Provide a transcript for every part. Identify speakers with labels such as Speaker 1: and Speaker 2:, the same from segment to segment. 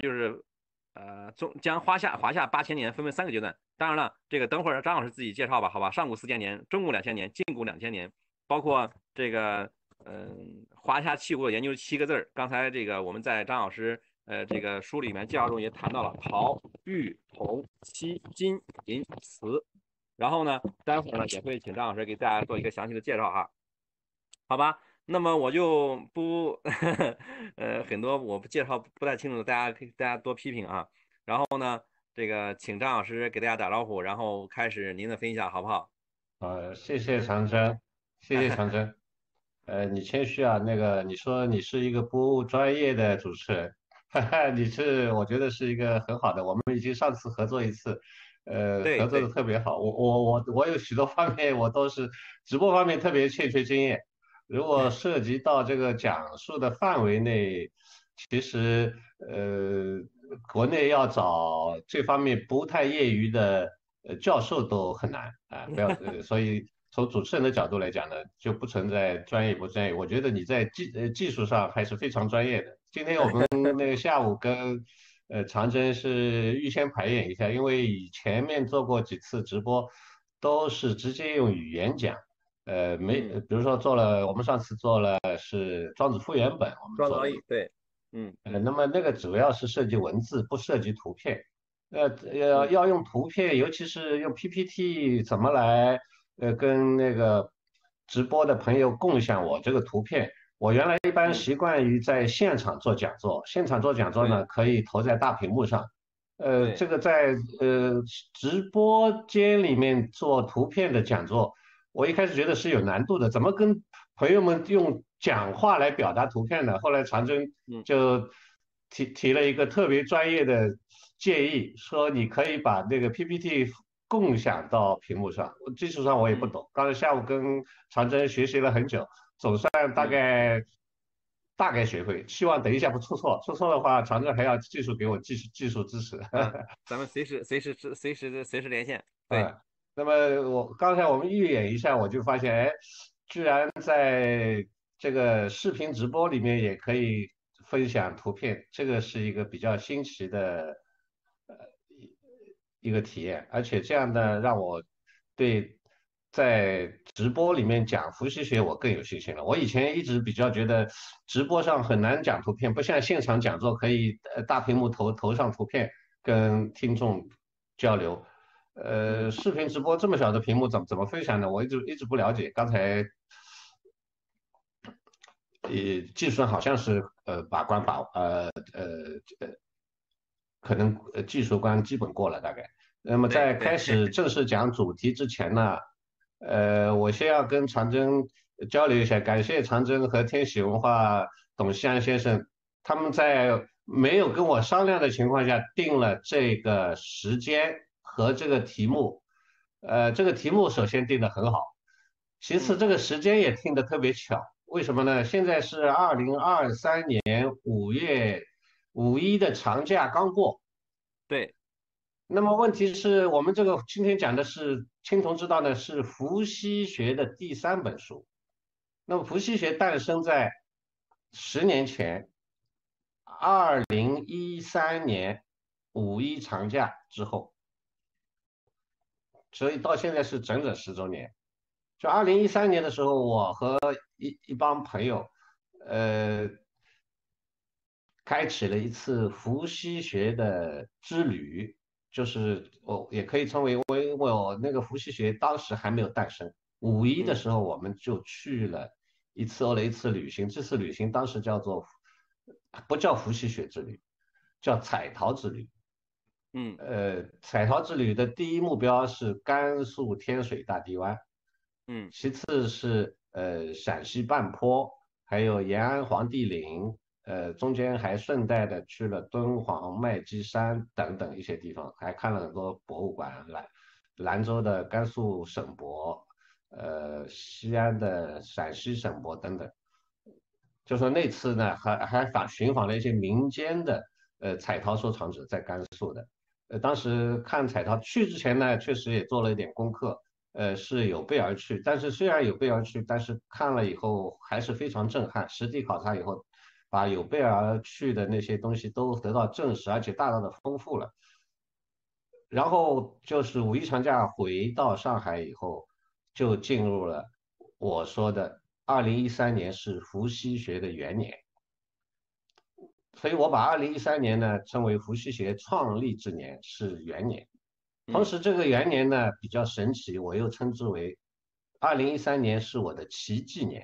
Speaker 1: 就是将华夏8000年分为3个阶段。当然了，这个等会儿张老师自己介绍吧，好吧？上古4000年，中古2000年，近古2000年，包括这个华夏器物的研究7个字儿。刚才这个我们在张老师这个书里面介绍中也谈到了陶、玉、铜、锡、金、银、瓷。然后呢，待会儿呢也会请张老师给大家做一个详细的介绍哈，好吧？那么我就不很多我不介绍不太清楚的，大家多批评啊。然后呢，这个请张老师给大家打招呼，然后开始您的分享，好不好？
Speaker 2: 谢谢长征，谢谢长征。你谦虚啊，那个你说你是一个不专业的主持人，哈哈，我觉得是一个很好的，我们已经上次合作一次，合作的
Speaker 1: 对对，
Speaker 2: 特别好。我有许多方面我都是直播方面特别欠缺经验，如果涉及到这个讲述的范围内，其实国内要找这方面不太业余的教授都很难啊，不要所以从主持人的角度来讲呢，就不存在专业不专业，我觉得你在技术上还是非常专业的。今天我们那个下午跟长征是预先排演一下，因为以前面做过几次直播，都是直接用语言讲。没，
Speaker 1: 嗯，
Speaker 2: 比如说我们上次做了是《庄子复原本》，我们做的，
Speaker 1: 双劳逸，对，嗯
Speaker 2: 那么那个主要是涉及文字，不涉及图片。
Speaker 1: 嗯
Speaker 2: 要用图片，尤其是用 PPT 怎么来跟那个直播的朋友共享我这个图片。我原来一般
Speaker 1: 嗯，
Speaker 2: 习惯于在现场做讲座，现场做讲座
Speaker 1: 对
Speaker 2: 呢可以投在大屏幕上。
Speaker 1: 对，
Speaker 2: 这个在直播间里面做图片的讲座，我一开始觉得是有难度的，怎么跟朋友们用讲话来表达图片呢？后来长征
Speaker 1: 嗯
Speaker 2: 就提了一个特别专业的建议，说你可以把那个 PPT 共享到屏幕上。技术上我也不
Speaker 1: 嗯
Speaker 2: 懂，刚才下午跟长征学习了很久，总算
Speaker 1: 嗯，
Speaker 2: 大概学会。希望等一下不出错，出错的话，长征还要继续给我技术支持。
Speaker 1: 啊，咱们随时连线，对，
Speaker 2: 啊，那么刚才我们预演一下，我就发现，哎，居然在这个视频直播里面也可以分享图片，这个是一个比较新奇的呃一个体验，而且这样呢，
Speaker 1: 嗯
Speaker 2: 让我对在直播里面讲伏羲学我更有信心了。我以前一直比较觉得直播上很难讲图片，不像现场讲座可以大屏幕投上图片跟听众交流。
Speaker 1: 嗯。
Speaker 2: 视频直播这么小的屏幕怎么分享呢？我一直不了解。刚才技术上好像是把关可能技术关基本过了大概。那么
Speaker 1: 对对，
Speaker 2: 在开始正式讲主题之前呢，我先要跟长征交流一下，感谢长征和天喜文化董西安先生，他们在没有跟我商量的情况下定了这个时间和这个题目。这个题目首先定的很好，其次
Speaker 1: 嗯，
Speaker 2: 这个时间也定的特别巧。为什么呢？现在是2023年5月5一的长假刚过，
Speaker 1: 对，
Speaker 2: 那么问题是我们这个今天讲的是青铜之道呢，是伏羲学的第3本书。那么伏羲学诞生在10年前，2013年5一长假之后，所以到现在是整整10周年。就2013年的时候，我和一帮朋友，呃，开启了一次伏羲学的之旅，就是我也可以称为我那个伏羲学当时还没有诞生。五一的
Speaker 1: 嗯
Speaker 2: 时候，我们就做了一次旅行。这次旅行当时不叫伏羲学之旅，叫彩陶之旅。
Speaker 1: 嗯
Speaker 2: 彩陶之旅的第一目标是甘肃天水大堤湾，
Speaker 1: 嗯
Speaker 2: 其次是陕西半坡，还有延安黄帝陵，中间还顺带的去了敦煌、麦积山等等一些地方，还看了很多博物馆，兰州的甘肃省博，西安的陕西省博等等。就说那次呢，还寻访了一些民间的彩陶收藏者在甘肃的。当时看彩陶去之前呢，确实也做了一点功课，是有备而去。但是虽然有备而去，但是看了以后还是非常震撼。实地考察以后， 把有备而去的那些东西都得到证实，而且大大的丰富了。然后就是五一长假回到上海以后，就进入了我说的2013年是伏羲学的元年，所以我把2013年呢称为伏羲学创立之年，是元年。同
Speaker 1: 嗯
Speaker 2: 时，这个元年呢比较神奇，我又称之为2013年是我的奇迹年。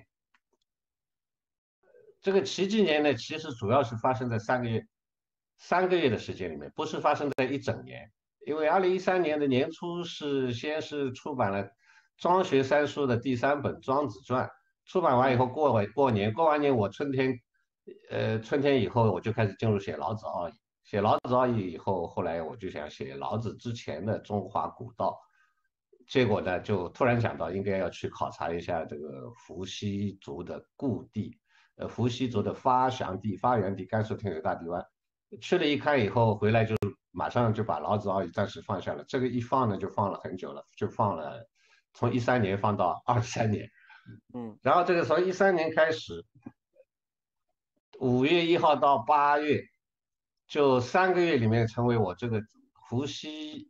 Speaker 2: 这个奇迹年呢，其实主要是发生在三个月的时间里面，不是发生在一整年。因为2013年的年初先是出版了庄学三书的第三本《庄子传》，出版完以
Speaker 1: 嗯
Speaker 2: 后过年，过完年我春天以后我就开始进入写老子奥义，写老子奥义以后，后来我就想写老子之前的中华古道，结果呢就突然想到应该要去考察一下这个伏羲族的故地。伏羲族的发祥地、发源地甘肃天水大地湾。去了一看以后，回来就马上就把老子奥义暂时放下了。这个一放呢，就放了很久了，就放了从13年放到23年。
Speaker 1: 嗯
Speaker 2: 然后这个从13年开始，5月1号到8月，就3个月里面成为我这个伏羲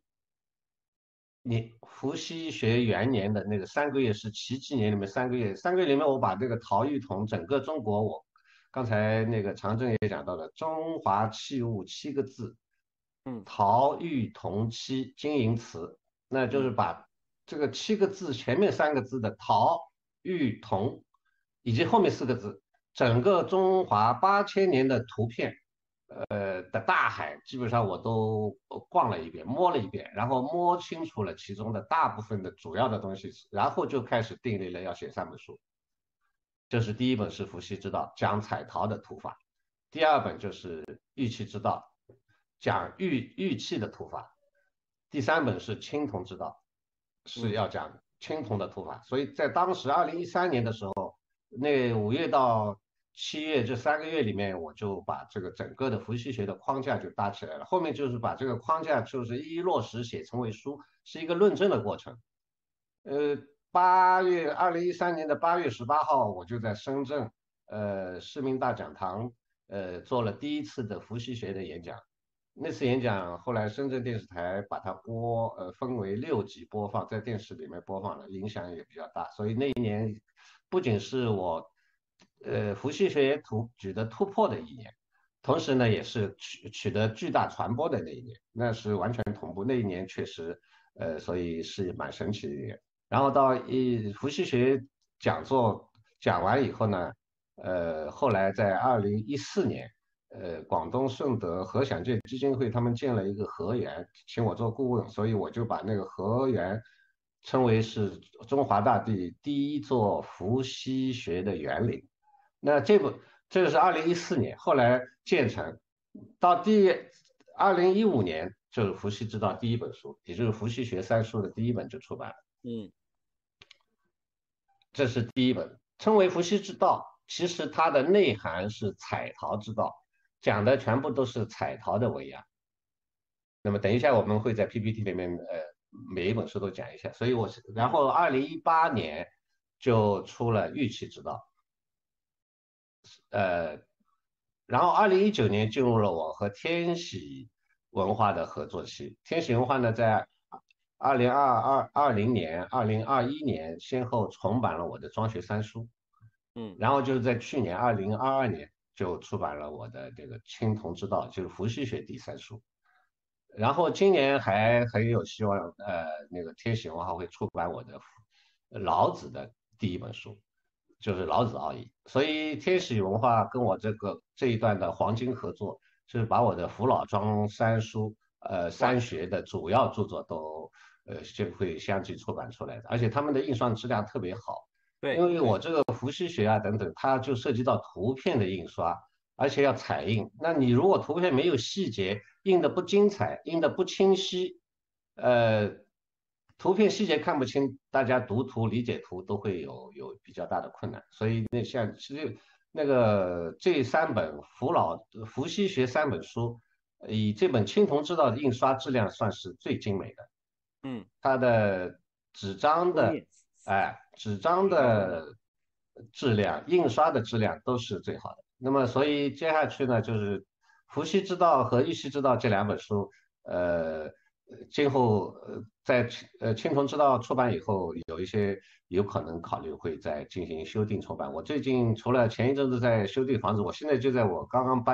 Speaker 2: 伏羲学元年的那个三个月是奇迹年里面三个月，三个月里面我把这个陶玉铜整个中国，我刚才那个常正也讲到了中华器物7个字，
Speaker 1: 嗯
Speaker 2: 陶玉铜漆金银瓷，那就是
Speaker 1: 嗯
Speaker 2: 把这个7个字前面3个字的陶玉铜，以及后面4个字，整个中华8000年的图片。的大海，基本上我都逛了一遍，摸了一遍，然后摸清楚了其中的大部分的主要的东西，然后就开始订立了要写3本书。就是第一本是伏羲之道，讲彩陶的图法；第二本就是玉器之道，讲玉器的图法；第三本是青铜之道，是
Speaker 1: 嗯
Speaker 2: 要讲青铜的图法。所以在当时2013年的时候，那5月到7月这3个月里面，我就把这个整个的伏羲学的框架就搭起来了。后面就是把这个框架就是一一落实，写成为书，是一个论证的过程。呃，2013年的8月18号，我就在深圳市民大讲堂做了第一次的伏羲学的演讲。那次演讲后来深圳电视台把它分为6集播放，在电视里面播放了，影响也比较大。所以那一年不仅是我伏羲学举得突破的一年，同时呢也是取得巨大传播的那一年，那是完全同步。那一年确实所以是蛮神奇的一年。然后到伏羲学讲座讲完以后呢，后来在2014年。广东顺德和享健基金会他们建了一个河源，请我做顾问，所以我就把那个河源称为是中华大地第一座伏羲学的园林。那这个是2014年，后来建成，到2015年就是伏羲之道第一本书，也就是伏羲学3书的第一本就出版了，
Speaker 1: 嗯
Speaker 2: 这是第一本，称为伏羲之道。其实它的内涵是彩陶之道，讲的全部都是彩陶的维亚。那么等一下我们会在 PPT 里面每一本书都讲一下。所以然后2018年就出了玉器之道，呃，然后2019年进入了我和天喜文化的合作期。天喜文化呢，在2020年、2021年先后重版了我的庄学三书，
Speaker 1: 嗯
Speaker 2: 然后就是在去年2022年就出版了我的这个青铜之道，就是伏羲学第三书。然后今年还很有希望，那个天喜文化会出版我的老子的第一本书，就是老子奥义。所以天喜文化跟我这一段的黄金合作，就是把我的扶老庄三书，三学的主要著作都，就会相继出版出来的，而且他们的印刷质量特别好。因
Speaker 1: 对对
Speaker 2: 为我这个伏羲学啊等等，它就涉及到图片的印刷，而且要彩印。那你如果图片没有细节，印的不精彩，印的不清晰，呃，图片细节看不清，大家读图理解图都会有比较大的困难。所以其实那个这3本伏羲学3本书，以这本青铜之道的印刷质量算是最精美的，
Speaker 1: 嗯
Speaker 2: 它的纸张的
Speaker 1: 封面
Speaker 2: 纸张
Speaker 1: 纸张封面
Speaker 2: 的质量、印刷的质量都是最好的。 那么所以接下去呢，就是伏羲之道和玉羲之道这两本书，呃，今后在青铜之道出版以后，有一些有可能考虑会再进行修订重版。我最近除了前一阵子在修订房子，我现在就在我刚刚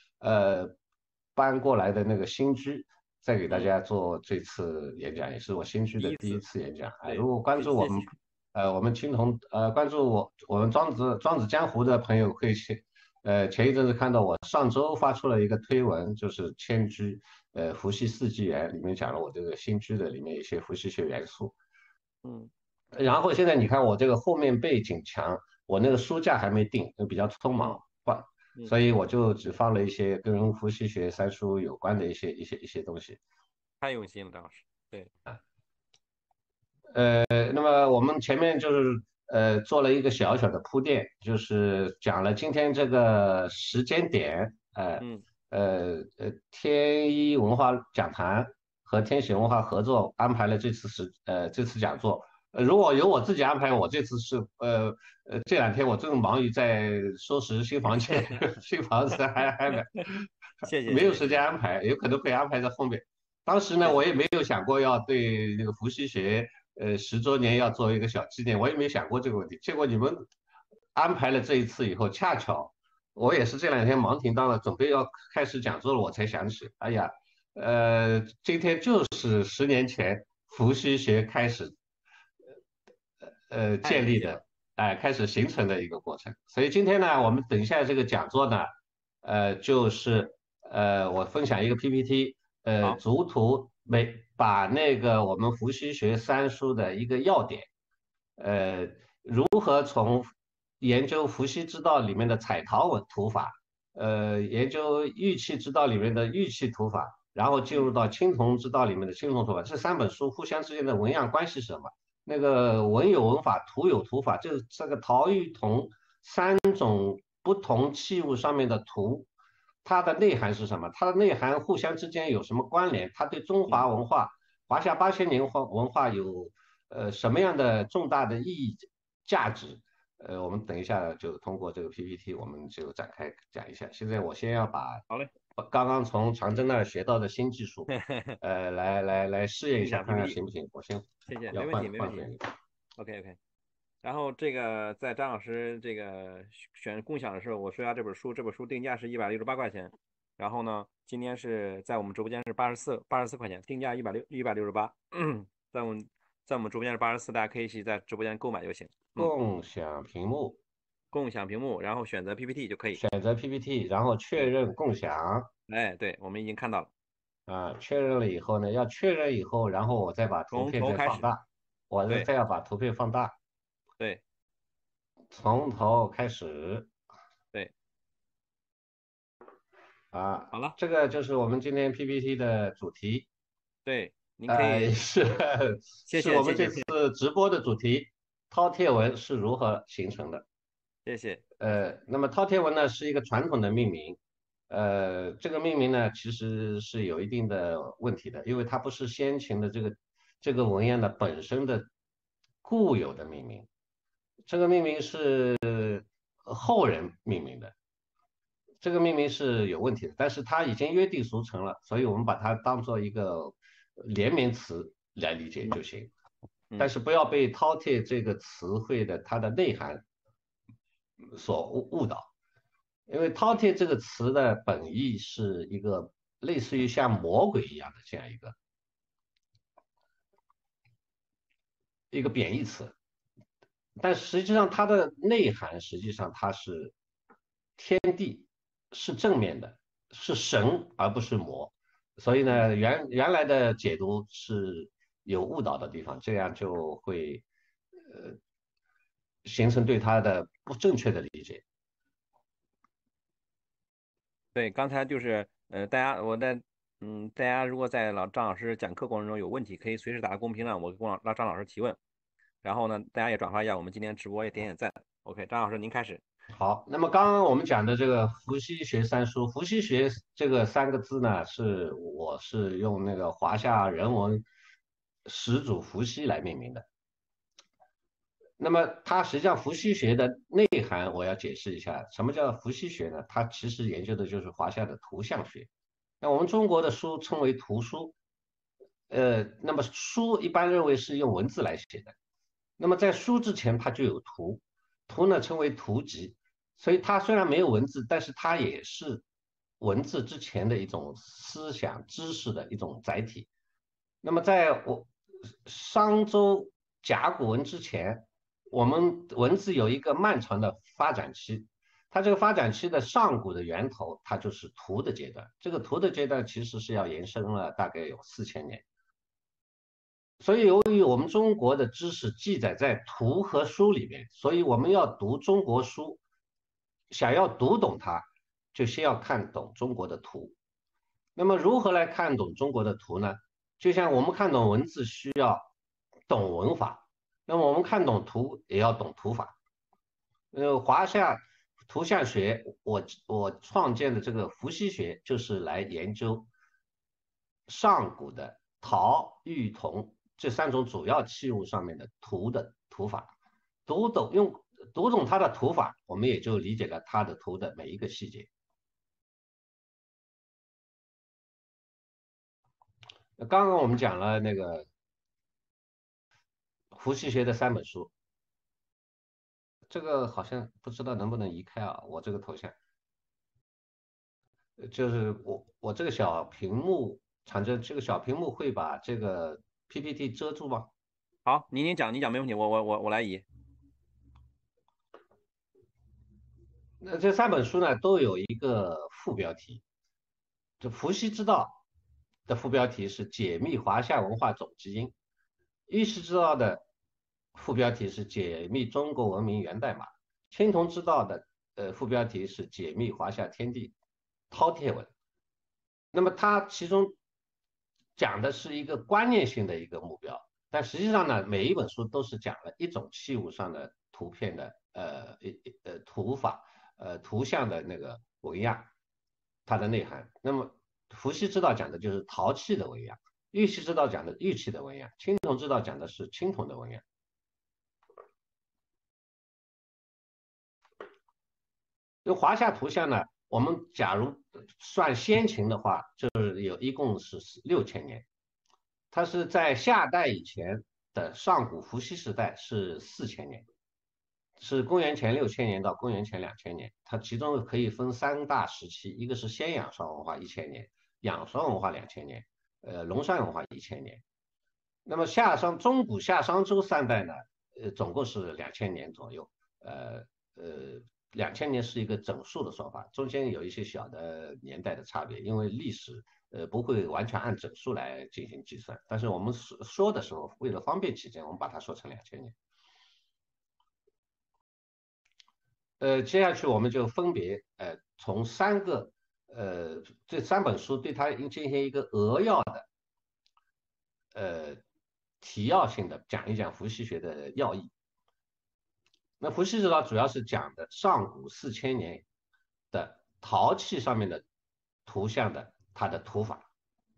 Speaker 2: 搬过来的那个新居，再给大家做这次演讲，也是我新居的第一
Speaker 1: 第一次，
Speaker 2: 次演讲。啊，如
Speaker 1: 对，
Speaker 2: 果关注我们我们青铜关注我们庄子江湖的朋友会前一阵子看到我上周发出了一个推文，就是迁居伏羲四纪元，里面讲了我这个新居的里面一些伏羲学元素。
Speaker 1: 嗯
Speaker 2: 然后现在你看我这个后面背景墙，我那个书架还没定，比较匆忙，
Speaker 1: 嗯嗯，
Speaker 2: 所以我就只放了一些跟伏羲学三书有关的一些东西。
Speaker 1: 太用心了，张老师。对，
Speaker 2: 那么我们前面就是做了一个小小的铺垫，就是讲了今天这个时间点，
Speaker 1: 嗯
Speaker 2: 天一文化讲坛和天喜文化合作安排了这次讲座。如果由我自己安排，我这次是这两天我正忙于在收拾新房间，新房子还
Speaker 1: 谢谢
Speaker 2: 没有时
Speaker 1: 谢谢谢谢
Speaker 2: 间安排，有可能会安排在后面。当时呢，
Speaker 1: 谢谢，
Speaker 2: 我也没有想过要对那个伏羲学10周年要做一个小纪念，我也没想过这个问题。结果你们安排了这一次以后，恰巧我也是这两天忙停当了，准备要开始讲座了，我才想起，哎呀，今天就是10年前伏羲学开始
Speaker 1: 太
Speaker 2: 建立的，
Speaker 1: 用心了。
Speaker 2: 哎、开始形成的一个过程。所以今天呢，我们等一下这个讲座呢，就是我分享一个 PPT，
Speaker 1: 好，
Speaker 2: 逐图把那个我们伏羲学三书的一个要点，如何从研究伏羲之道里面的彩陶文图法，研究玉器之道里面的玉器图法，然后进入
Speaker 1: 嗯
Speaker 2: 到青铜之道里面的青铜图法，这三本书互相之间的纹样关系是什么？那个文有文法，图有图法，就是这个陶玉铜3种不同器物上面的图，它的内涵是什么？它的内涵互相之间有什么关联？它对中华
Speaker 1: 嗯，
Speaker 2: 文化、华夏8000年文化有什么样的重大的意义价值？我们等一下就通过这个 PPT，我们就展开讲一下。现在我先要把
Speaker 1: 好嘞，
Speaker 2: 刚刚从长征那儿学到的新技术，来试验一下，
Speaker 1: 共享
Speaker 2: 看看
Speaker 1: PPT，
Speaker 2: 行不行。我先
Speaker 1: 谢谢，
Speaker 2: 要
Speaker 1: 没问题没问题。
Speaker 2: 换一个。
Speaker 1: OK OK。然后这个在张老师这个选共享的时候，我说一下这本书，这本书定价是168块钱，然后呢，今天是在我们直播间是八十四块钱，定价168，在我们直播间是84，大家可以一起在直播间购买就行。嗯，
Speaker 2: 共享屏幕，
Speaker 1: 共享屏幕，然后选择 PPT 就可以。
Speaker 2: 选择 PPT，然后确
Speaker 1: 对，
Speaker 2: 认共享
Speaker 1: 哎，对，我们已经看到了，
Speaker 2: 啊，确认了以后呢，要确认以后，然后我再把图
Speaker 1: 从
Speaker 2: 片
Speaker 1: 头开始。
Speaker 2: 再放大，我
Speaker 1: 对
Speaker 2: 再要把图片放大，
Speaker 1: 对
Speaker 2: 从头开始
Speaker 1: 对，
Speaker 2: 啊，
Speaker 1: 好了，
Speaker 2: 这个就是我们今天 PPT 的主题。
Speaker 1: 对，您可以，
Speaker 2: 是
Speaker 1: 谢
Speaker 2: 是我们这次
Speaker 1: 谢谢谢谢
Speaker 2: 直播的主题，饕餮纹是如何形成的？
Speaker 1: 谢谢，
Speaker 2: 那么饕餮纹呢是一个传统的命名，这个命名呢其实是有一定的问题的，因为它不是先秦的这个文样的本身的固有的命名，这个命名是后人命名的，这个命名是有问题的，但是它已经约定俗成了，所以我们把它当做一个连名词来理解就行。但
Speaker 1: 嗯，
Speaker 2: 是不要被饕餮这个词汇的它的内涵所误导，因为饕餮这个词的本意是一个类似于像魔鬼一样的这样一个贬义词，但实际上它的内涵实际上它是天地，是正面的，是神而不是魔，所以
Speaker 1: 嗯，
Speaker 2: 呢，原来的解读是有误导的地方，这样就会形成对它的不正确的理解。
Speaker 1: 对，刚才就是大家如果在张老师讲课过程中有问题，可以随时打公屏上，我让张老师提问。然后呢，大家也转发一下我们今天直播，也点点赞。OK，张老师您开始。
Speaker 2: 好，那么刚刚我们讲的这个伏羲学三书，伏羲学这个3个字呢，我是用那个华夏人文始祖伏羲来命名的。 那么它实际上伏羲学的内涵，我要解释一下，什么叫伏羲学呢？它其实研究的就是华夏的图像学。那我们中国的书称为图书，那么书一般认为是用文字来写的，那么在书之前它就有图，图呢称为图集，所以它虽然没有文字，但是它也是文字之前的一种思想知识的一种载体。那么在商周甲骨文之前，我们文字有一个漫长的发展期，它这个发展期的上古的源头，它就是图的阶段。这个图的阶段其实是要延伸了大概有4000年。所以，由于我们中国的知识记载在图和书里面，所以我们要读中国书，想要读懂它，就先要看懂中国的图。那么，如何来看懂中国的图呢？就像我们看懂文字需要懂文法，那么我们看懂图也要懂图法。华夏图像学，我创建的这个伏羲学，就是来研究上古的陶、玉、铜这3种主要器物上面的图的图法。读懂它的图法，我们也就理解了它的图的每一个细节。刚刚我们讲了那个伏羲学的3本书，这个好像不知道能不能移开啊？我这个头像，就是我这个小屏幕，长着这个小屏幕会把这个 PPT 遮住吗？
Speaker 1: 好，您讲，你讲没问题，我来移。
Speaker 2: 那这3本书呢，都有一个副标题，这伏羲之道的副标题是解密华夏文化总基因，玉羲之道的副标题是解密中国文明源代码，青铜之道的副标题是解密华夏天地饕餮文。那么它其中讲的是一个观念性的一个目标，但实际上呢，每一本书都是讲了一种器物上的图片的图法图像的那个纹样，它的内涵。那么伏羲之道讲的就是陶器的纹样，玉羲之道讲的玉器的纹样，青铜之道讲的是青铜的纹样。就华夏图像呢，我们假如算先秦的话，就是一共是6000年。它是在夏代以前的上古伏羲时代是4000年，是公元前6000年到公元前2000年。它其中可以分3大时期，一个是先仰韶文化1000年，仰韶文化2000年，龙山文化1000年。那么中古夏商周3代呢，总共是2000年左右，2000年是一个整数的说法，中间有一些小的年代的差别，因为历史不会完全按整数来进行计算，但是我们说的时候，为了方便起见，我们把它说成2000年。接下去我们就分别从这3本书对它进行一个扼要的提要性的讲一讲伏羲学的要义。那伏羲之道主要是讲的上古4000年的陶器上面的图像的它的图法。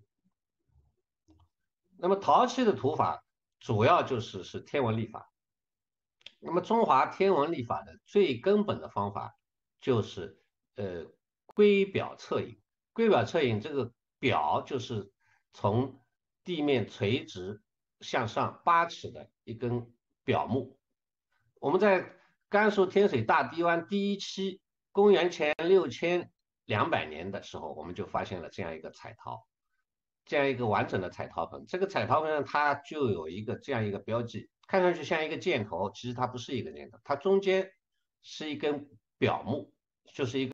Speaker 2: 那么陶器的图法主要是天文历法。那么中华天文历法的最根本的方法就是圭表测影。圭表测影这个表就是从地面垂直向上8尺的一根表木。我们在甘肃天水大堤湾第1期公元前6200年的时候，我们就发现了这样一个彩陶，这样一个完整的彩陶盆。这个彩陶盆上它就有这样一个标记，看上去像一个箭头，其实它不是一个箭头，它中间是一根表木，就是一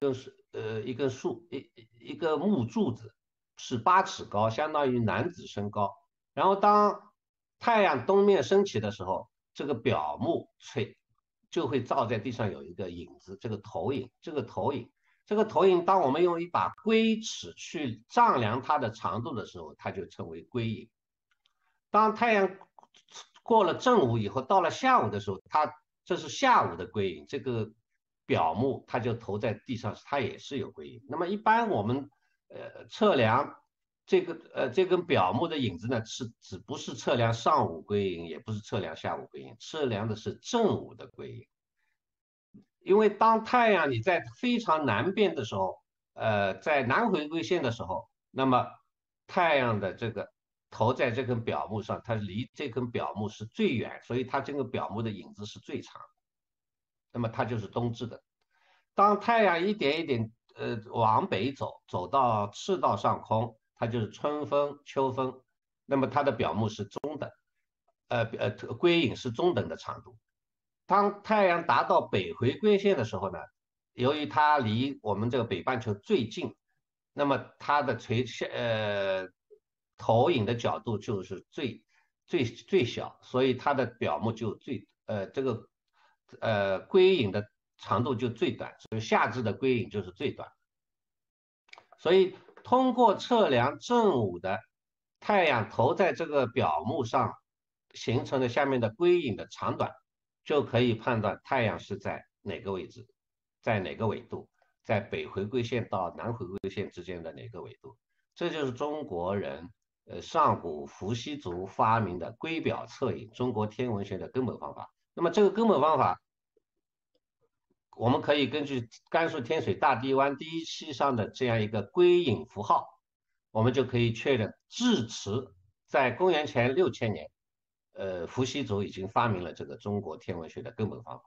Speaker 2: 个木柱子，是8尺高，相当于男子身高。然后当太阳东面升起的时候，这个表木就会照在地上有一个影子，这个投影，当我们用一把圭尺去丈量它的长度的时候，它就称为圭影。当太阳过了正午以后，到了下午的时候，这是下午的圭影，这个表木它就投在地上，它也是有圭影。那么一般我们测量这根表目的影子呢，只不是测量上午归影，也不是测量下午归影，测量的是正午的归影。因为当太阳你在非常南边的时候，在南回归线的时候，那么太阳的这个头在这根表目上，它离这根表目是最远，所以它这个表目的影子是最长的，那么它就是冬至的。当太阳一点一点往北走，走到赤道上空，它就是春分、秋分，那么它的表目是中等，归影是中等的长度。当太阳达到北回归线的时候呢，由于它离我们这个北半球最近，那么它的投影的角度就是最小，所以它的表目就这个归影的长度就最短，所以夏至的归影就是最短。所以通过测量正午的太阳投在这个表目上形成的下面的归影的长短，就可以判断太阳是在哪个位置，在哪个纬度，在北回归线到南回归线之间的哪个纬度。这就是中国人上古伏羲族发明的圭表测影，中国天文学的根本方法。那么这个根本方法，我们可以根据甘肃天水大堤湾第一期上的这样一个归影符号，我们就可以确认至此在公元前6000年，伏羲族已经发明了这个中国天文学的根本方法。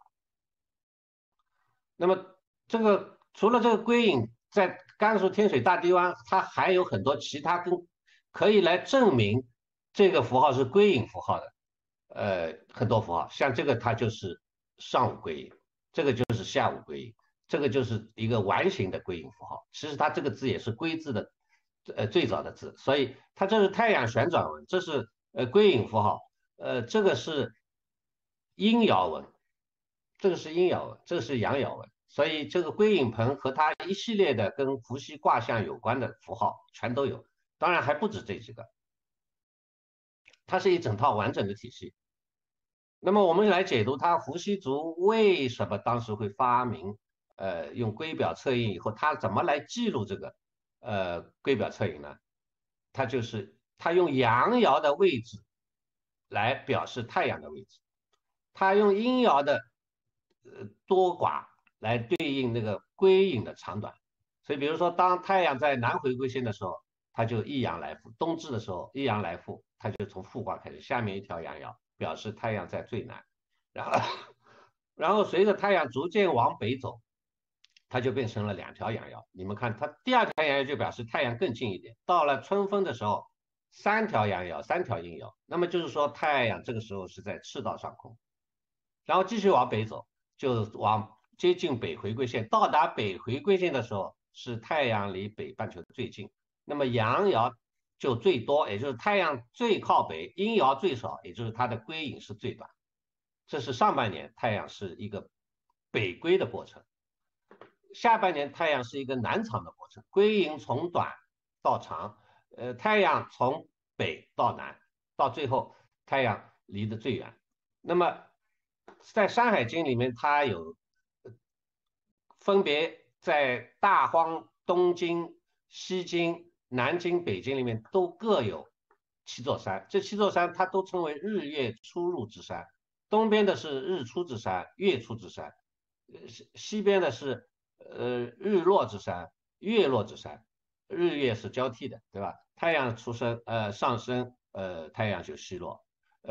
Speaker 2: 那么这个除了这个归影，在甘肃天水大堤湾，它还有很多其他可以来证明这个符号是归影符号的，很多符号，像这个它就是上午归影，这个就是下午归影，这个就是一个完形的归影符号。其实它这个字也是归字的，最早的字，所以它这是太阳旋转纹，这是归影符号，这个是阴爻纹，这个是阴爻纹，这个是阳爻纹。所以这个归影盆和它一系列的跟伏羲卦象有关的符号全都有，当然还不止这几个，它是一整套完整的体系。那么我们来解读它伏羲族为什么当时会发明用圭表测影以后，它怎么来记录这个圭表测影呢？它用阳爻的位置来表示太阳的位置，它用阴爻的多寡来对应那个归影的长短。所以比如说当太阳在南回归线的时候，它就一阳来复；冬至的时候一阳来复，它就从复卦开始，下面一条阳爻表示太阳在最南，然后随着太阳逐渐往北走，它就变成了2条阳爻。你们看，它第2条阳爻就表示太阳更近一点。到了春分的时候，3条阳爻，3条阴爻，那么就是说太阳这个时候是在赤道上空，然后继续往北走，就往接近北回归线。到达北回归线的时候，是太阳离北半球最近，那么阳爻就最多，也就是太阳最靠北，阴爻最少，也就是它的归影是最短。这是上半年太阳是一个北归的过程，下半年太阳是一个南长的过程，归影从短到长，太阳从北到南，到最后太阳离得最远。那么在《山海经》里面，它有分别在大荒、东京、西京、南京、北京里面都各有7座山，这7座山它都称为日月出入之山。东边的是日出之山、月出之山，西边的是日落之山、月落之山。日月是交替的，对吧？太阳上升，太阳就西落，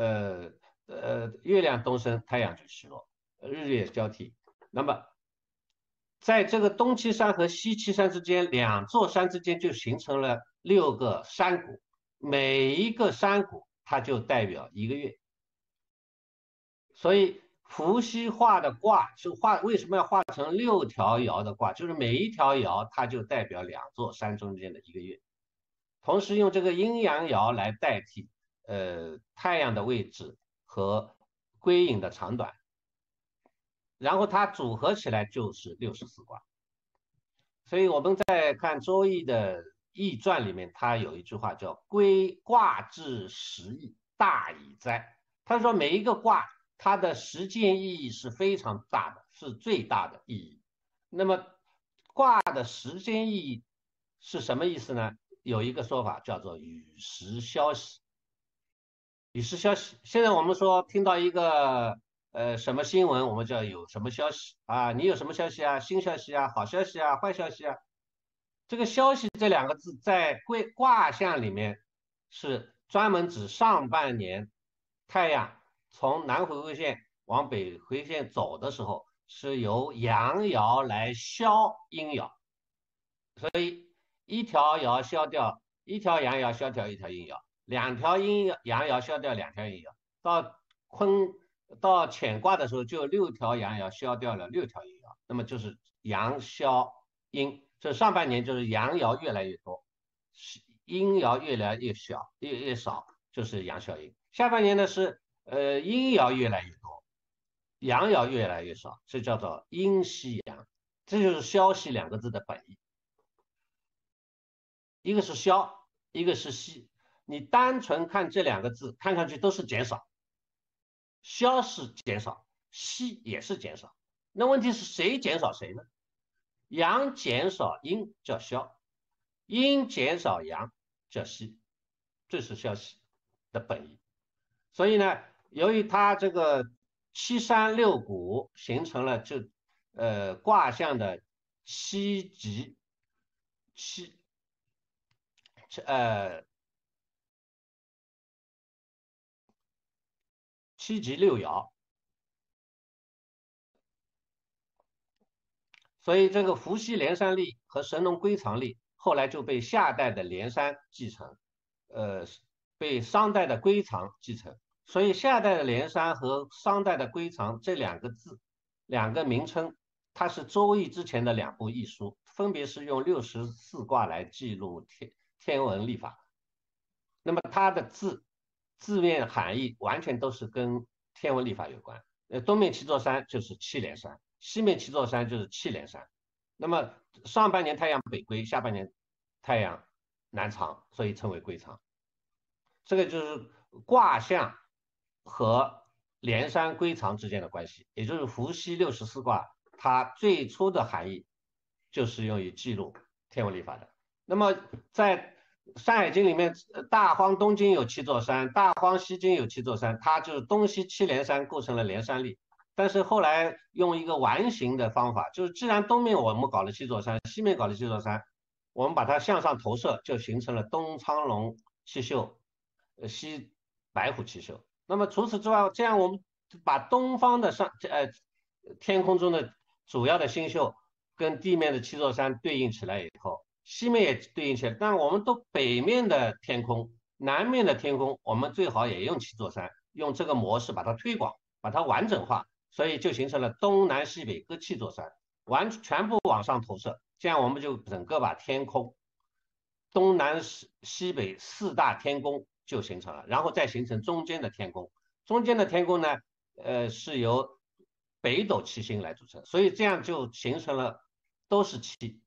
Speaker 2: 月亮东升，太阳就西落，日月交替。那么在这个东岐山和西岐山之间，2座山之间就形成了6个山谷，每一个山谷它就代表1个月。所以伏羲画的卦为什么要画成6条爻的卦？就是每一条爻它就代表2座山中间的1个月，同时用这个阴阳爻来代替太阳的位置和归影的长短，然后它组合起来就是64卦。所以我们在看《周易》的易传里面，它有一句话叫“归卦至实义，大矣哉”。他说每一个卦它的实践意义是非常大的，是最大的意义。那么卦的时间意义是什么意思呢？ 有一个说法叫做与时消息。与时消息，现在我们说听到一个什么新闻，我们叫有什么消息啊？你有什么消息啊？新消息啊，好消息啊，坏消息啊？这个消息这两个字在卦象里面是专门指上半年太阳从南回归线往北回归线走的时候，是由阳爻来消阴爻，一条爻消掉一条阳爻，消掉一条阴爻，两条阳爻消掉两条阴爻，到乾卦的时候就六条阳爻消掉了六条阴爻，那么就是阳消阴，这上半年就是阳爻越来越多，阴爻越来越小越少，就是阳消阴。下半年呢是阴爻越来越多，阳爻越来越少，这叫做阴息阳，这就是消息两个字的本意。一个是消，一个是息。你单纯看这两个字，看上去都是减少，消是减少，息也是减少。那问题是谁减少谁呢？阳减少阴叫消，阴减少阳叫息，这是消息的本意。所以呢，由于它这个七山六谷形成了卦象的七吉七七吉六爻，所以这个伏羲连山历和神农归藏历后来就被夏代的连山继承，被商代的归藏继承。所以夏代的连山和商代的归藏这两个字，两个名称，它是周易之前的两部易书，分别是用64卦来记录天文历法。那么它的字面含义完全都是跟天文历法有关。东面七座山就是七连山，西面七座山就是七连山。那么上半年太阳北归，下半年太阳南藏，所以称为归藏。这个就是卦象和连山归藏之间的关系，也就是伏羲64卦，它最初的含义就是用于记录天文历法的。那么在《山海经》里面，大荒东经有七座山，大荒西经有七座山，它就是东西七连山构成了连山历。但是后来用一个完形的方法，就是既然东面我们搞了七座山，西面搞了七座山，我们把它向上投射，就形成了东苍龙七宿，西白虎七宿。那么除此之外，这样我们把东方的天空中的主要的星宿跟地面的七座山对应起来以后，西面也对应起来，但我们都北面的天空、南面的天空，我们最好也用七座山，用这个模式把它推广，把它完整化，所以就形成了东南西北各七座山，全部往上投射，这样我们就整个把天空东南西北四大天宫就形成了，然后再形成中间的天宫，中间的天宫呢，是由北斗七星来组成，所以这样就形成了都是七。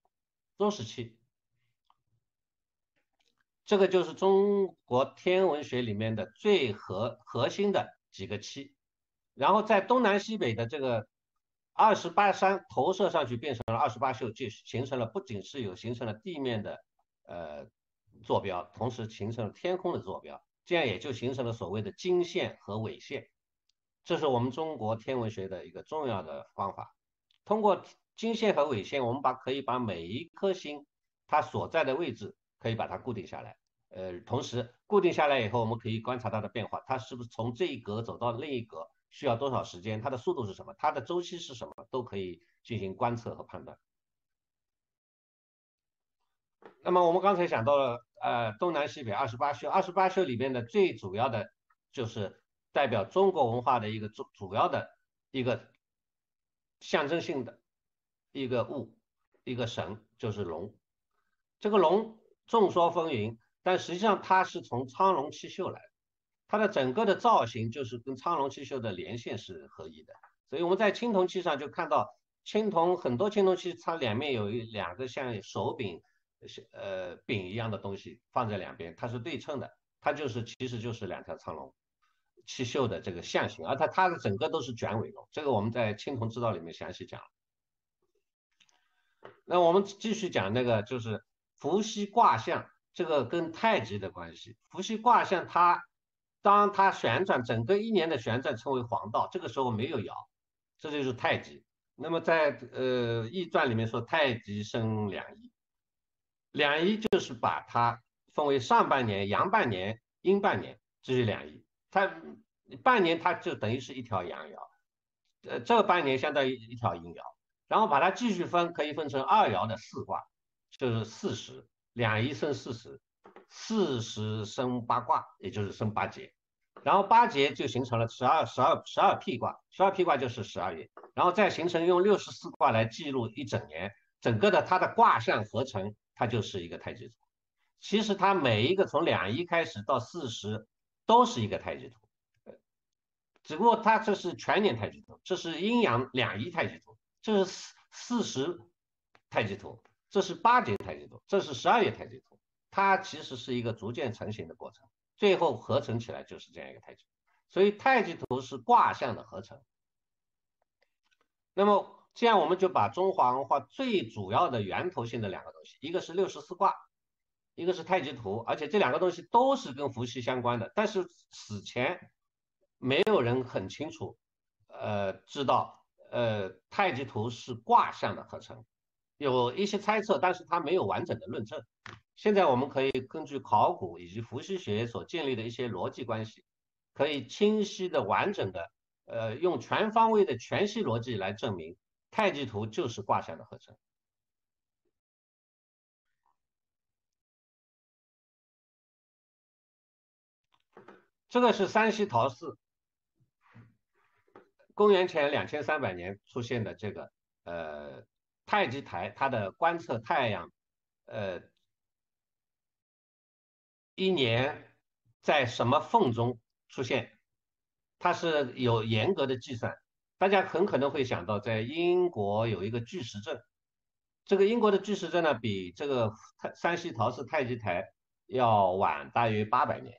Speaker 2: 这个就是中国天文学里面的最核心的几个七，然后在东南西北的这个28山投射上去变成了28宿，就形成了不仅是形成了地面的坐标，同时形成了天空的坐标，这样也就形成了所谓的经线和纬线。这是我们中国天文学的一个重要的方法。通过经线和纬线，我们可以把每一颗星它所在的位置可以把它固定下来。同时固定下来以后，我们可以观察它的变化，它是不是从这一格走到另一格需要多少时间，它的速度是什么，它的周期是什么，都可以进行观测和判断。那么我们刚才讲到了东南西北28宿，28宿里面的最主要的就是代表中国文化的一个主要的一个象征性的一个一个神，就是龙。这个龙众说纷纭，但实际上它是从苍龙七宿来的，它的整个的造型就是跟苍龙七宿的连线是合一的。所以我们在青铜器上就看到很多青铜器它两面有两个像手柄柄一样的东西放在两边，它是对称的，它其实就是两条苍龙七宿的这个象形，而它的整个都是卷尾龙，这个我们在青铜制造里面详细讲了。那我们继续讲那个就是伏羲卦象这个跟太极的关系。伏羲卦象当它旋转整个一年的旋转称为黄道，这个时候没有爻，这就是太极。那么在易传里面说太极生两仪，两仪就是把它分为上半年、阳半年、阴半年，这是两仪。它半年它就等于是一条阳爻，这个半年相当于一条阴爻，然后把它继续分，可以分成二爻的四卦，就是40，两仪生40，40生八卦，也就是生八节，然后八节就形成了十二辟卦，十二辟卦就是12月，然后再形成用64卦来记录一整年，整个的它的卦象合成，它就是一个太极图。其实它每一个从两仪开始到40都是一个太极图。只不过它这是全年太极图，这是阴阳两仪太极图，这是40太极图，这是8节太极图，这是12月太极图，它其实是一个逐渐成型的过程，最后合成起来就是这样一个太极图。所以太极图是卦象的合成。那么这样我们就把中华文化最主要的源头性的两个东西，一个是64卦，一个是太极图，而且这两个东西都是跟伏羲相关的，但是此前没有人很清楚，知道，太极图是卦象的合成，有一些猜测，但是它没有完整的论证。现在我们可以根据考古以及伏羲学所建立的一些逻辑关系，可以清晰的、完整的，用全方位的全息逻辑来证明太极图就是卦象的合成。这个是山西陶寺，公元前2300年出现的这个太极台，它的观测太阳，呃，一年在什么缝中出现，它是有严格的计算。大家很可能会想到，在英国有一个巨石阵，这个英国的巨石阵呢，比这个山西陶寺太极台要晚大约800年。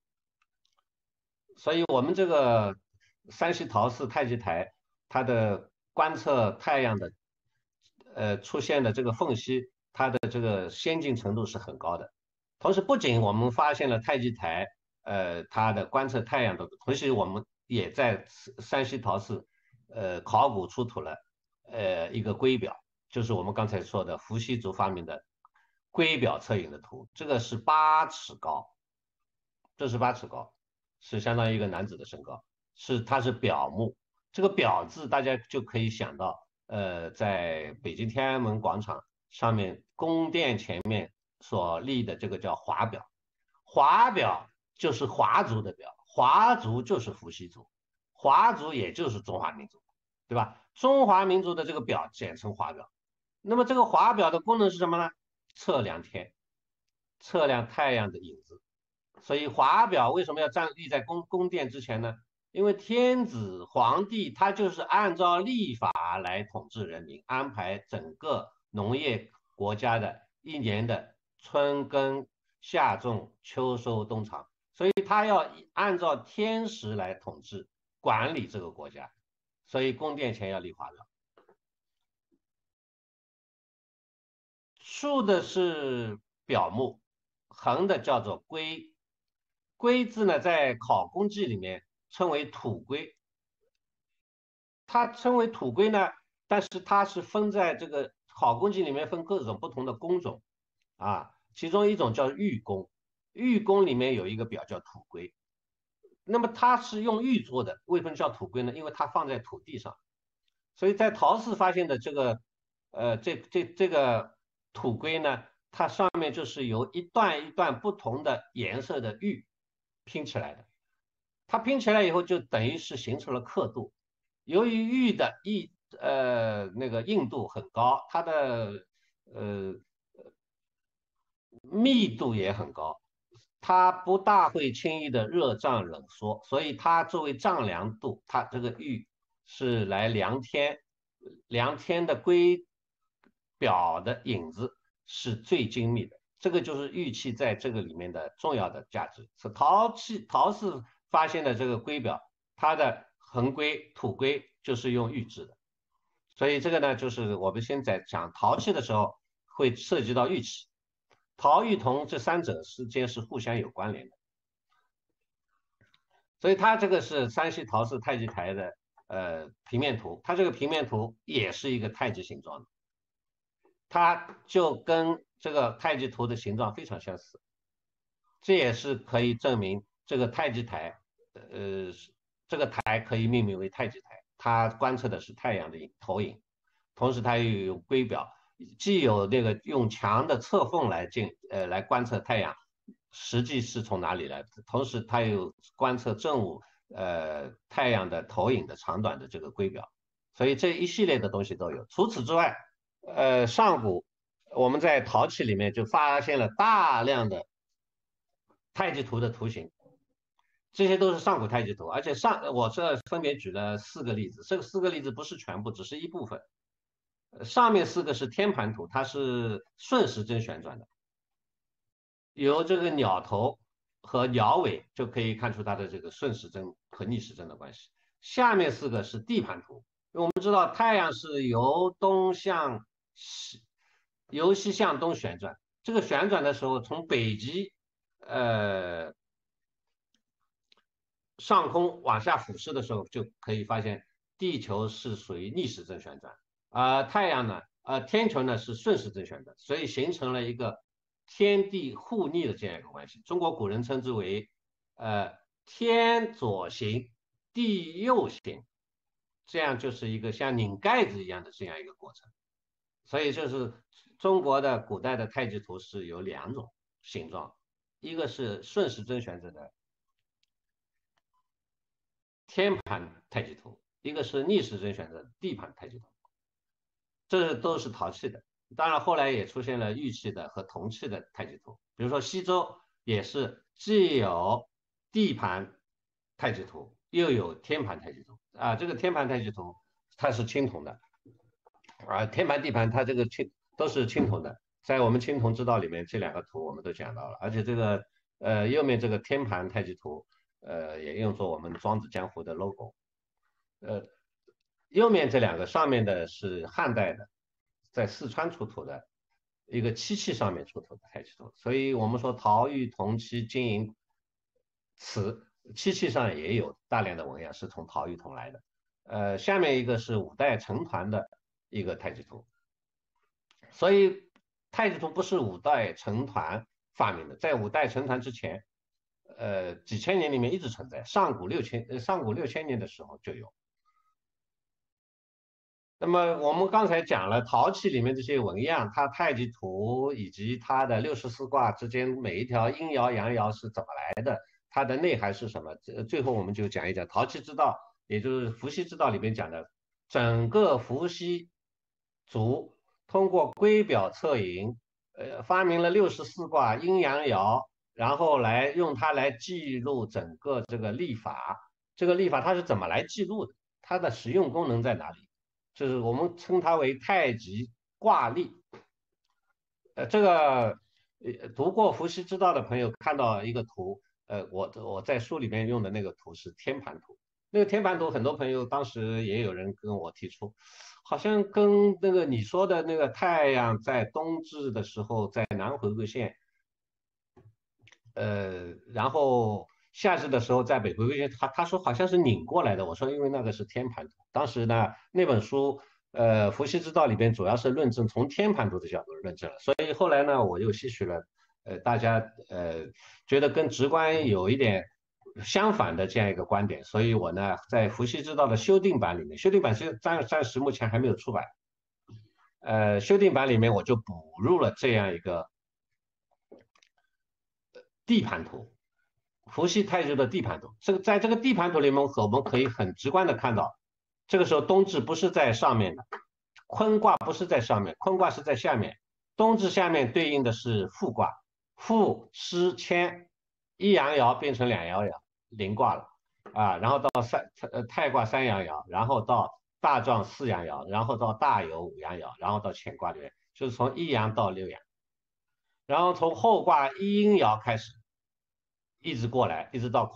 Speaker 2: 所以我们这个山西陶寺太极台，它的观测太阳的出现的这个缝隙，它的这个先进程度是很高的。同时，不仅我们发现了太极台，它的观测太阳的，同时我们也在山西陶寺，考古出土了一个龟表，就是我们刚才说的伏羲族发明的龟表测影的图，这个是8尺高，这是8尺高。是相当于一个男子的身高，它是表目。这个表字大家就可以想到，在北京天安门广场上面宫殿前面所立的这个叫华表，华表就是华族的表，华族就是伏羲族，华族也就是中华民族，对吧？中华民族的这个表简称华表。那么这个华表的功能是什么呢？测量天，测量太阳的影子。所以华表为什么要站立在宫殿之前呢？因为天子皇帝他就是按照历法来统治人民，安排整个农业国家的一年的春耕、夏种、秋收、冬藏，所以他要按照天时来统治管理这个国家，所以宫殿前要立华表。竖的是表目，横的叫做龟。龟字呢，在考工记里面称为土龟，它称为土龟呢，但是它是分在这个考工记里面分各种不同的工种啊，其中一种叫玉工，玉工里面有一个表叫土龟，那么它是用玉做的，为什么叫土龟呢？因为它放在土地上，所以在陶寺发现的这个这个土龟呢，它上面就是由一段一段不同的颜色的玉拼起来的。它拼起来以后就等于是形成了刻度。由于玉的那个硬度很高，它的呃密度也很高，它不大会轻易的热胀冷缩，所以它作为丈量度，它这个玉是来量天，量天的龟表的影子是最精密的。这个就是玉器在这个里面的重要的价值。是陶氏发现的这个龟表，它的横龟、土龟就是用玉制的。所以这个呢，就是我们现在讲陶器的时候会涉及到玉器。 陶、玉、铜这三者之间是互相有关联的，所以它这个是山西陶寺太极台的平面图，它这个平面图也是一个太极形状的，它就跟这个太极图的形状非常相似，这也是可以证明这个太极台，这个台可以命名为太极台，它观测的是太阳的投影，同时它又有规表，既有那个用墙的侧缝来观测太阳实际是从哪里来的，同时它又观测正午太阳的投影的长短的这个规表，所以这一系列的东西都有。除此之外，上古我们在陶器里面就发现了大量的太极图的图形，这些都是上古太极图，而且我这分别举了4个例子，这个4个例子不是全部，只是一部分。上面4个是天盘图，它是顺时针旋转的，由这个鸟头和鸟尾就可以看出它的这个顺时针和逆时针的关系。下面4个是地盘图，因为我们知道太阳是由西向东旋转，这个旋转的时候从北极上空往下俯视的时候，就可以发现地球是属于逆时针旋转，太阳呢，天球呢是顺时针旋转，所以形成了一个天地互逆的这样一个关系。中国古人称之为天左行，地右行，这样就是一个像拧盖子一样的这样一个过程。所以就是中国的古代的太极图是有2种形状，一个是顺时针旋转的天盘太极图，一个是逆时针旋转的地盘太极图，这都是陶器的。当然后来也出现了玉器的和铜器的太极图，比如说西周也是既有地盘太极图，又有天盘太极图这个天盘太极图它是青铜的，天盘地盘它这个都是青铜的，在我们青铜之道里面这2个图我们都讲到了，而且这个右面这个天盘太极图也用作我们庄子江湖的 logo，右面这2个上面的是汉代的，在四川出土的一个漆器上面出土的太极图，所以我们说陶玉铜漆金银瓷漆器上也有大量的纹样是从陶玉铜来的。下面一个是5代成团的一个太极图，所以太极图不是5代成团发明的，在5代成团之前，几千年里面一直存在，上古六千年的时候就有。那么我们刚才讲了陶器里面这些纹样，它太极图以及它的64卦之间每一条阴爻阳爻是怎么来的，它的内涵是什么？最后我们就讲一讲陶器之道，也就是伏羲之道里面讲的，整个伏羲族通过规表测影，发明了64卦阴阳爻，然后用它来记录整个这个历法。这个历法它是怎么来记录的？它的实用功能在哪里？就是我们称它为太极卦历。这个读过伏羲之道的朋友看到一个图，我在书里面用的那个图是天盘图。那个天盘图，很多朋友当时也有人跟我提出，好像跟那个你说的那个太阳在冬至的时候在南回归线，然后夏至的时候在北回归线，他说好像是拧过来的。我说因为那个是天盘图。当时呢那本书伏羲之道里边主要是论证从天盘图的角度论证了，所以后来呢我又吸取了大家觉得跟直观有一点相反的这样一个观点，所以我呢在伏羲之道的修订版里面，修订版暂时目前还没有出版，修订版里面我就补入了这样一个地盘图，伏羲太极的地盘图。在这个地盘图里面，我们可以很直观的看到，这个时候冬至不是在上面的，坤卦不是在上面，坤卦是在下面，冬至下面对应的是复卦，复失谦，一阳爻变成2爻爻，临卦了然后到太卦3阳爻，然后到大壮4阳爻，然后到大有5阳爻，然后到乾卦里面，就是从1阳到6阳，然后从后卦1阴爻开始，一直过来，一直到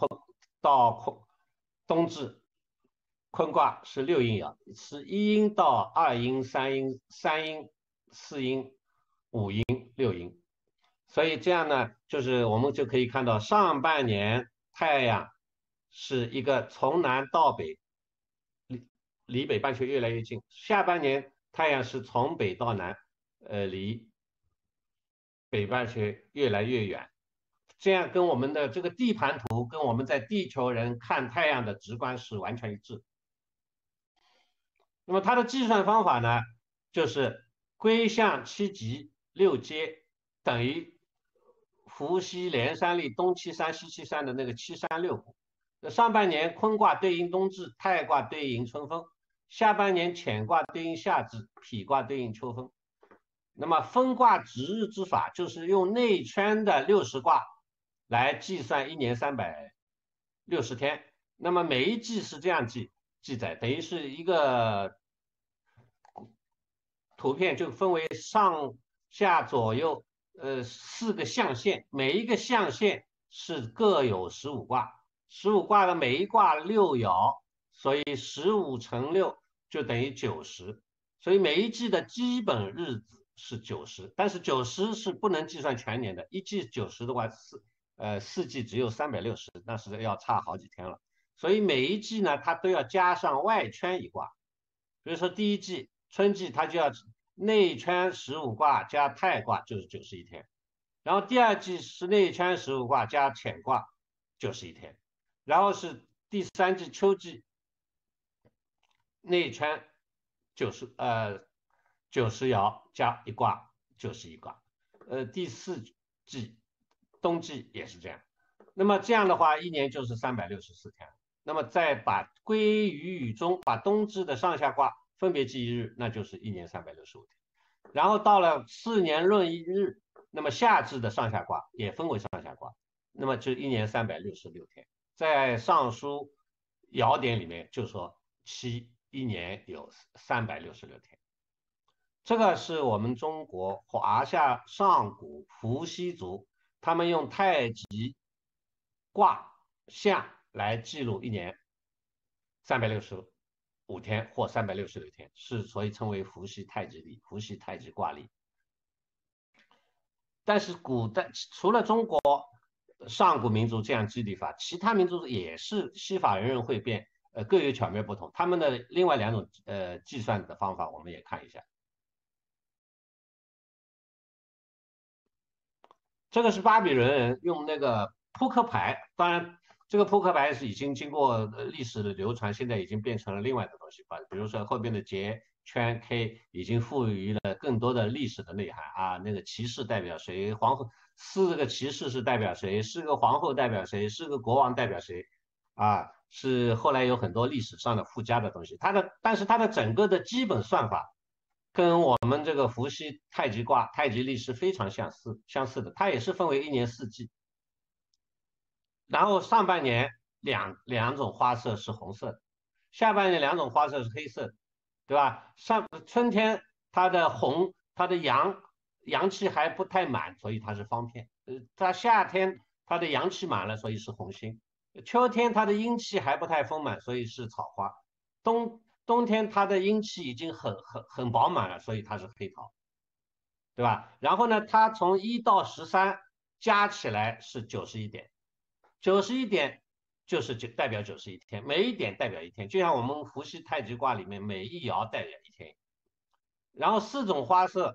Speaker 2: 冬至，坤卦是6阴爻，是1阴到2阴、3阴、4阴、5阴、6阴， 所以这样呢，就是我们就可以看到上半年太阳是一个从南到北，离北半球越来越近；下半年太阳是从北到南，离北半球越来越远。这样跟我们的这个地盘图，跟我们在地球人看太阳的直观是完全一致。那么它的计算方法呢，就是归向七极六阶等于伏羲连三历东七三西七三的那个736股。上半年坤卦对应冬至，太卦对应春分，下半年乾卦对应夏至，否卦对应秋分。那么分卦值日之法就是用内圈的60卦来计算一年360天。那么每一季是这样记载，等于是一个图片就分为上下左右4个象限，每一个象限是各有15卦，15卦的每一卦6爻，所以15乘6就等于90，所以每一季的基本日子是90，但是90是不能计算全年的，一季90的话4季只有360，那是要差好几天了。所以每一季呢，它都要加上外圈1卦。比如说第一季春季，它就要内圈15卦加太卦，就是91天。然后第二季是内圈15卦加乾卦，91天。然后是第三季秋季内圈90爻加1卦，91卦。第四季冬季也是这样。那么这样的话，一年就是364天。那么再把归于宇中，把冬至的上下卦分别记一日，那就是一年365天。然后到了4年闰一日，那么夏至的上下卦也分为上下卦，那么就一年366天。在尚书爻典里面就说一年有366天。这个是我们中国华夏上古伏羲族，他们用太极卦象来记录一年365天或366天，所以称为伏羲太极历、伏羲太极卦历。但是古代除了中国上古民族这样记历法，其他民族也是西法人人会变，各有巧妙不同。他们的另外2种计算的方法，我们也看一下。这个是巴比伦人用那个扑克牌，当然这个扑克牌是已经经过历史的流传，现在已经变成了另外的东西吧。比如说后边的节、圈、K 已经赋予了更多的历史的内涵啊。那个骑士代表谁？皇后4个骑士是代表谁？4个皇后代表谁？4个国王代表谁？啊，是后来有很多历史上的附加的东西。但是它的整个的基本算法跟我们这个伏羲太极卦、太极历是非常相似的，它也是分为一年4季。然后上半年两种花色是红色的，下半年2种花色是黑色的，对吧？春天它的红，它的阳气还不太满，所以它是方片。它夏天它的阳气满了，所以是红心。秋天它的阴气还不太丰满，所以是草花。冬天它的阴气已经很饱满了，所以它是黑桃，对吧？然后呢，它从1到13加起来是91点，91点就是代表91天，每一点代表1天，就像我们伏羲太极卦里面每一爻代表1天。然后4种花色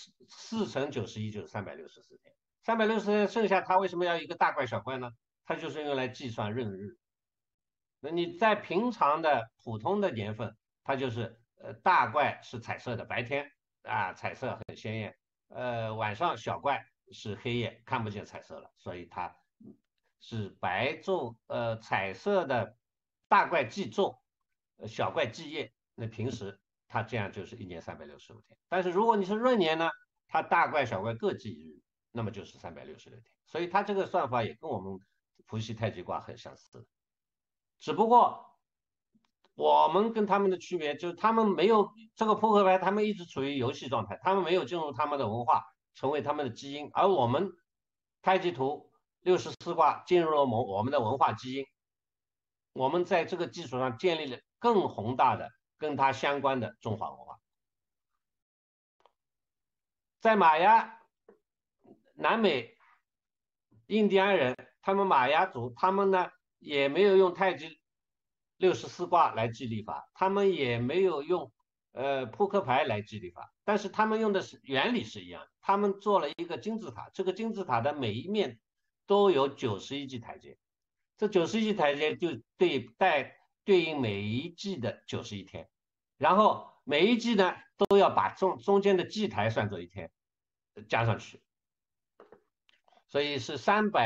Speaker 2: 4乘91就是364天，364天剩下它为什么要一个大怪小怪呢？它就是用来计算闰日。那你在平常的普通的年份，它就是大怪是彩色的，白天啊彩色很鲜艳，晚上小怪是黑夜看不见彩色了，所以它是白昼彩色的大怪忌昼，小怪忌夜。那平时它这样就是一年365天。但是如果你是闰年呢，它大怪小怪各记一日，那么就是366天。所以它这个算法也跟我们伏羲太极卦很相似。只不过我们跟他们的区别就是他们没有这个扑克牌，他们一直处于游戏状态，他们没有进入他们的文化，成为他们的基因，而我们太极图64卦进入了我们的文化基因，我们在这个基础上建立了更宏大的跟它相关的中华文化。在玛雅南美印第安人，他们玛雅族，他们呢也没有用太极64卦来记历法，他们也没有用扑克牌来记历法，但是他们用的是原理是一样的，他们做了一个金字塔，这个金字塔的每一面都有91级台阶，这91级台阶就对应每一季的91天，然后每一季呢都要把中间的祭台算作一天加上去，所以是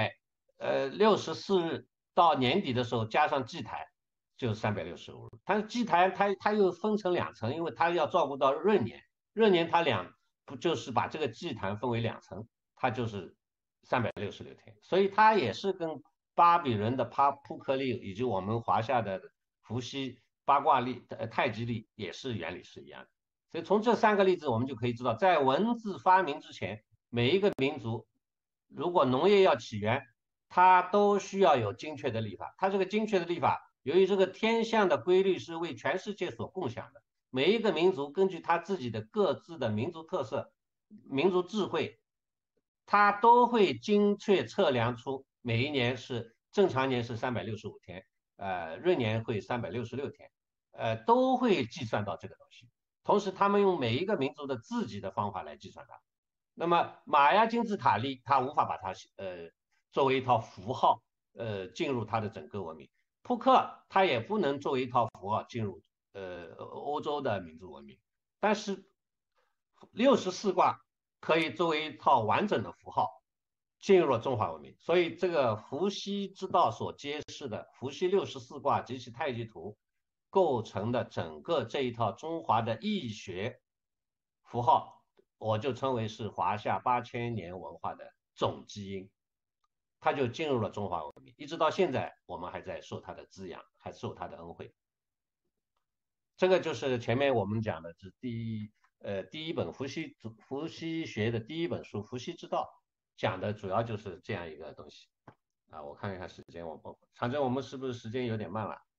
Speaker 2: 364日到年底的时候加上祭台就是365日。但是祭台它又分成两层，因为它要照顾到闰年，闰年它不就是把这个祭坛分为两层，它就是366天，所以它也是跟巴比伦的扑克历以及我们华夏的伏羲八卦历、太极历也是原理是一样的。所以从这3个例子我们就可以知道，在文字发明之前，每一个民族如果农业要起源，它都需要有精确的历法。它这个精确的历法，由于这个天象的规律是为全世界所共享的，每一个民族根据他自己的各自的民族特色、民族智慧，它都会精确测量出每一年是正常年是365天，闰年会366天，都会计算到这个东西。同时，他们用每一个民族的自己的方法来计算它。那么玛雅金字塔历，它无法把它作为一套符号进入它的整个文明。扑克它也不能作为一套符号进入欧洲的民族文明。但是64卦可以作为一套完整的符号进入了中华文明。所以这个伏羲之道所揭示的伏羲64卦及其太极图构成的整个这一套中华的易学符号，我就称为是华夏8000年文化的总基因，它就进入了中华文明，一直到现在我们还在受它的滋养，还受它的恩惠。这个就是前面我们讲的是第一本伏羲学的第一本书《伏羲之道》，讲的主要就是这样一个东西啊。我看一看时间，反正我们是不是时间有点慢了？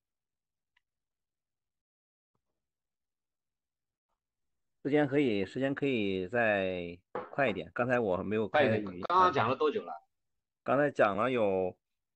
Speaker 1: 时间可以再快一点。刚才我没有
Speaker 2: 快一点，
Speaker 1: 开语音，
Speaker 2: 刚刚讲了多久了？
Speaker 1: 刚才讲了有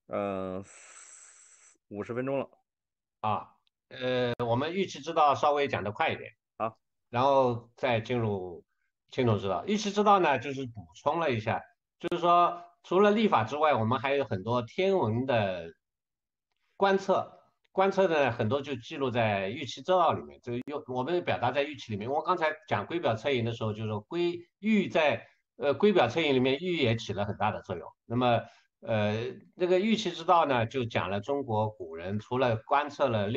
Speaker 1: 50分钟了。
Speaker 2: 啊，我们预期之道稍微讲得快一点，
Speaker 1: 好，
Speaker 2: 然后再进入青铜之道。预期之道呢，就是补充了一下，就是说除了历法之外，我们还有很多天文的观测，观测呢很多就记录在预期之道里面。这个我们表达在预期里面。我刚才讲圭表测引的时候，就是说圭表测引里面玉也起了很大的作用。那么这个玉器之道呢，就讲了中国古人除了观测了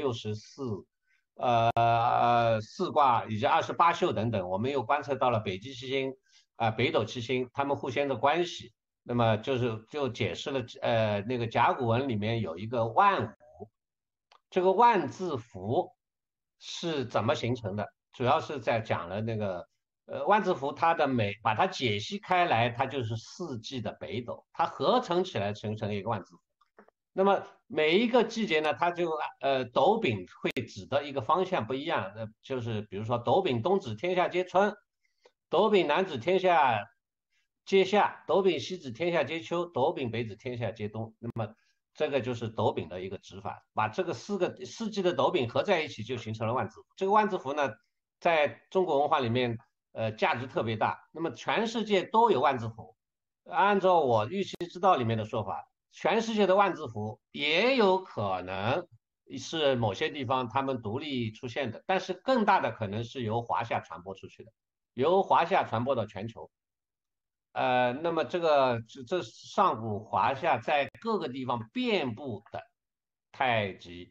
Speaker 2: 四卦以及28宿等等，我们又观测到了北极七星北斗七星它们互相的关系。那么就解释了那个甲骨文里面有一个万五，这个万字符是怎么形成的？主要是在讲了那个万字符它的把它解析开来，它就是四季的北斗，它合成起来形成一个万字符。那么每一个季节呢，它就斗柄会指的一个方向不一样，就是比如说斗柄东指天下皆春，斗柄南指天下皆夏，斗柄西指天下皆秋，斗柄北指天下皆冬。那么这个就是斗柄的一个指法，把这个四季的斗柄合在一起，就形成了万字符。这个万字符呢，在中国文化里面，价值特别大。那么全世界都有万字符，按照我预期之道里面的说法，全世界的万字符也有可能是某些地方他们独立出现的，但是更大的可能是由华夏传播出去的，由华夏传播到全球。那么这上古华夏在各个地方遍布的太极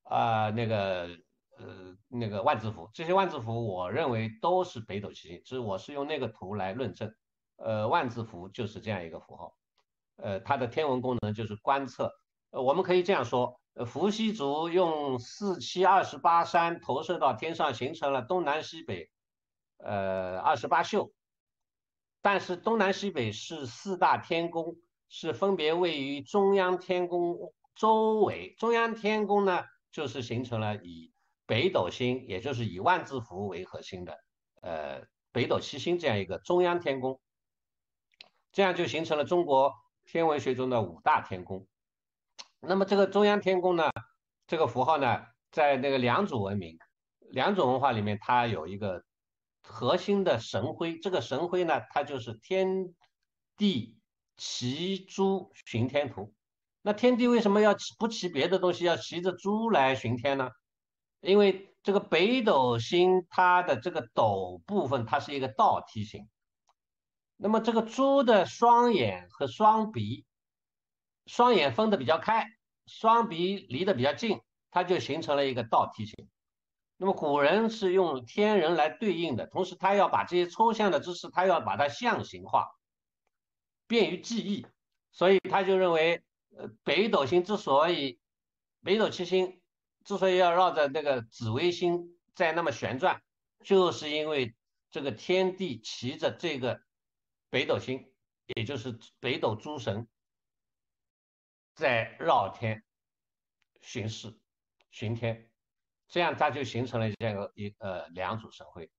Speaker 2: 那个万字符，这些万字符我认为都是北斗七星，我是用那个图来论证。万字符就是这样一个符号，它的天文功能就是观测。我们可以这样说，伏羲族用4、7、28山投射到天上，形成了东南西北28宿。但是东南西北是四大天宫，是分别位于中央天宫周围。中央天宫呢，就是形成了以北斗星，也就是以万字符为核心的北斗七星这样一个中央天宫。 这样就形成了中国天文学中的五大天宫。那么这个中央天宫呢，这个符号呢，在那个良渚文明、良渚文化里面，它有一个核心的神徽。这个神徽呢，它就是天地骑猪巡天图。那天地为什么要不骑别的东西，要骑着猪来巡天呢？因为这个北斗星它的这个斗部分，它是一个倒梯形。那么这个猪的双眼和双鼻，双眼分的比较开，双鼻离得比较近，它就形成了一个倒梯形。那么古人是用天人来对应的，同时他要把这些抽象的知识，他要把它象形化，便于记忆，所以他就认为，北斗星之所以北斗七星之所以要绕着那个紫微星在那么旋转，就是因为这个天地骑着这个北斗星，也就是北斗诸神在绕天巡视巡天，这样它就形成了这样两组神会。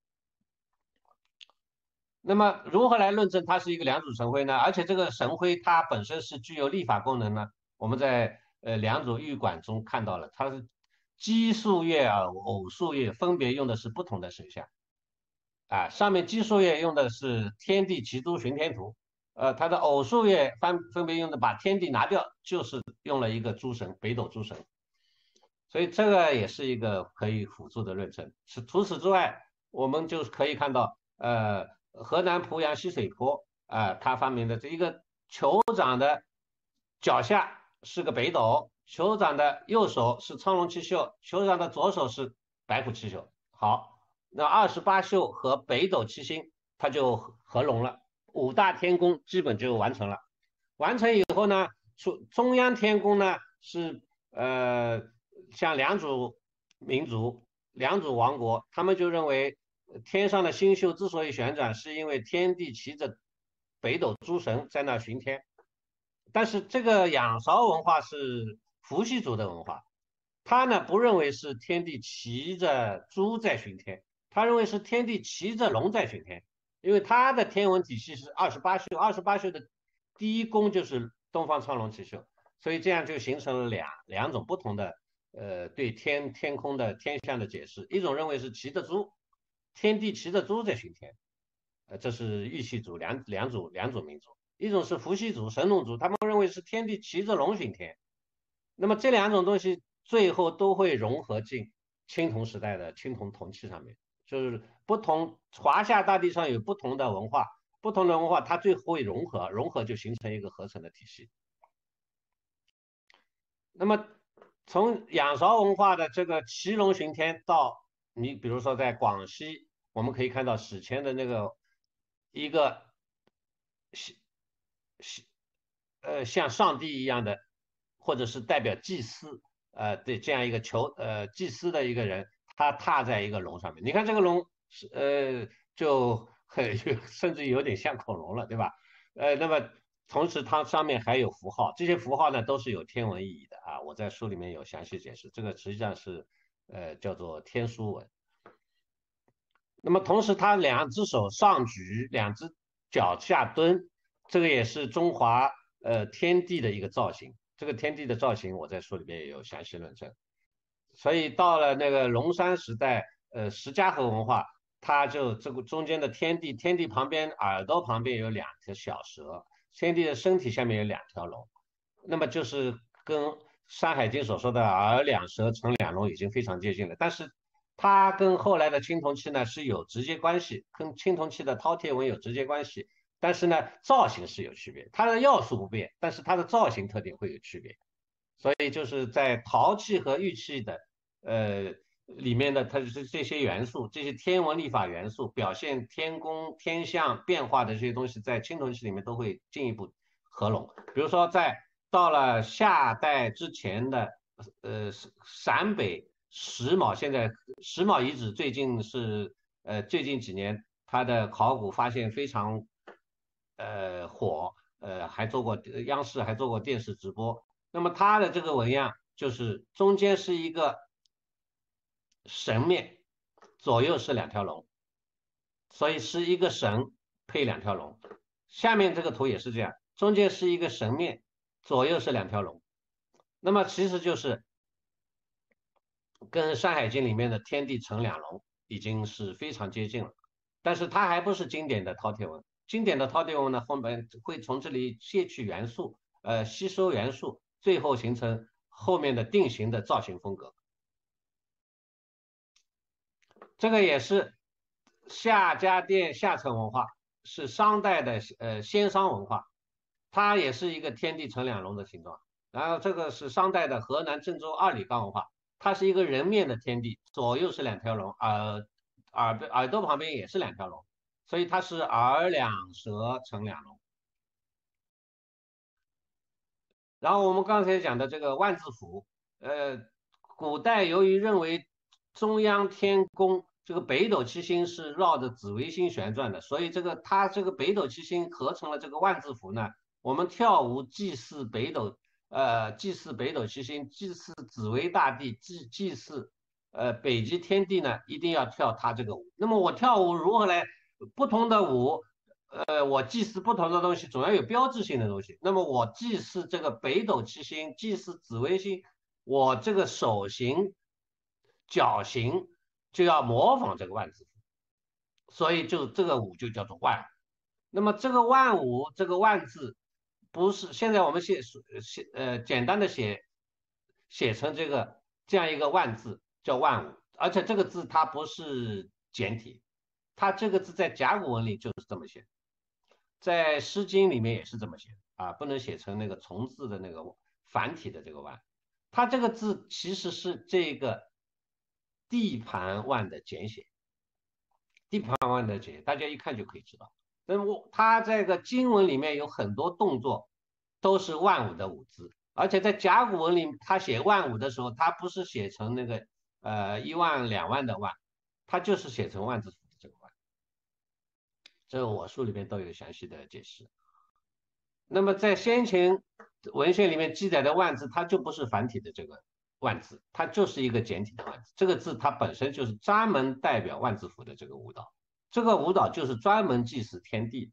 Speaker 2: 那么如何来论证它是一个两组神徽呢？而且这个神徽它本身是具有历法功能呢？我们在两组玉管中看到了，它是奇数月啊、偶数月分别用的是不同的神像啊。上面奇数月用的是天地奇都巡天图，它的偶数月分别用的把天地拿掉，就是用了一个诸神北斗诸神，所以这个也是一个可以辅助的论证。除此之外，我们就可以看到，河南濮阳西水坡他发明的这一个酋长的脚下是个北斗，酋长的右手是苍龙七宿，酋长的左手是白虎七宿。好，那28宿和北斗七星它就合拢了，五大天宫基本就完成了。完成以后呢，中央天宫呢是像良渚民族、良渚王国，他们就认为天上的星宿之所以旋转，是因为天地骑着北斗诸神在那巡天。但是这个仰韶文化是伏羲族的文化，他呢不认为是天地骑着猪在巡天，他认为是天地骑着龙在巡天，因为他的天文体系是28宿的第一宫就是东方苍龙七宿，所以这样就形成了两种不同的对天空的天象的解释，一种认为是骑着猪，天地骑着猪在巡天，这是玉系族两种民族，一种是伏羲族神农族，他们认为是天地骑着龙巡天。那么这两种东西最后都会融合进青铜时代的青铜铜器上面，就是不同华夏大地上有不同的文化，不同的文化它最后会融合就形成一个合成的体系。那么从仰韶文化的这个骑龙巡天到你比如说在广西，我们可以看到史前的那个一个像上帝一样的，或者是代表祭司的这样一个祭司的一个人，他踏在一个龙上面。你看这个龙是就很甚至有点像恐龙了，对吧？那么同时它上面还有符号，这些符号呢都是有天文意义的啊。我在书里面有详细解释，这个实际上是叫做天书文。那么同时，他两只手上举，两只脚下蹲，这个也是中华天地的一个造型。这个天地的造型，我在书里面也有详细论证。所以到了那个龙山时代，石家河文化，它就这个中间的天地，天地旁边耳朵旁边有两条小蛇，天地的身体下面有两条龙，那么就是跟《山海经》所说的耳两蛇成两龙已经非常接近了。但是它跟后来的青铜器呢是有直接关系，跟青铜器的饕餮纹有直接关系。但是呢，造型是有区别，它的要素不变，但是它的造型特点会有区别。所以就是在陶器和玉器的里面的，它是这些元素，这些天文历法元素，表现天宫天象变化的这些东西，在青铜器里面都会进一步合拢。比如说，到了夏代之前的陕北石峁，现在石峁遗址最近几年它的考古发现非常火，还做过央视还做过电视直播。那么它的这个纹样就是中间是一个神面，左右是两条龙，所以是一个神配两条龙。 下面这个图也是这样，中间是一个神面，左右是两条龙。那么其实就是跟《山海经》里面的天地成两龙已经是非常接近了，但是它还不是经典的饕餮纹。经典的饕餮纹呢，后面会从这里摄取元素，吸收元素，最后形成后面的定型的造型风格。这个也是夏家店下层文化，是商代的先商文化，它也是一个天地成两龙的形状。然后这个是商代的河南郑州二里岗文化，它是一个人面的天地，左右是两条龙，耳朵旁边也是两条龙，所以它是耳两舌成两龙。然后我们刚才讲的这个万字符，呃，古代由于认为中央天宫这个北斗七星是绕着紫微星旋转的，所以它这个北斗七星合成了这个万字符呢。我们跳舞祭祀北斗，祭祀北斗七星，祭祀紫微大帝，祭祀北极天帝呢，一定要跳他这个舞。那么我跳舞如何来不同的舞？我祭祀不同的东西，总要有标志性的东西。那么我祭祀这个北斗七星，祭祀紫微星，我这个手型、脚型就要模仿这个万字符，所以就这个舞就叫做万舞。那么这个万舞，这个万字，不是现在我们简单的写成这样一个万字叫万舞，而且这个字它不是简体，它这个字在甲骨文里就是这么写。在《诗经》里面也是这么写啊，不能写成那个从字的那个繁体的这个万，它这个字其实是这个地盘万的简写，地盘万的简写，大家一看就可以知道。那么它这个经文里面有很多动作都是万五的五字，而且在甲骨文里，他写万五的时候，他不是写成那个一万两万的万，他就是写成万字符的这个万，这个我书里面都有详细的解释。那么在先秦文献里面记载的万字，它就不是繁体的这个万字，它就是一个简体的万字。这个字它本身就是专门代表万字符的这个舞蹈，这个舞蹈就是专门祭祀天地。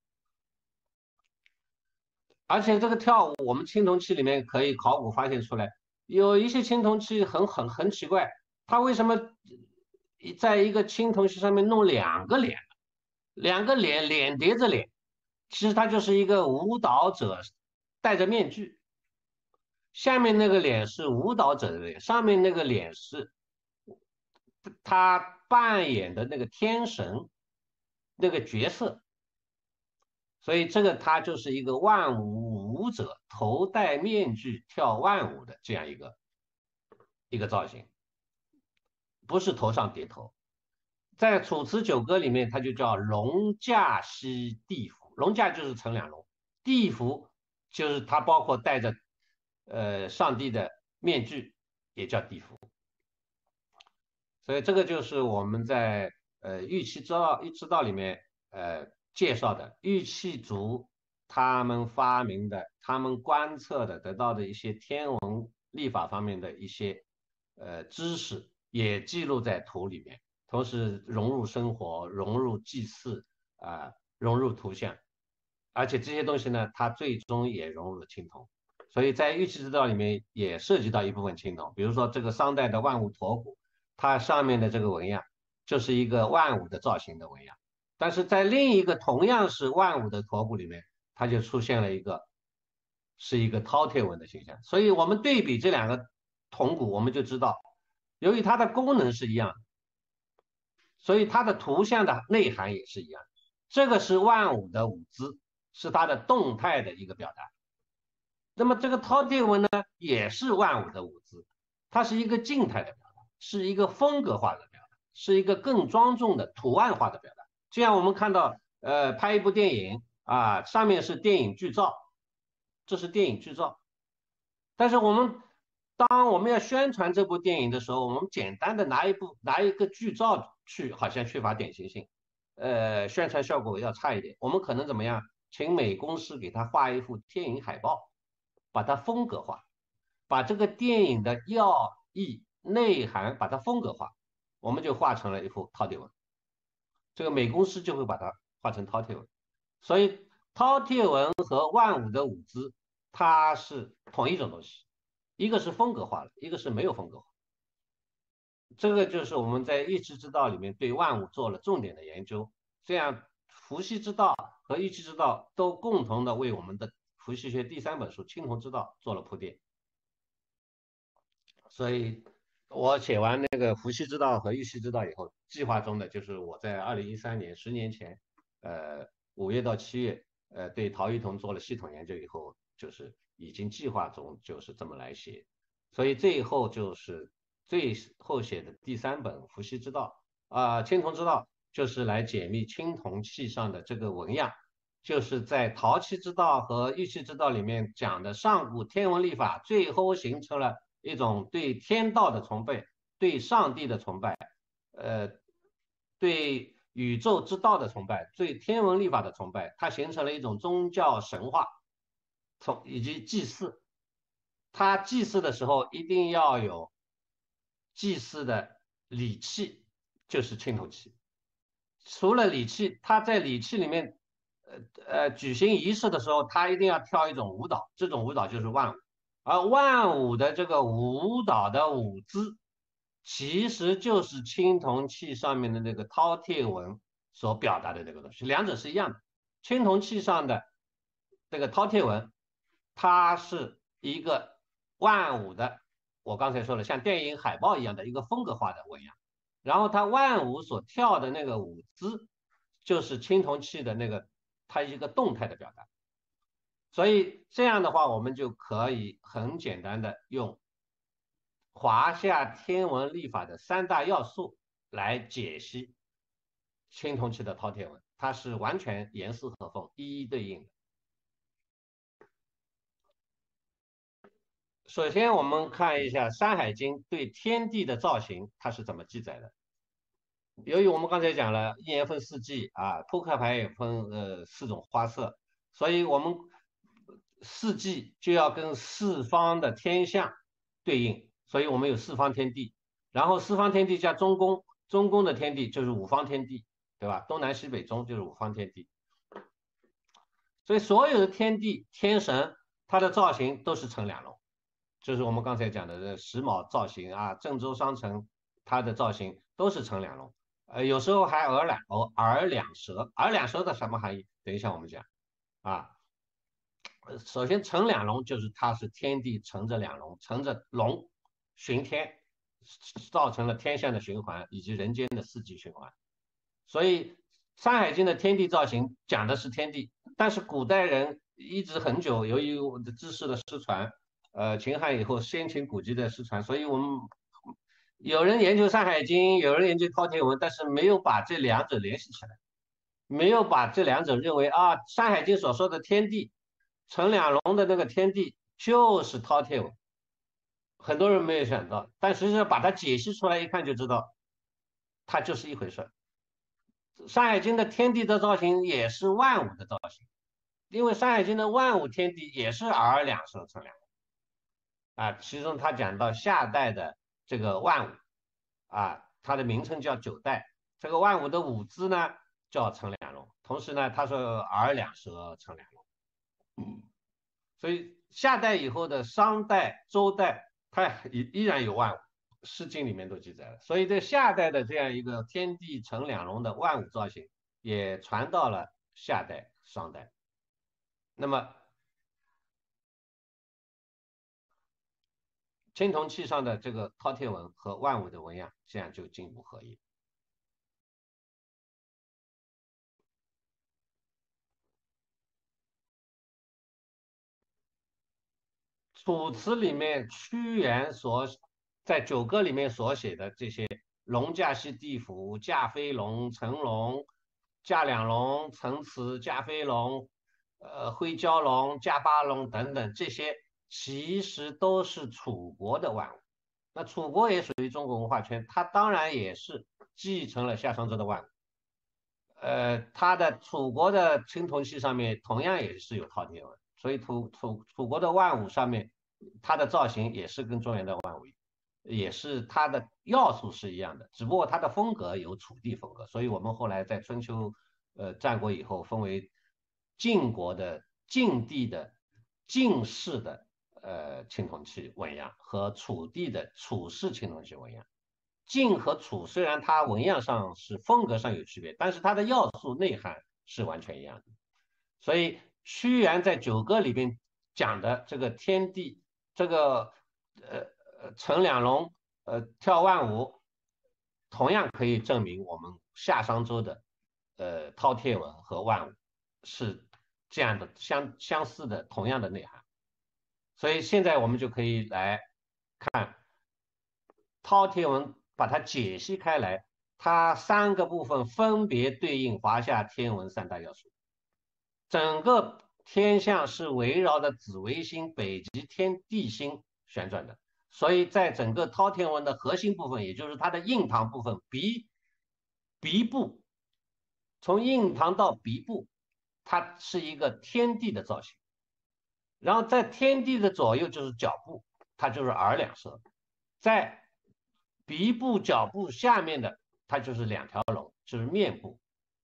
Speaker 2: 而且这个跳舞，我们青铜器里面可以考古发现出来，有一些青铜器很奇怪，它为什么在一个青铜器上面弄两个脸，两个脸叠着脸？其实它就是一个舞蹈者戴着面具，下面那个脸是舞蹈者的脸，上面那个脸是他扮演的那个天神那个角色，所以这个他就是一个万舞舞者，头戴面具跳万舞的这样一个造型，不是头上叠头。在《楚辞九歌》里面，它就叫龙驾兮地服，龙驾就是乘两龙，地服就是它包括戴着上帝的面具，也叫地服。所以这个就是我们在玉器之道里面介绍的玉器族他们发明的、他们观测的、得到的一些天文历法方面的一些知识，也记录在图里面，同时融入生活、融入祭祀融入图像，而且这些东西呢，它最终也融入了青铜。所以在玉器之道里面也涉及到一部分青铜，比如说这个商代的万物驼骨，它上面的这个纹样就是一个万物的造型的纹样，但是在另一个同样是万物的驼骨里面，它就出现了是一个饕餮纹的形象。所以我们对比这两个铜骨，我们就知道，由于它的功能是一样的，所以它的图像的内涵也是一样的。这个是万物的舞姿，是它的动态的一个表达。那么这个饕餮纹呢，也是万物的舞姿，它是一个静态的表达，是一个风格化的表达，是一个更庄重的图案化的表达。就像我们看到，拍一部电影啊，上面是电影剧照，这是电影剧照。但是当我们要宣传这部电影的时候，我们简单的拿一个剧照去，好像缺乏典型性，宣传效果要差一点。我们可能怎么样，请美公司给他画一幅电影海报。把它风格化，把这个电影的要义内涵把它风格化，我们就画成了一幅饕餮纹。这个美公司就会把它画成饕餮纹。所以饕餮纹和万物的舞姿，它是同一种东西，一个是风格化的，一个是没有风格化。这个就是我们在易气之道里面对万物做了重点的研究，这样伏羲之道和易气之道都共同的为我们的伏羲学第3本书青铜之道做了铺垫。所以我写完那个伏羲之道和易气之道以后，计划中的就是我在2013年10年前，5月到7月，对陶玉同做了系统研究以后，就是已经计划中就是这么来写。所以最后就是最后写的第3本伏羲之道青铜之道，就是来解密青铜器上的这个纹样，就是在陶器之道和玉器之道里面讲的上古天文历法，最后形成了一种对天道的崇拜，对上帝的崇拜，对宇宙之道的崇拜，对天文历法的崇拜，它形成了一种宗教神话，以及祭祀。他祭祀的时候一定要有祭祀的礼器，就是青铜器。除了礼器，他在礼器里面，举行仪式的时候，他一定要跳一种舞蹈，这种舞蹈就是万舞。而万舞的这个舞蹈的舞姿，其实就是青铜器上面的那个饕餮纹所表达的那个东西，两者是一样的。青铜器上的这个饕餮纹，它是一个万舞的，我刚才说了，像电影海报一样的一个风格化的纹样。然后它万舞所跳的那个舞姿，就是青铜器的那个它一个动态的表达。所以这样的话，我们就可以很简单的用华夏天文历法的3大要素来解析青铜器的饕餮纹，它是完全严丝合缝、一一对应的。首先，我们看一下《山海经》对天地的造型，它是怎么记载的。由于我们刚才讲了，一年分4季啊，扑克牌也分4种花色，所以我们4季就要跟4方的天象对应，所以我们有4方天地，然后4方天地加中宫，中宫的天地就是5方天地，对吧？东南西北中就是5方天地，所以所有的天地天神它的造型都是成两龙，就是我们刚才讲的这石卯造型啊，郑州商城它的造型都是成两龙。有时候还耳两舌，耳两舌的什么含义？等一下我们讲啊。首先乘两龙就是它是天地乘着两龙，乘着龙巡天，造成了天象的循环以及人间的4季循环。所以《山海经》的天地造型讲的是天地，但是古代人一直很久，由于我的知识的失传，秦汉以后先秦古籍的失传，所以我们有人研究《山海经》，有人研究饕餮纹，但是没有把这两者联系起来，没有把这两者认为啊，《山海经》所说的天地乘两龙的那个天地就是饕餮纹，很多人没有想到，但实际上把它解析出来一看就知道，它就是一回事。山海经的天地的造型也是万物的造型，因为山海经的万物天地也是耳两舌乘两啊，其中他讲到夏代的这个万物啊，它的名称叫九代，这个万物的舞姿呢叫乘两龙，同时呢他说耳两舌乘两龙，所以夏代以后的商代、周代，它依然有万物。诗经里面都记载了，所以这夏代的这样一个天地乘两龙的万物造型，也传到了夏代、商代。那么青铜器上的这个饕餮纹和万物的纹样，这样就进步合一。楚辞里面屈原在九歌里面所写的这些龙驾兮地府，驾飞龙，乘龙，驾两龙，乘雌，驾飞龙，挥蛟龙，驾八龙等等，这些其实都是楚国的万物。那楚国也属于中国文化圈，它当然也是继承了夏商周的万物。它的楚国的青铜器上面同样也是有饕餮纹，所以楚国的万物上面，它的造型也是跟中原的万物，也是它的要素是一样的，只不过它的风格有楚地风格，所以我们后来在春秋、战国以后分为晋国的晋地的晋氏的青铜器纹样和楚地的楚氏青铜器纹样。晋和楚虽然它纹样上是风格上有区别，但是它的要素内涵是完全一样的。所以屈原在《九歌》里边讲的这个天地，这个乘两龙，跳万舞，同样可以证明我们夏商周的饕餮纹和万舞是这样的相似的同样的内涵。所以现在我们就可以来看饕餮纹，把它解析开来，它3个部分分别对应华夏天文3大要素。整个天象是围绕着紫微星、北极天地星旋转的，所以在整个饕餮纹的核心部分，也就是它的印堂部分，鼻部，从印堂到鼻部，它是一个天地的造型。然后在天地的左右就是脚部，它就是耳两舌，在鼻部、脚部下面的它就是2条龙，就是面部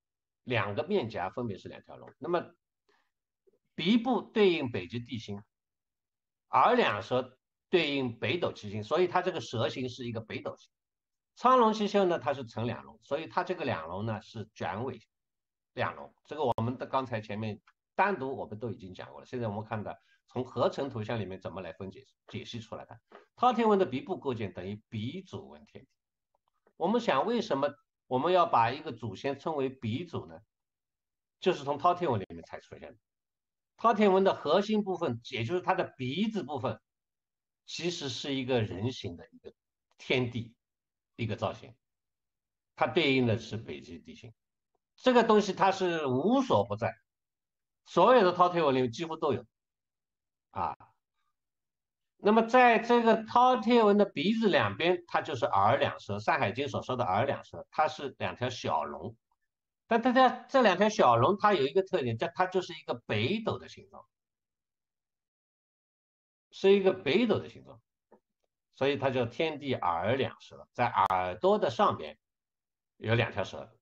Speaker 2: ，2个面颊分别是2条龙。那么鼻部对应北极地星，耳两舌对应北斗七星，所以它这个舌形是一个北斗星。苍龙七宿呢，它是乘两龙，所以它这个两龙呢是卷尾两龙。这个我们的刚才前面单独我们都已经讲过了。现在我们看到从合成图像里面怎么来解析出来的。饕餮纹的鼻部构建等于鼻祖纹天体。我们想为什么我们要把一个祖先称为鼻祖呢？就是从饕餮纹里面才出现的。饕餮纹的核心部分，也就是它的鼻子部分，其实是一个人形的一个天地一个造型，它对应的是北极地形。这个东西它是无所不在，所有的饕餮纹里面几乎都有啊。那么在这个饕餮纹的鼻子两边，它就是耳两舌，《山海经》所说的耳两舌，它是2条小龙。但它这2条小龙，它有一个特点，它就是一个北斗的形状，是一个北斗的形状，所以它叫天地耳两舌，在耳朵的上边有2条舌。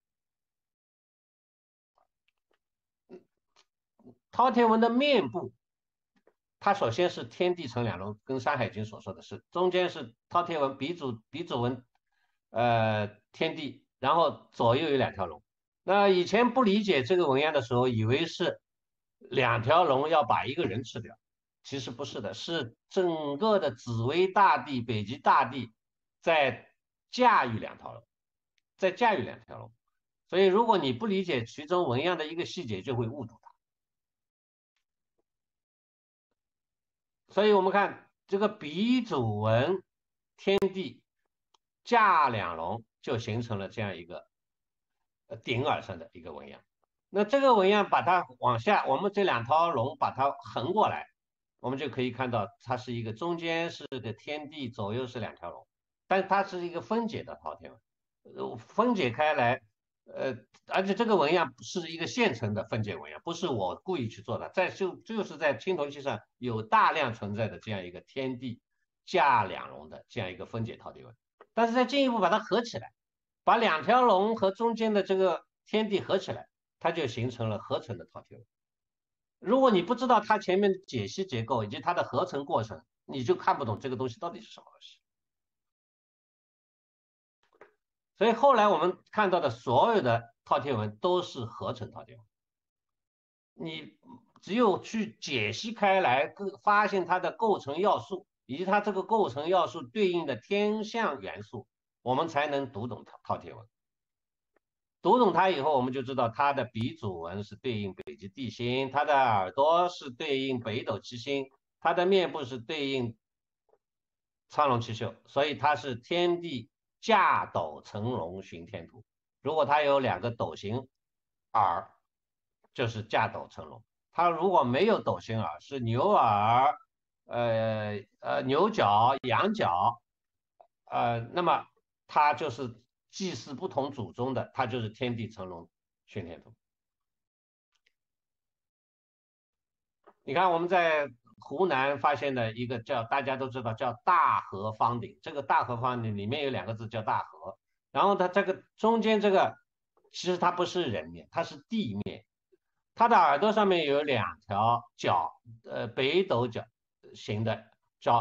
Speaker 2: 饕餮纹的面部，它首先是天地乘两龙，跟《山海经》所说的是，中间是饕餮纹鼻祖纹，天地，然后左右有2条龙。那以前不理解这个纹样的时候，以为是2条龙要把一个人吃掉，其实不是的，是整个的紫微大地、北极大地在驾驭2条龙，在驾驭2条龙。所以如果你不理解其中纹样的一个细节，就会误读它。所以我们看这个鼻祖纹天地驾2龙，就形成了这样一个顶耳上的一个纹样。那这个纹样把它往下，我们这2条龙把它横过来，我们就可以看到它是一个中间是个天地，左右是2条龙，但它是一个分解的饕餮纹，分解开来，而且这个纹样是一个现成的分解纹样，不是我故意去做的，就是在青铜器上有大量存在的这样一个天地驾2龙的这样一个分解饕餮纹。但是再进一步把它合起来，把2条龙和中间的这个天地合起来，它就形成了合成的饕餮纹。如果你不知道它前面的解析结构以及它的合成过程，你就看不懂这个东西到底是什么东西。所以后来我们看到的所有的饕餮纹都是合成饕餮纹，你只有去解析开来，发现它的构成要素以及它这个构成要素对应的天象元素，我们才能读懂饕餮纹。读懂它以后，我们就知道它的鼻祖纹是对应北极地星，它的耳朵是对应北斗七星，它的面部是对应苍龙七宿，所以它是天地驾斗乘龙巡天图。如果它有2个斗形耳，就是驾斗乘龙；它如果没有斗形耳，是牛耳、牛角、羊角，那么它就是祭祀不同祖宗的，它就是天地乘龙巡天图。你看我们在湖南发现的一个大家都知道叫大河方鼎，这个大河方鼎里面有2个字叫大河，然后它这个中间这个其实它不是人面，它是地面， 它的耳朵上面有两条角，北斗角形的，叫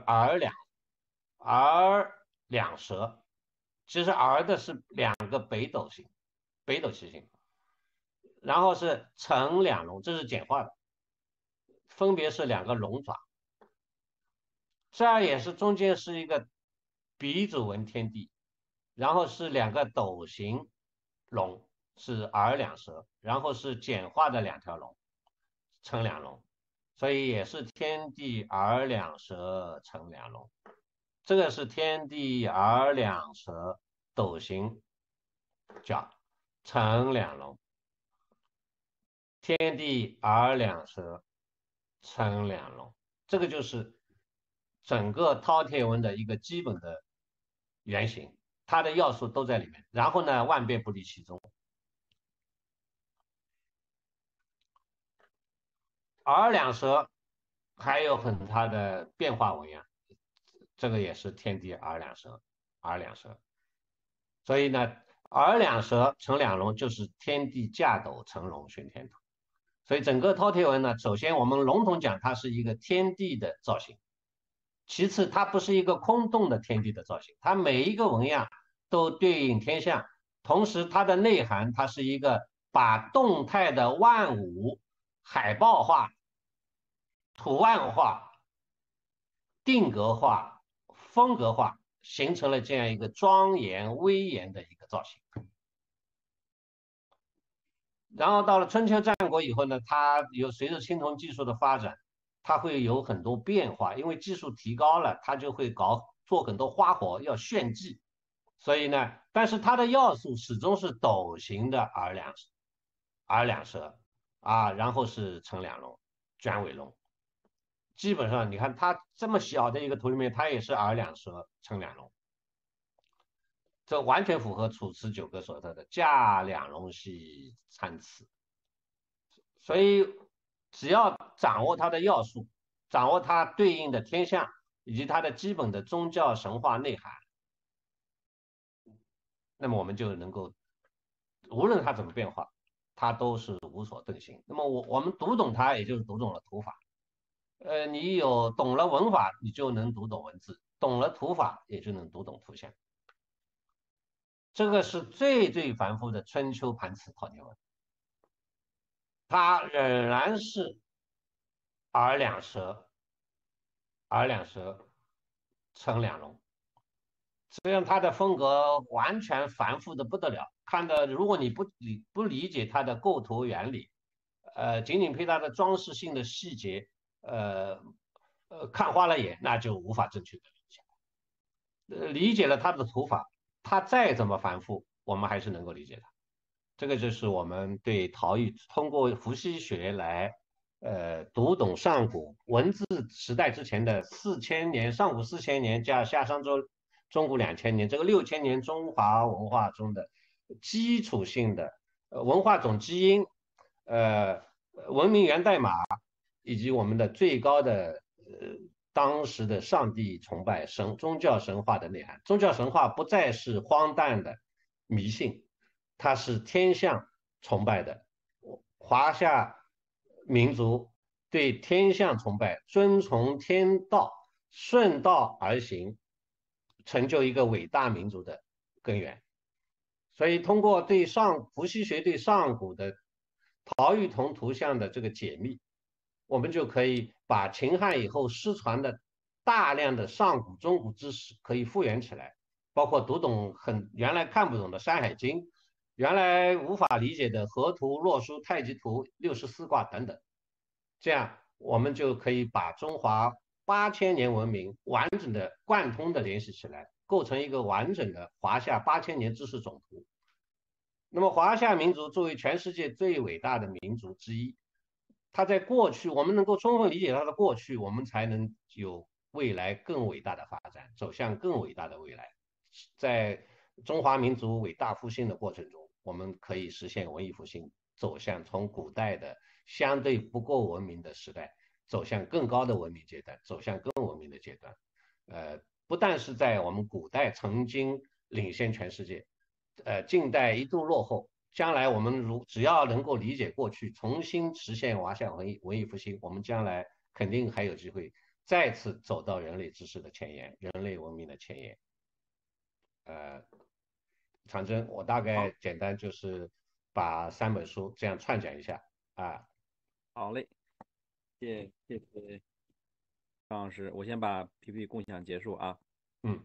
Speaker 2: 耳两舌。其实耳的是两个北斗七星，然后是成两龙，这是简化的，分别是两个龙爪。这也是中间是一个鼻祖纹天地，然后是两个斗形龙，是耳两舌，然后是简化的两条龙，成两龙，所以也是天地耳两舌成两龙。这个是天地耳两舌斗形角成两龙，天地耳两舌成两龙，这个就是整个饕餮纹的一个基本的原型，它的要素都在里面。然后呢，万变不离其宗。耳两舌还有它的变化纹样，这个也是天地耳两舌，耳两舌。所以呢，耳两舌成两龙就是天地架斗成龙玄天图。所以整个饕餮纹呢，首先我们笼统讲，它是一个天地的造型。其次，它不是一个空洞的天地的造型，它每一个纹样都对应天象，同时它的内涵，它是一个把动态的万物海报化、图案化、定格化、风格化，形成了这样一个庄严威严的一个造型。然后到了春秋战国以后呢，它随着青铜技术的发展，它会有很多变化，因为技术提高了，它就会做很多花活要炫技，所以呢，但是它的要素始终是斗形的耳两舌啊，然后是成两龙、卷尾龙。基本上你看它这么小的一个图里面，它也是耳两舌成两龙，这完全符合《楚辞九歌》所说的驾两龙兮参差。所以只要掌握它的要素，掌握它对应的天象，以及它的基本的宗教神话内涵，那么我们就能够，无论它怎么变化，它都是无所遁形。那么我们读懂它，也就是读懂了图法。你懂了文法，你就能读懂文字；懂了图法，也就能读懂图像。这个是最最繁复的春秋盘词饕餮文，它仍然是耳两舌，耳两舌成两龙。实际上它的风格完全繁复的不得了，看的如果你不理解它的构图原理，仅仅凭它的装饰性的细节，呃看花了眼，那就无法正确的理解。理解了它的图法，它再怎么繁复，我们还是能够理解它。这个就是我们对陶艺通过伏羲学来读懂上古文字时代之前的4000年，上古4000年加夏商周中古2000年，这个6000年中华文化中的基础性的文化总基因，呃文明源代码，以及我们的最高的当时的上帝崇拜宗教神话的内涵。宗教神话不再是荒诞的迷信，它是天象崇拜的。华夏民族对天象崇拜，遵从天道，顺道而行，成就一个伟大民族的根源。所以，通过伏羲学对上古的陶玉铜图像的这个解密，我们就可以把秦汉以后失传的大量的上古、中古知识可以复原起来，包括读懂原来看不懂的《山海经》，原来无法理解的河图、洛书、太极图、64卦等等，这样我们就可以把中华8000年文明完整的贯通的联系起来，构成一个完整的华夏8000年知识总图。那么华夏民族作为全世界最伟大的民族之一，它在过去，我们能够充分理解它的过去，我们才能有未来更伟大的发展，走向更伟大的未来。在中华民族伟大复兴的过程中，我们可以实现文艺复兴，走向从古代的相对不够文明的时代，走向更高的文明阶段，走向更文明的阶段。不但是在我们古代曾经领先全世界，近代一度落后， 将来我们只要能够理解过去，重新实现华夏文艺复兴，我们将来肯定还有机会再次走到人类知识的前沿，人类文明的前沿。长征，我大概
Speaker 1: 好，
Speaker 2: 简单就是把3本书这样串讲一下啊。
Speaker 1: 好嘞，谢谢张老师，我先把 PPT 共享结束啊。
Speaker 2: 嗯。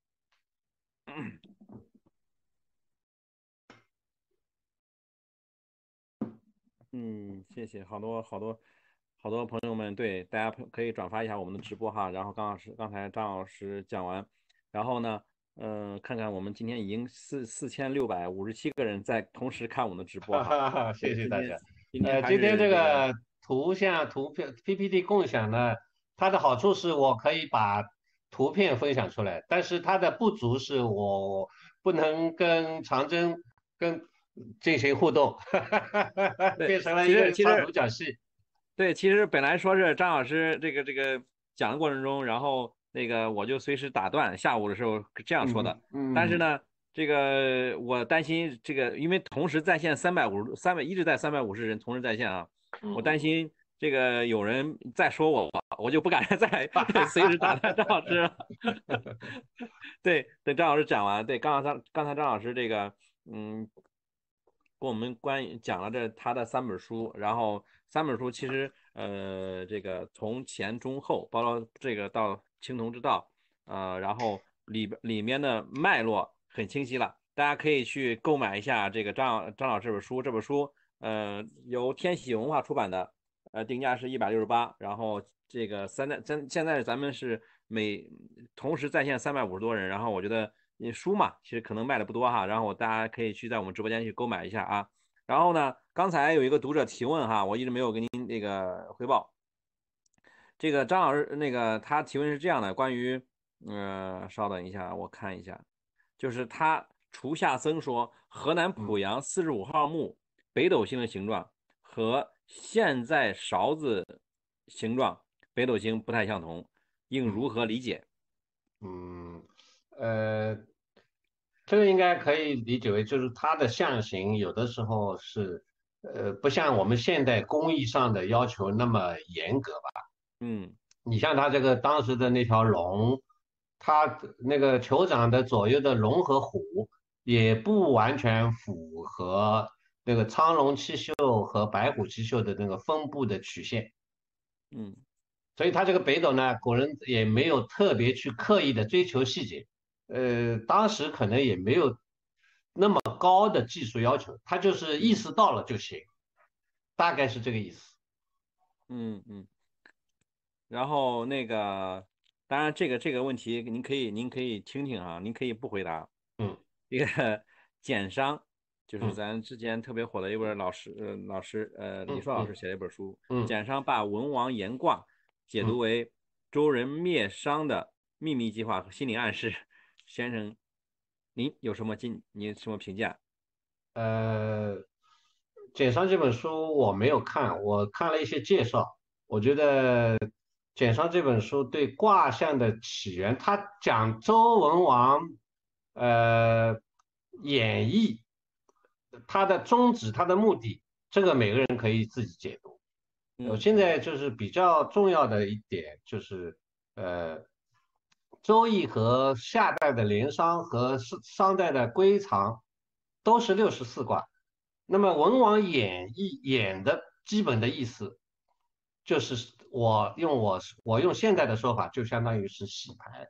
Speaker 1: 嗯，谢谢，好多朋友们，对，大家可以转发一下我们的直播哈。然后刚才张老师讲完，然后呢，看看我们今天已经4657个人在同时看我们的直播哈。
Speaker 2: 哈哈哈，
Speaker 1: 对，今天
Speaker 2: 谢谢大家。
Speaker 1: 今天还
Speaker 2: 今天这
Speaker 1: 是这个，
Speaker 2: 个图像、图片、PPT 共享呢，它的好处是我可以把图片分享出来，但是它的不足是我不能跟长征跟进行互动，
Speaker 1: 对，
Speaker 2: 变成了
Speaker 1: 其
Speaker 2: 一个唱
Speaker 1: 实其实
Speaker 2: 独角戏。
Speaker 1: 对，其实本来说是张老师这个讲的过程中，然后那个我就随时打断，下午的时候这样说的。
Speaker 2: 嗯嗯
Speaker 1: 但是呢，这个我担心这个，因为同时在线350一直在350人同时在线啊，我担
Speaker 2: 嗯
Speaker 1: 心这个有人再说我就不敢再
Speaker 2: 嗯，
Speaker 1: 随时打断张老师了。对，等张老师讲完，对，刚才张老师这个，嗯，跟我们关于讲了他的3本书，然后3本书其实这个从前中后，包括这个到青铜之道，然后里面的脉络很清晰了，大家可以去购买一下这个张老师这本书，由天喜文化出版的，定价是168，然后这个现在咱们是同时在线350多人，然后我觉得书嘛，其实可能卖的不多哈，然后大家可以去在我们直播间去购买一下啊。然后呢，刚才有一个读者提问哈，我一直没有给您那个汇报。这个张老师那个他提问是这样的，关于稍等一下，我看一下，就是他厨下僧说，河南濮
Speaker 2: 嗯
Speaker 1: 阳45号墓北斗星的形状和现在勺子形状北斗星不太相同，应
Speaker 2: 嗯
Speaker 1: 如何理解？
Speaker 2: 嗯，呃，这个应该可以理解为，就是它的象形有的时候是，不像我们现代工艺上的要求那么严格吧。
Speaker 1: 嗯
Speaker 2: 你像它这个当时的那条龙，它那个酋长的左右的龙和虎也不完全符合那个苍龙七宿和白虎七宿的那个分布的曲线。
Speaker 1: 嗯
Speaker 2: 所以它这个北斗呢，古人也没有特别去刻意的追求细节，当时可能也没有那么高的技术要求，他就是意识到了就行，大概是这个意思。
Speaker 1: 嗯。然后那个，当然这个问题您可以听听啊，您可以不回答。
Speaker 2: 嗯
Speaker 1: 这个简商就是
Speaker 2: 嗯
Speaker 1: 咱之前特别火的一本李硕老师
Speaker 2: 嗯嗯
Speaker 1: 写的一本书，
Speaker 2: 嗯
Speaker 1: 简商把文王言卦解读
Speaker 2: 嗯，
Speaker 1: 为周人灭商的秘密计划和心理暗示。先生，您什么评价？
Speaker 2: 呃，简上这本书我没有看，我看了一些介绍，我觉得简上这本书对卦象的起源，它讲周文王呃演绎它的宗旨、它的目的，这个每个人可以自己解读。现
Speaker 1: 嗯
Speaker 2: 在就是比较重要的一点就是，呃，周易和夏代的连商和商代的归藏都是64卦。那么文王演的基本的意思，就是我用现在的说法，就相当于是洗牌。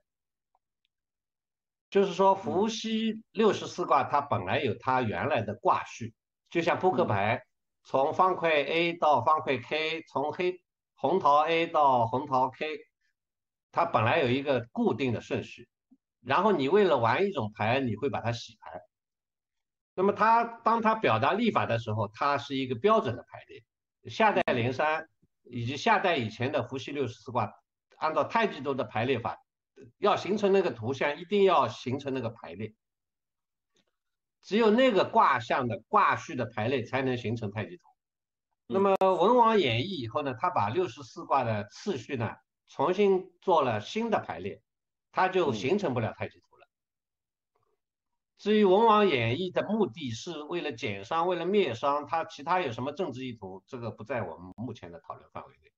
Speaker 2: 就是说，伏
Speaker 1: 嗯
Speaker 2: 羲64卦它本来有它原来的卦序，就像扑克
Speaker 1: 嗯
Speaker 2: 牌，从方块 A 到方块 K，从红桃 A 到红桃 K，它本来有一个固定的顺序。然后你为了玩一种牌，你会把它洗牌。那么当它表达历法的时候，它是一个标准的排列。夏代
Speaker 1: 嗯
Speaker 2: 连山以及夏代以前的伏羲64卦，按照太极图的排列法，要形成那个图像，一定要形成那个排列。只有那个卦象的卦序的排列才能形成太极图。那
Speaker 1: 嗯
Speaker 2: 么文王演绎以后呢，他把64卦的次序呢重新做了新的排列，它就
Speaker 1: 嗯
Speaker 2: 形成不了太极图了。 至于文王演义的目的是为了减商，为了灭商，它其他有什么政治意图，这个不在我们目前的讨论范围内。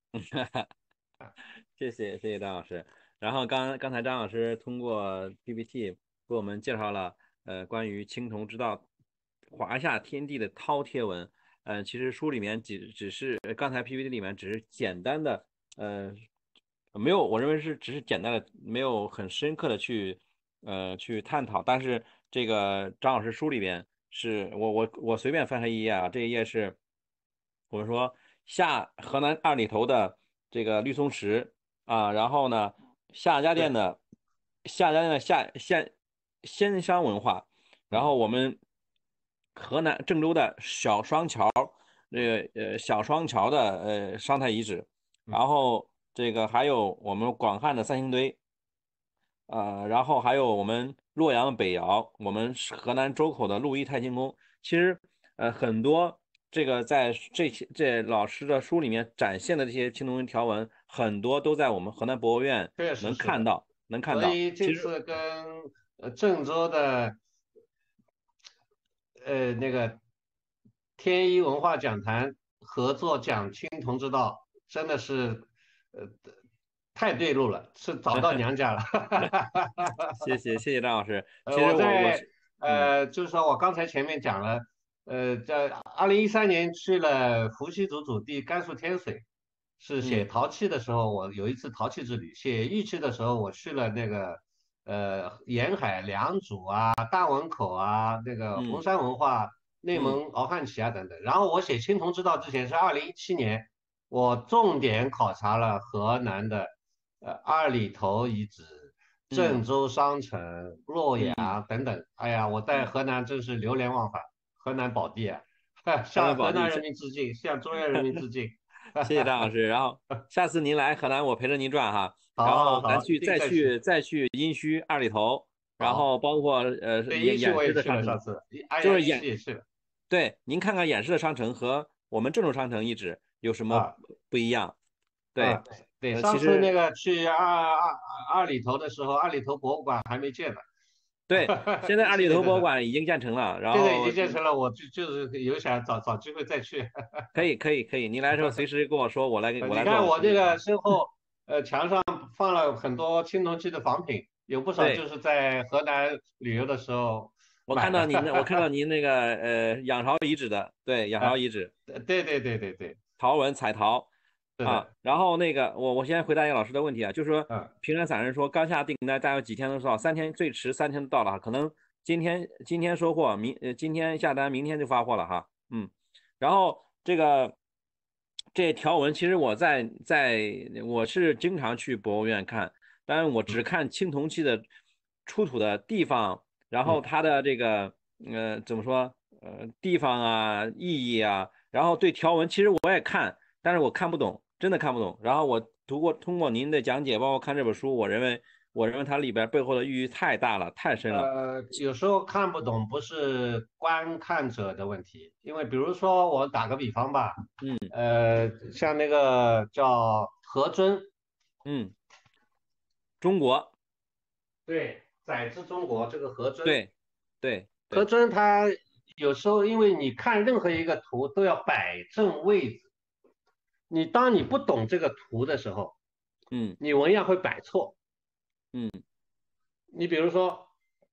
Speaker 1: 谢谢张老师。然后刚才张老师通过 PPT 给我们介绍了关于青铜之道华夏天地的饕餮文。其实书里面只是刚才 PPT 里面只是简单的呃没有，我认为是只是简单的，没有很深刻的去探讨。但是这个张老师书里边是我随便翻开一页啊，这一页是我们说河南二里头的这个绿松石啊，然后呢
Speaker 2: 对
Speaker 1: 夏家店的鲜商文化，然
Speaker 2: 嗯，
Speaker 1: 后我们河南郑州的小双桥的商太遗址，
Speaker 2: 嗯，
Speaker 1: 然后这个还有我们广汉的三星堆，然后还有我们洛阳北窑，我们河南周口的鹿邑太清宫。其实很多这个在这老师的书里面展现的这些青铜条文，很多都在我们河南博物院
Speaker 2: 确实是的。
Speaker 1: 能看到。
Speaker 2: 所以这
Speaker 1: 其实
Speaker 2: 次跟郑州的那个天一文化讲坛合作讲青铜之道，真的是呃太对路了，是找到娘家了。
Speaker 1: 谢谢张老师。其实
Speaker 2: 我在
Speaker 1: 嗯
Speaker 2: 就是说我刚才前面讲了，在2013年去了伏羲族祖地甘肃天水，是写
Speaker 1: 嗯
Speaker 2: 陶器的时候，我有一次陶器之旅；写玉器的时候，我去了那个沿海良渚啊、大汶口啊、那个红
Speaker 1: 嗯
Speaker 2: 山文化、内
Speaker 1: 嗯
Speaker 2: 蒙敖汉旗啊等等。然后我写青铜之道之前是2017年，我重点考察了河南的二里头遗址。
Speaker 1: 嗯
Speaker 2: 郑州商城、洛阳
Speaker 1: 嗯
Speaker 2: 等等。哎呀，我在
Speaker 1: 嗯，
Speaker 2: 河南真是流连忘返，河南宝地啊！
Speaker 1: 河
Speaker 2: 向
Speaker 1: 南宝地，
Speaker 2: 河南人民致敬，向中原人民致敬。
Speaker 1: 谢谢张老师。然后下次您来河南，我陪着您转哈。然后咱
Speaker 2: 好好好，一定再去。
Speaker 1: 再去殷墟、二里头，然
Speaker 2: 好，
Speaker 1: 后包括
Speaker 2: 对，一区
Speaker 1: 偃师
Speaker 2: 我也去了，
Speaker 1: 的商城，
Speaker 2: 上次。哎呀，一区
Speaker 1: 就是
Speaker 2: 也去了
Speaker 1: 对，您看看偃师的商城和我们郑州商城遗址有什么
Speaker 2: 啊
Speaker 1: 不一样？
Speaker 2: 啊，
Speaker 1: 对，
Speaker 2: 对，
Speaker 1: 其实
Speaker 2: 上次那个去二里头的时候，二里头博物馆还没建呢。
Speaker 1: 对，现在二里头博物
Speaker 2: 谢谢等等，
Speaker 1: 馆已经建成了，然
Speaker 2: 现在已经
Speaker 1: 后
Speaker 2: 建成了，我就是有想找机会再去。
Speaker 1: 可以，您来的时候随时跟我说，我
Speaker 2: 你
Speaker 1: 来做
Speaker 2: 看我这个
Speaker 1: 服务啊。
Speaker 2: 身后，墙上放了很多青铜器的仿品，有不少就
Speaker 1: 对，
Speaker 2: 是在河南旅游的时候买的。
Speaker 1: 我看到您那个仰韶遗址的，对，仰
Speaker 2: 啊，
Speaker 1: 韶遗址。
Speaker 2: 对对对对对，
Speaker 1: 陶文彩陶啊。
Speaker 2: 是的，
Speaker 1: 然后那个我先回答一个老师的问题啊，就是说
Speaker 2: 嗯，
Speaker 1: 平安散人说刚下订单大概几天能到，3天最迟3天就到了哈，可能今天收货，今天下单，明天就发货了哈。然后这条文其实我是经常去博物院看，但是我只
Speaker 2: 嗯
Speaker 1: 看青铜器的出土的地方，然后
Speaker 2: 嗯，
Speaker 1: 它的这个怎么说地方啊意义啊，然后对条文其实我也看，但是我看不懂，真的看不懂。然后我通过您的讲解，包括看这本书，我认为它里边背后的寓意太大了，太深了。
Speaker 2: 有时候看不懂不是观看者的问题，因为比如说我打个比方吧，
Speaker 1: 嗯
Speaker 2: 像那个叫何尊，
Speaker 1: 嗯，中国，
Speaker 2: 对，载至中国这个何尊。
Speaker 1: 对对
Speaker 2: 何
Speaker 1: 对，
Speaker 2: 真他有时候因为你看任何一个图都要摆正位置，当你不懂这个图的时候，
Speaker 1: 嗯
Speaker 2: 你纹样会摆错。
Speaker 1: 嗯
Speaker 2: 你比如说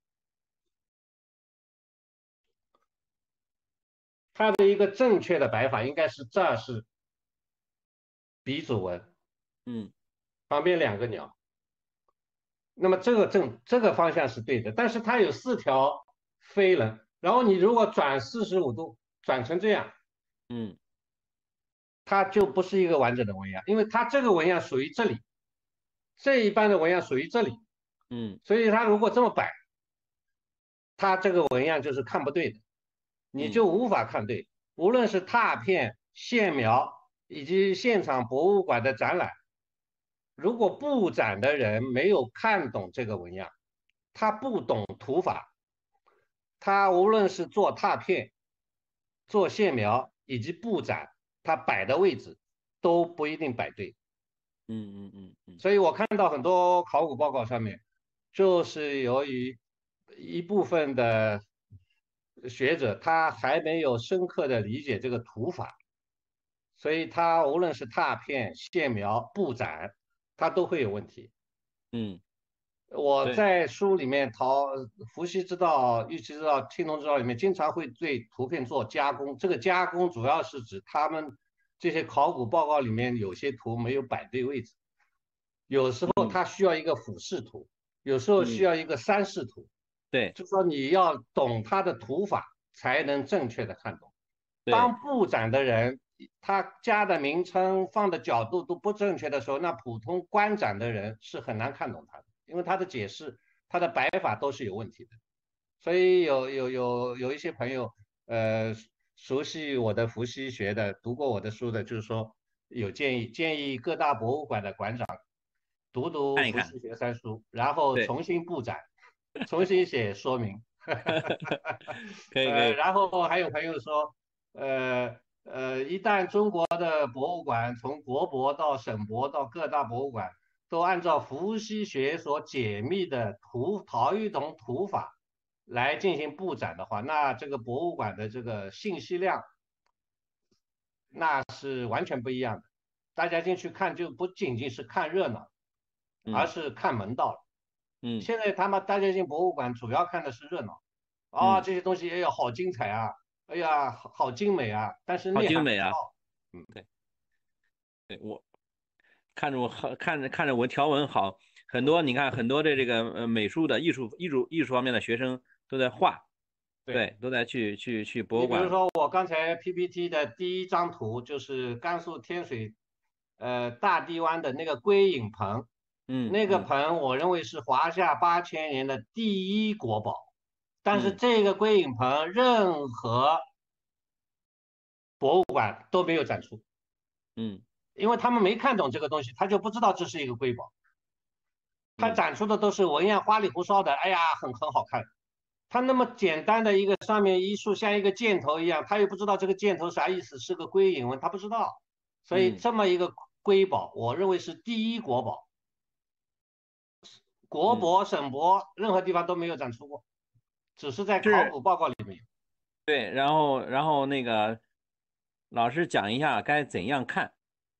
Speaker 2: 它的一个正确的摆法应该是这儿是鼻祖纹，
Speaker 1: 嗯
Speaker 2: 旁边两个鸟，那么这个方向是对的，但是它有4条飞人，然后你如果转45度转成这样，
Speaker 1: 嗯
Speaker 2: 它就不是一个完整的纹样，因为它这个纹样属于这里，这一半的纹样属于这里。
Speaker 1: 嗯
Speaker 2: 所以它如果这么摆，它这个纹样就是看不对的，你
Speaker 1: 嗯
Speaker 2: 就无法看对。无论是拓片、线描以及现场博物馆的展览，如果布展的人没有看懂这个纹样，他不懂图法，他无论是做拓片、做线描以及布展，他摆的位置都不一定摆对。
Speaker 1: 嗯嗯嗯嗯
Speaker 2: 所以我看到很多考古报告上面，就是由于一部分的学者他还没有深刻的理解这个图法，所以他无论是拓片、线描、布展，他都会有问题。
Speaker 1: 嗯，
Speaker 2: 我
Speaker 1: 对，
Speaker 2: 在书里面伏羲之道、玉器之道、青铜之道里面，经常会对图片做加工。这个加工主要是指他们这些考古报告里面有些图没有摆对位置，有时候
Speaker 1: 嗯
Speaker 2: 它需要一个俯视图，有时候需
Speaker 1: 嗯，
Speaker 2: 要一个三视图，
Speaker 1: 对
Speaker 2: 就说你要懂它的图法，才能正确的看懂。
Speaker 1: 对，
Speaker 2: 当布展的人他加的名称放的角度都不正确的时候，那普通观展的人是很难看懂他的，因为他的解释、他的摆法都是有问题的。所以有一些朋友，熟悉我的伏羲学的，读过我的书的，就是说有建议各大博物馆的馆长读读
Speaker 1: 看一看，
Speaker 2: 伏羲学三书，然后
Speaker 1: 对，
Speaker 2: 重新布展，重新写说明。
Speaker 1: 可以可以，
Speaker 2: 然后还有朋友说，一旦中国的博物馆从国博到省博到各大博物馆都按照伏羲学所解密的陶玉铜图法来进行布展的话，那这个博物馆的这个信息量那是完全不一样的。大家进去看就不仅仅是看热闹，而
Speaker 1: 嗯
Speaker 2: 是看门道了。
Speaker 1: 嗯
Speaker 2: 现在大家进博物馆主要看的是热闹啊，
Speaker 1: 嗯，
Speaker 2: 这些东西哎呀好精彩啊，哎呀好精美啊，但是
Speaker 1: 好
Speaker 2: 内
Speaker 1: 精美啊，
Speaker 2: 涵不知道。嗯，
Speaker 1: 对对，我看着我好看着我条纹好，很多你看很多的这个美术的艺术方面的学生都在画，
Speaker 2: 对。
Speaker 1: 对，都在去博
Speaker 2: 你
Speaker 1: 物馆，
Speaker 2: 比如说，我刚才 PPT 的第一张图就是甘肃天水，大地湾的那个龟影棚，那个
Speaker 1: 嗯嗯
Speaker 2: 棚我认为是华夏8000年的第一国宝，但是
Speaker 1: 嗯
Speaker 2: 这个龟影棚任何博物馆都没有展出，
Speaker 1: 嗯
Speaker 2: 因为他们没看懂这个东西，他就不知道这是一个瑰宝，他
Speaker 1: 嗯
Speaker 2: 展出的都是纹样花里胡哨的，哎呀，很好看。它那么简单的一个上面一竖像一个箭头一样，他又不知道这个箭头啥意思，是个龟影纹，他不知道。所以
Speaker 1: 嗯
Speaker 2: 这么一个瑰宝，我认为是第一国宝，国
Speaker 1: 嗯，
Speaker 2: 博、省博任何地方都没有展出过，只是在考
Speaker 1: 是，
Speaker 2: 古报告里面有。
Speaker 1: 对，然后那个老师讲一下该怎样看。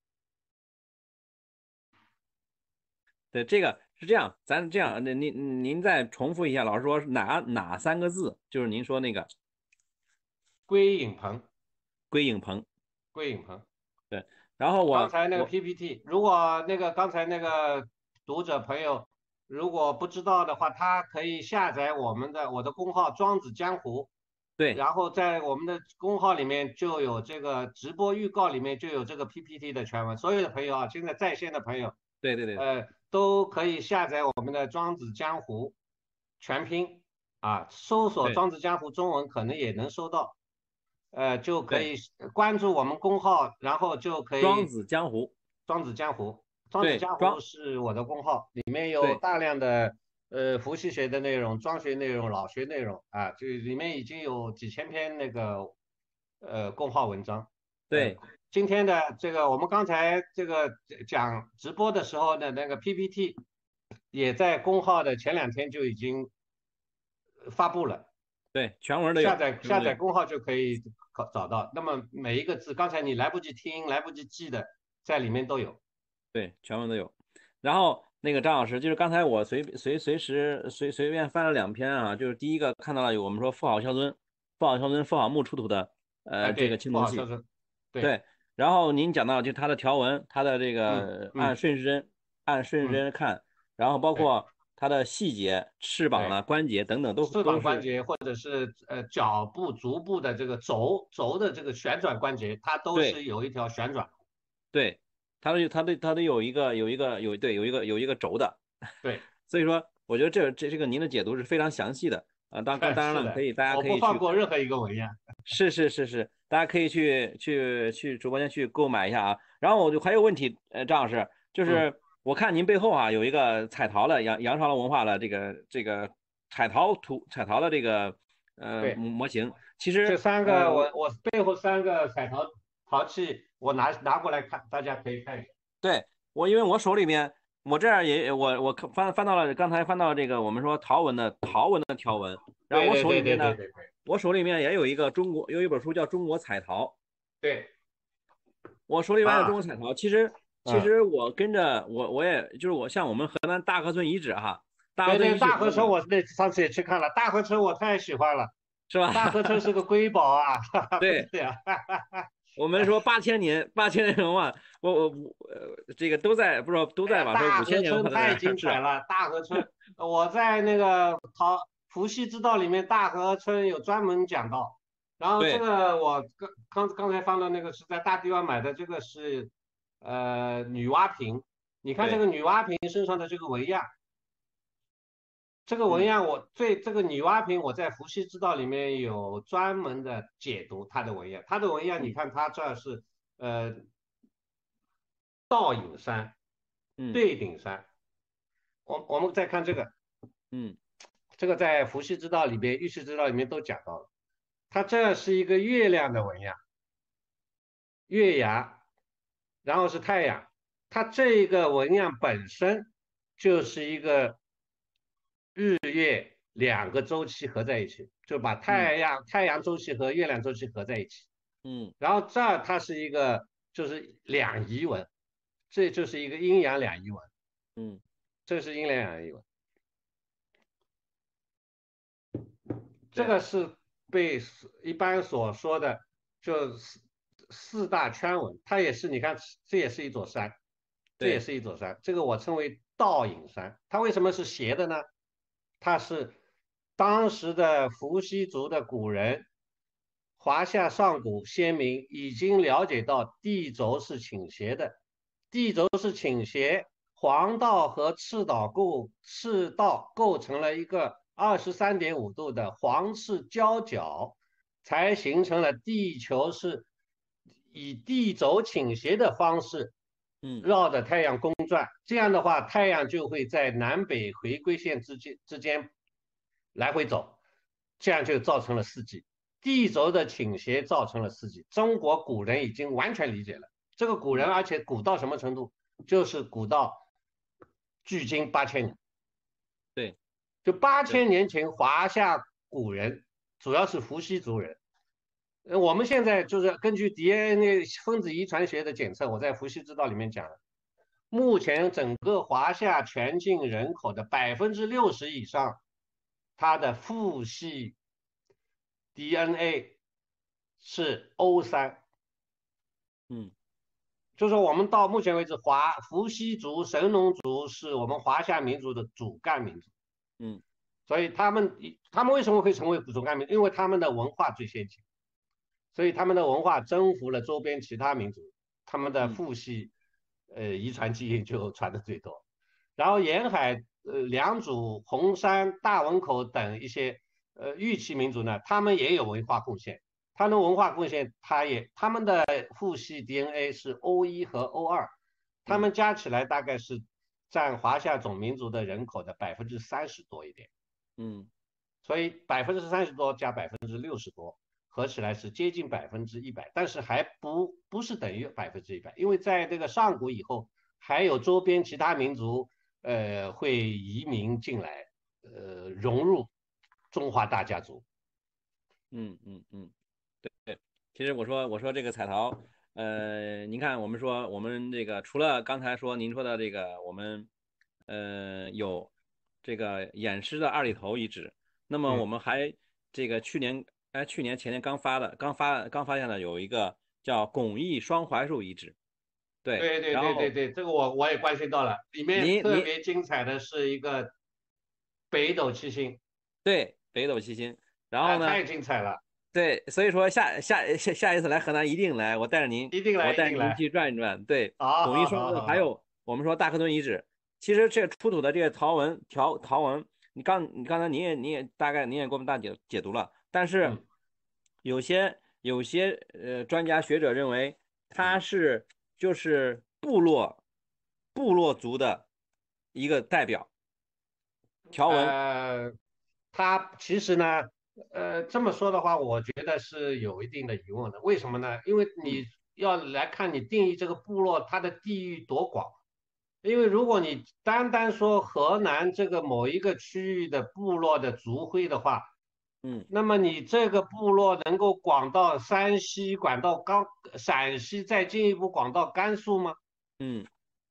Speaker 1: 对，这个是这样，咱这样，那您再重复一下，老师说哪3个字？就是您说那个
Speaker 2: 龟影棚，
Speaker 1: 归影棚。
Speaker 2: 龟影棚。
Speaker 1: 对，然后
Speaker 2: 刚才那个
Speaker 1: 我
Speaker 2: PPT，如果刚才那个读者朋友如果不知道的话，他可以下载我的公号庄子江湖，
Speaker 1: 对
Speaker 2: 然后在我们的公号里面就有这个直播预告里面就有这个 PPT 的全文，所有的朋友啊，现在在线的朋友，
Speaker 1: 对对对
Speaker 2: 都可以下载我们的庄子江湖全拼啊，搜索
Speaker 1: 对
Speaker 2: 庄子江湖中文可能也能搜到，就可
Speaker 1: 对，
Speaker 2: 以关注我们公号，然后就可
Speaker 1: 庄
Speaker 2: 以
Speaker 1: 子江湖，
Speaker 2: 庄子江湖，庄子江湖
Speaker 1: 对
Speaker 2: 是我的公号，里面有
Speaker 1: 对
Speaker 2: 大量的伏羲学的内容、庄学内容、老学内容啊，就里面已经有几千篇那个公号文章。呃，
Speaker 1: 对
Speaker 2: 今天的这个我们刚才这个讲直播的时候的那个 PPT，也在公号的前2天就已经发布了。
Speaker 1: 对，全文都
Speaker 2: 下
Speaker 1: 有，
Speaker 2: 载下载
Speaker 1: 全文都有。
Speaker 2: 公号就可以找到。那么每一个字，刚才你来不及听、来不及记的，在里面都有。
Speaker 1: 对，全文都有。然后那个张老师，就是刚才我随便翻了2篇啊，就是第一个看到了有我们说妇好墓出土的
Speaker 2: 哎，
Speaker 1: 这个
Speaker 2: 对，
Speaker 1: 青铜器，
Speaker 2: 不好说是，对，
Speaker 1: 对。然后您讲到就它的条纹，它的这
Speaker 2: 嗯
Speaker 1: 个
Speaker 2: 嗯
Speaker 1: 按顺时
Speaker 2: 嗯，
Speaker 1: 针看，然后包
Speaker 2: 对
Speaker 1: 括它的细节、翅膀
Speaker 2: 对，
Speaker 1: 啊、关节等等
Speaker 2: 翅
Speaker 1: 都是
Speaker 2: 膀关节或者是脚部、足部的这个轴的这个旋转关节，它都
Speaker 1: 对
Speaker 2: 是有一条旋转。
Speaker 1: 对，它得有一个轴的，
Speaker 2: 对，
Speaker 1: 所以说我觉得这个您的解读是非常详细的啊。当然了，
Speaker 2: 是的，
Speaker 1: 大家
Speaker 2: 我不
Speaker 1: 可以去，
Speaker 2: 放过任何一个纹样。
Speaker 1: 是，大家可以去直播间去购买一下啊。然后我就还有问题，张老师，就
Speaker 2: 嗯，
Speaker 1: 是我看您背后啊有一个彩陶的杨朝文化的这个彩陶的这个
Speaker 2: 对，
Speaker 1: 模型，其
Speaker 2: 这
Speaker 1: 实
Speaker 2: 三个我背后3个彩陶器，我拿过来看，大家可以看一下。
Speaker 1: 对因为我手里面。 我这儿也我翻到了，刚才翻到了这个我们说陶文的条文，然后
Speaker 2: 对对对对对对
Speaker 1: 我手里面也有一个有一本书叫《中国彩陶》，
Speaker 2: 对
Speaker 1: 我手里边有中
Speaker 2: 啊
Speaker 1: 国彩陶。其实我跟着我也就是像我们河南大河村遗址哈，大河
Speaker 2: 对对，
Speaker 1: 村遗址
Speaker 2: 大河村我上次也去看了，大河村我太喜欢了，
Speaker 1: 是吧？
Speaker 2: 大河村是个瑰宝啊，哈哈，不
Speaker 1: 对，
Speaker 2: 得了，哈哈哈。
Speaker 1: 我们说八千年文化，这个都在不知道都
Speaker 2: 哎呀，
Speaker 1: 在吧？说
Speaker 2: 大河
Speaker 1: 5000年文化在这
Speaker 2: 村太
Speaker 1: 儿是啊，
Speaker 2: 精彩了！大河村，我在那个伏羲之道里面，大河村有专门讲到。然后这
Speaker 1: 对
Speaker 2: 个我刚才放的那个是在大地湾买的，这个是女娲瓶。你看这个
Speaker 1: 对，
Speaker 2: 女娲瓶身上的这个纹样，这个纹
Speaker 1: 嗯
Speaker 2: 样我对这个女娲瓶我在伏羲之道里面有专门的解读它的纹样。它的纹样，你
Speaker 1: 嗯
Speaker 2: 看它这是呃倒影山、
Speaker 1: 嗯
Speaker 2: 对顶山。我们再看这个。
Speaker 1: 嗯
Speaker 2: 这个在伏羲之道里边、玉羲之道里面都讲到了。它这是一个月亮的纹样，月牙，然后是太阳。它这个纹样本身就是一个日月两个周期合在一起，就把
Speaker 1: 嗯
Speaker 2: 太阳周期和月亮周期合在一起。
Speaker 1: 嗯
Speaker 2: 然后这儿它是一个就是两仪纹，这就是一个阴阳两仪纹，
Speaker 1: 嗯，
Speaker 2: 这是阴阳两仪纹。这
Speaker 1: 对
Speaker 2: 个是被一般所说的就是四大圈纹，它也是你看，这也是一座山，这也
Speaker 1: 对，
Speaker 2: 是一座山，这个我称为倒影山。它为什么是斜的呢？它是当时的伏羲族的古人，华夏上古先民已经了解到地轴是倾斜的，地轴是倾斜，黄道和赤道构成了一个23.5度的黄赤交角，才形成了地球是以地轴倾斜的方式
Speaker 1: 嗯
Speaker 2: 绕着太阳公转。这样的话，太阳就会在南北回归线之间来回走，这样就造成了四季。地轴的倾斜造成了四季，中国古人已经完全理解了。这个古人，
Speaker 1: 嗯
Speaker 2: 而且古到什么程度？就是古到距今8000年，
Speaker 1: 对
Speaker 2: 就八
Speaker 1: 对，
Speaker 2: 千年前华夏古人，主要是伏羲族人。我们现在就是根据 DNA 分子遗传学的检测，我在伏羲之道里面讲了，目前整个华夏全境人口的60%以上，它的父系 DNA 是 O3，
Speaker 1: 嗯
Speaker 2: 就是说我们到目前为止，伏羲族、神农族是我们华夏民族的主干民族，
Speaker 1: 嗯
Speaker 2: 所以他们为什么会成为主干民族？因为他们的文化最先进，所以他们的文化征服了周边其他民族，他们的
Speaker 1: 嗯
Speaker 2: 父系遗传基因就传的最多。然后沿海良渚、红山、大汶口等一些玉器民族呢，他们也有文化贡献。他们文化贡献，他们的父系 DNA 是 O1和 O2，他
Speaker 1: 嗯
Speaker 2: 们加起来大概是占华夏总民族的人口的30%多一点。
Speaker 1: 嗯
Speaker 2: 所以30%多加60%多，合起来是接近100%，但是还不是等于100%，因为在这个上古以后，还有周边其他民族会移民进来，融入中华大家族。
Speaker 1: 嗯，对，其实我说这个彩陶，您看我们说我们这个除了刚才说您说的这个，我们有这个偃师的二里头遗址，那么我
Speaker 2: 嗯，
Speaker 1: 们还这个去年前年刚发现的有一个叫巩义双槐树遗址，对，
Speaker 2: 对对
Speaker 1: 然后
Speaker 2: 对对对，这个我也关心到了，里面特
Speaker 1: 您
Speaker 2: 别精彩的是一个北斗七星
Speaker 1: 对北斗七星，然
Speaker 2: 啊，
Speaker 1: 后呢？
Speaker 2: 太精彩了，
Speaker 1: 对，所以说下一次来河南一定来，
Speaker 2: 一定来一
Speaker 1: 我带
Speaker 2: 定来，
Speaker 1: 着您去转一转。对，
Speaker 2: 好好
Speaker 1: 巩义双，
Speaker 2: 好好好，
Speaker 1: 还有我们说大河豚遗址，其实这出土的这些陶文，你刚才您也大概您也给我们解读了，但是
Speaker 2: 嗯
Speaker 1: 有些专家学者认为它是就是部落族的一个代表条纹，
Speaker 2: 呃，他其实呢，这么说的话，我觉得是有一定的疑问的。为什么呢？因为
Speaker 1: 嗯
Speaker 2: 你要来看你定义这个部落它的地域多广。 因为如果你单单说河南这个某一个区域的部落的族徽的话，
Speaker 1: 嗯
Speaker 2: 那么你这个部落能够广到山西，广到陕西，再进一步广到甘肃吗？
Speaker 1: 嗯，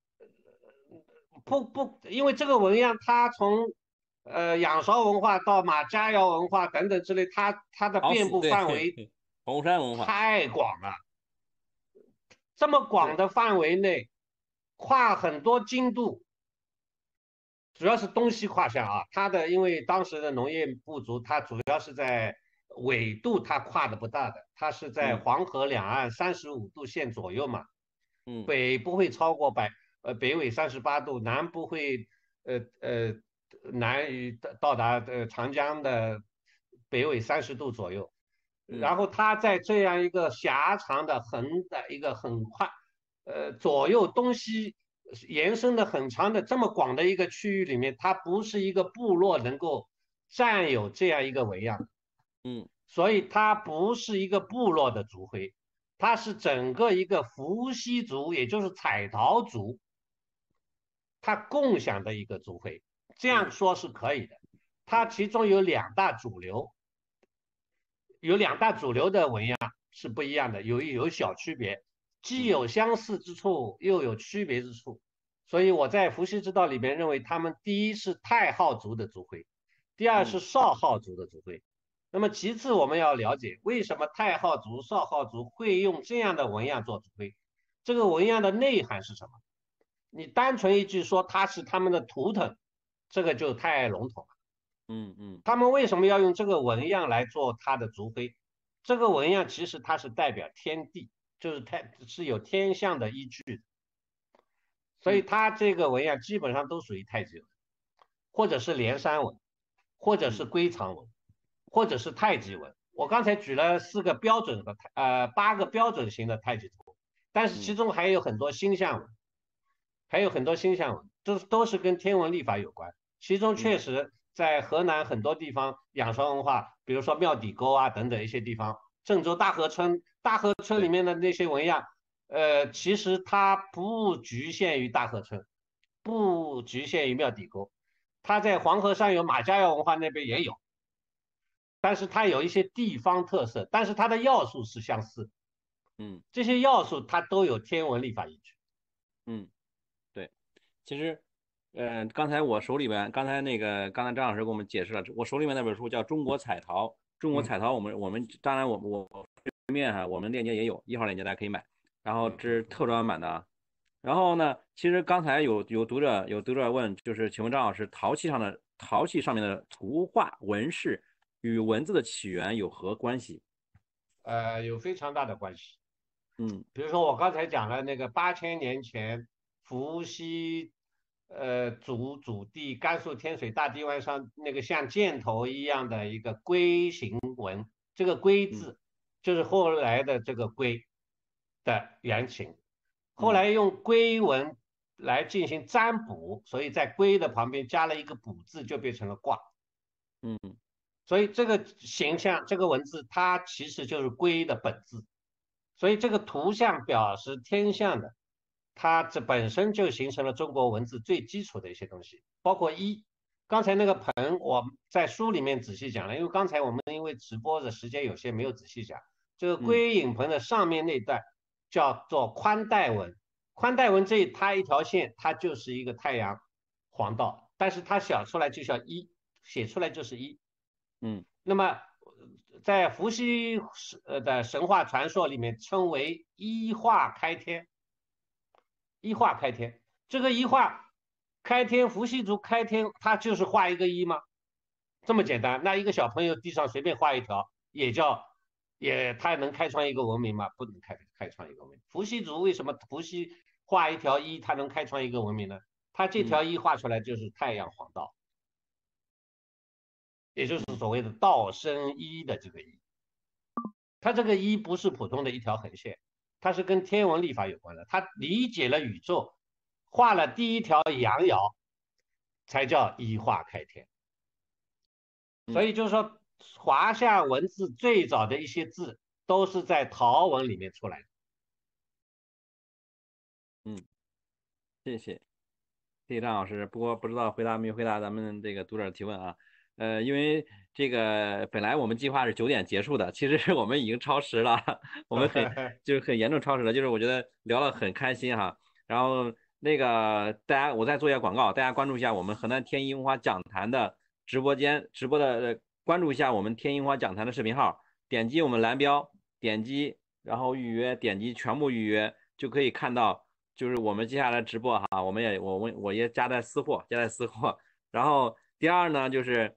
Speaker 2: 不，因为这个纹样它从仰韶文化到马家窑文化等等之类，它的
Speaker 1: 好死，
Speaker 2: 遍布
Speaker 1: 对，
Speaker 2: 范围
Speaker 1: 红山文化，
Speaker 2: 太广了。这么广
Speaker 1: 是，
Speaker 2: 的范围内，跨很多经度，主要是东西跨向啊。它的因为当时的农业不足，它主要是在纬度，它跨的不大的，它是在
Speaker 1: 嗯
Speaker 2: 黄河两岸35度线左右嘛，
Speaker 1: 嗯
Speaker 2: 北不会超过北纬38度，南不会呃呃南于到达长江的北纬30度左右。
Speaker 1: 嗯
Speaker 2: 然后它在这样一个狭长的横的一个很宽，左右东西延伸的很长的这么广的一个区域里面，它不是一个部落能够占有这样一个纹样，
Speaker 1: 嗯
Speaker 2: 所以它不是一个部落的族徽，它是整个一个伏羲族，也就是彩陶族，它共享的一个族徽，这样
Speaker 1: 嗯
Speaker 2: 说是可以的。它
Speaker 1: 嗯
Speaker 2: 其中有两大主流，有两大主流的纹样是不一样的，有小区别，既
Speaker 1: 嗯
Speaker 2: 有相似之处，又有区别之处。所以我在伏羲之道里面认为，他们第一是太昊族的族徽，第二是
Speaker 1: 嗯
Speaker 2: 少昊族的族徽。那么其次，我们要了解为什么太昊族、少昊族会用这样的纹样做族徽，这个纹样的内涵是什么？你单纯一句说它是他们的图腾，这个就太笼统了。
Speaker 1: 嗯嗯
Speaker 2: 他们为什么要用这个纹样来做它的族徽？这个纹样其实它是代表天地，就是是有天象的依据的，所以
Speaker 1: 嗯
Speaker 2: 它这个纹样基本上都属于太极纹，或者是连山纹，或者是
Speaker 1: 嗯
Speaker 2: 归藏纹，或者是太极纹。我刚才举了八个标准型的太极图，但是其
Speaker 1: 嗯
Speaker 2: 中还有很多星象纹，还有很多星象纹，都是跟天文历法有关。其中确
Speaker 1: 嗯
Speaker 2: 实在河南很多地方仰韶文化，比如说庙底沟啊等等一些地方，郑州大河村里
Speaker 1: 对，
Speaker 2: 面的那些纹样，其实它不局限于大河村，不局限于庙底沟，它在黄河上游马家窑文化那边也有，但是它有一些地方特色，但是它的要素是相似，
Speaker 1: 嗯
Speaker 2: 这些要素它都有天文历法依据。
Speaker 1: 嗯。对，其实，刚才我手里边，刚才张老师给我们解释了，我手里面那本书叫《中国彩陶》，中国
Speaker 2: 嗯
Speaker 1: 彩陶，我们当然我对面哈，我们链接也有1号链接，大家可以买，然后
Speaker 2: 嗯嗯
Speaker 1: 这是特装版的啊。然后呢，其实刚才有读者问，就是请问张老师，陶器上面的图画纹饰与文字的起源有何关系？
Speaker 2: 有非常大的关系。
Speaker 1: 嗯
Speaker 2: 比如说我刚才讲了那个8000年前伏羲祖地甘肃天水大地湾上那个像箭头一样的一个龟形纹，这个龟
Speaker 1: 嗯
Speaker 2: 字就是后来的这个龟的原型，后
Speaker 1: 嗯
Speaker 2: 来用龟纹来进行占卜，所以在龟的旁边加了一个卜字，就变成了卦。
Speaker 1: 嗯
Speaker 2: 所以这个形象，这个文字，它其实就是龟的本字。所以这个图像表示天象的，它这本身就形成了中国文字最基础的一些东西，包括一。刚才那个盆，我在书里面仔细讲了，因为刚才我们因为直播的时间有限，没有仔细讲。这个
Speaker 1: 嗯
Speaker 2: 龟影盆的上面那段叫做宽带纹，宽带纹它一条线，它就是一个太阳黄道，但是它写出来就叫一，写出来就是一。
Speaker 1: 嗯
Speaker 2: 那么在伏羲的神话传说里面称为一化开天，一化开天，这个一化开天，伏羲族开天，它就是画一个一吗？这么简单？那一个小朋友地上随便画一条，他能开创一个文明吗？不能开创一个文明。伏羲族为什么伏羲画一条一，他能开创一个文明呢？他这条
Speaker 1: 嗯
Speaker 2: 一画出来就是太阳黄道，也就是
Speaker 1: 嗯
Speaker 2: 所谓的道生一的这个一。它这个一不是普通的一条横线，它是跟天文历法有关的。他理解了宇宙，画了第一条阳爻，才叫一化开天。所
Speaker 1: 嗯
Speaker 2: 以就是说，华夏文字最早的一些字都是在陶文里面出来的。
Speaker 1: 嗯，谢谢。 谢谢张老师。不过不知道回答没回答咱们这个读者提问啊？因为这个本来我们计划是9点结束的，其实是我们已经超时了，我们很严重超时了。就是我觉得聊得很开心哈。然后那个大家，我再做一下广告，大家关注一下我们河南天一文化讲坛的直播间直播的，关注一下我们天一文化讲坛的视频号，点击我们蓝标，点击然后预约，点击全部预约就可以看到。就是我们接下来直播哈，我也加在私货。然后第二呢，就是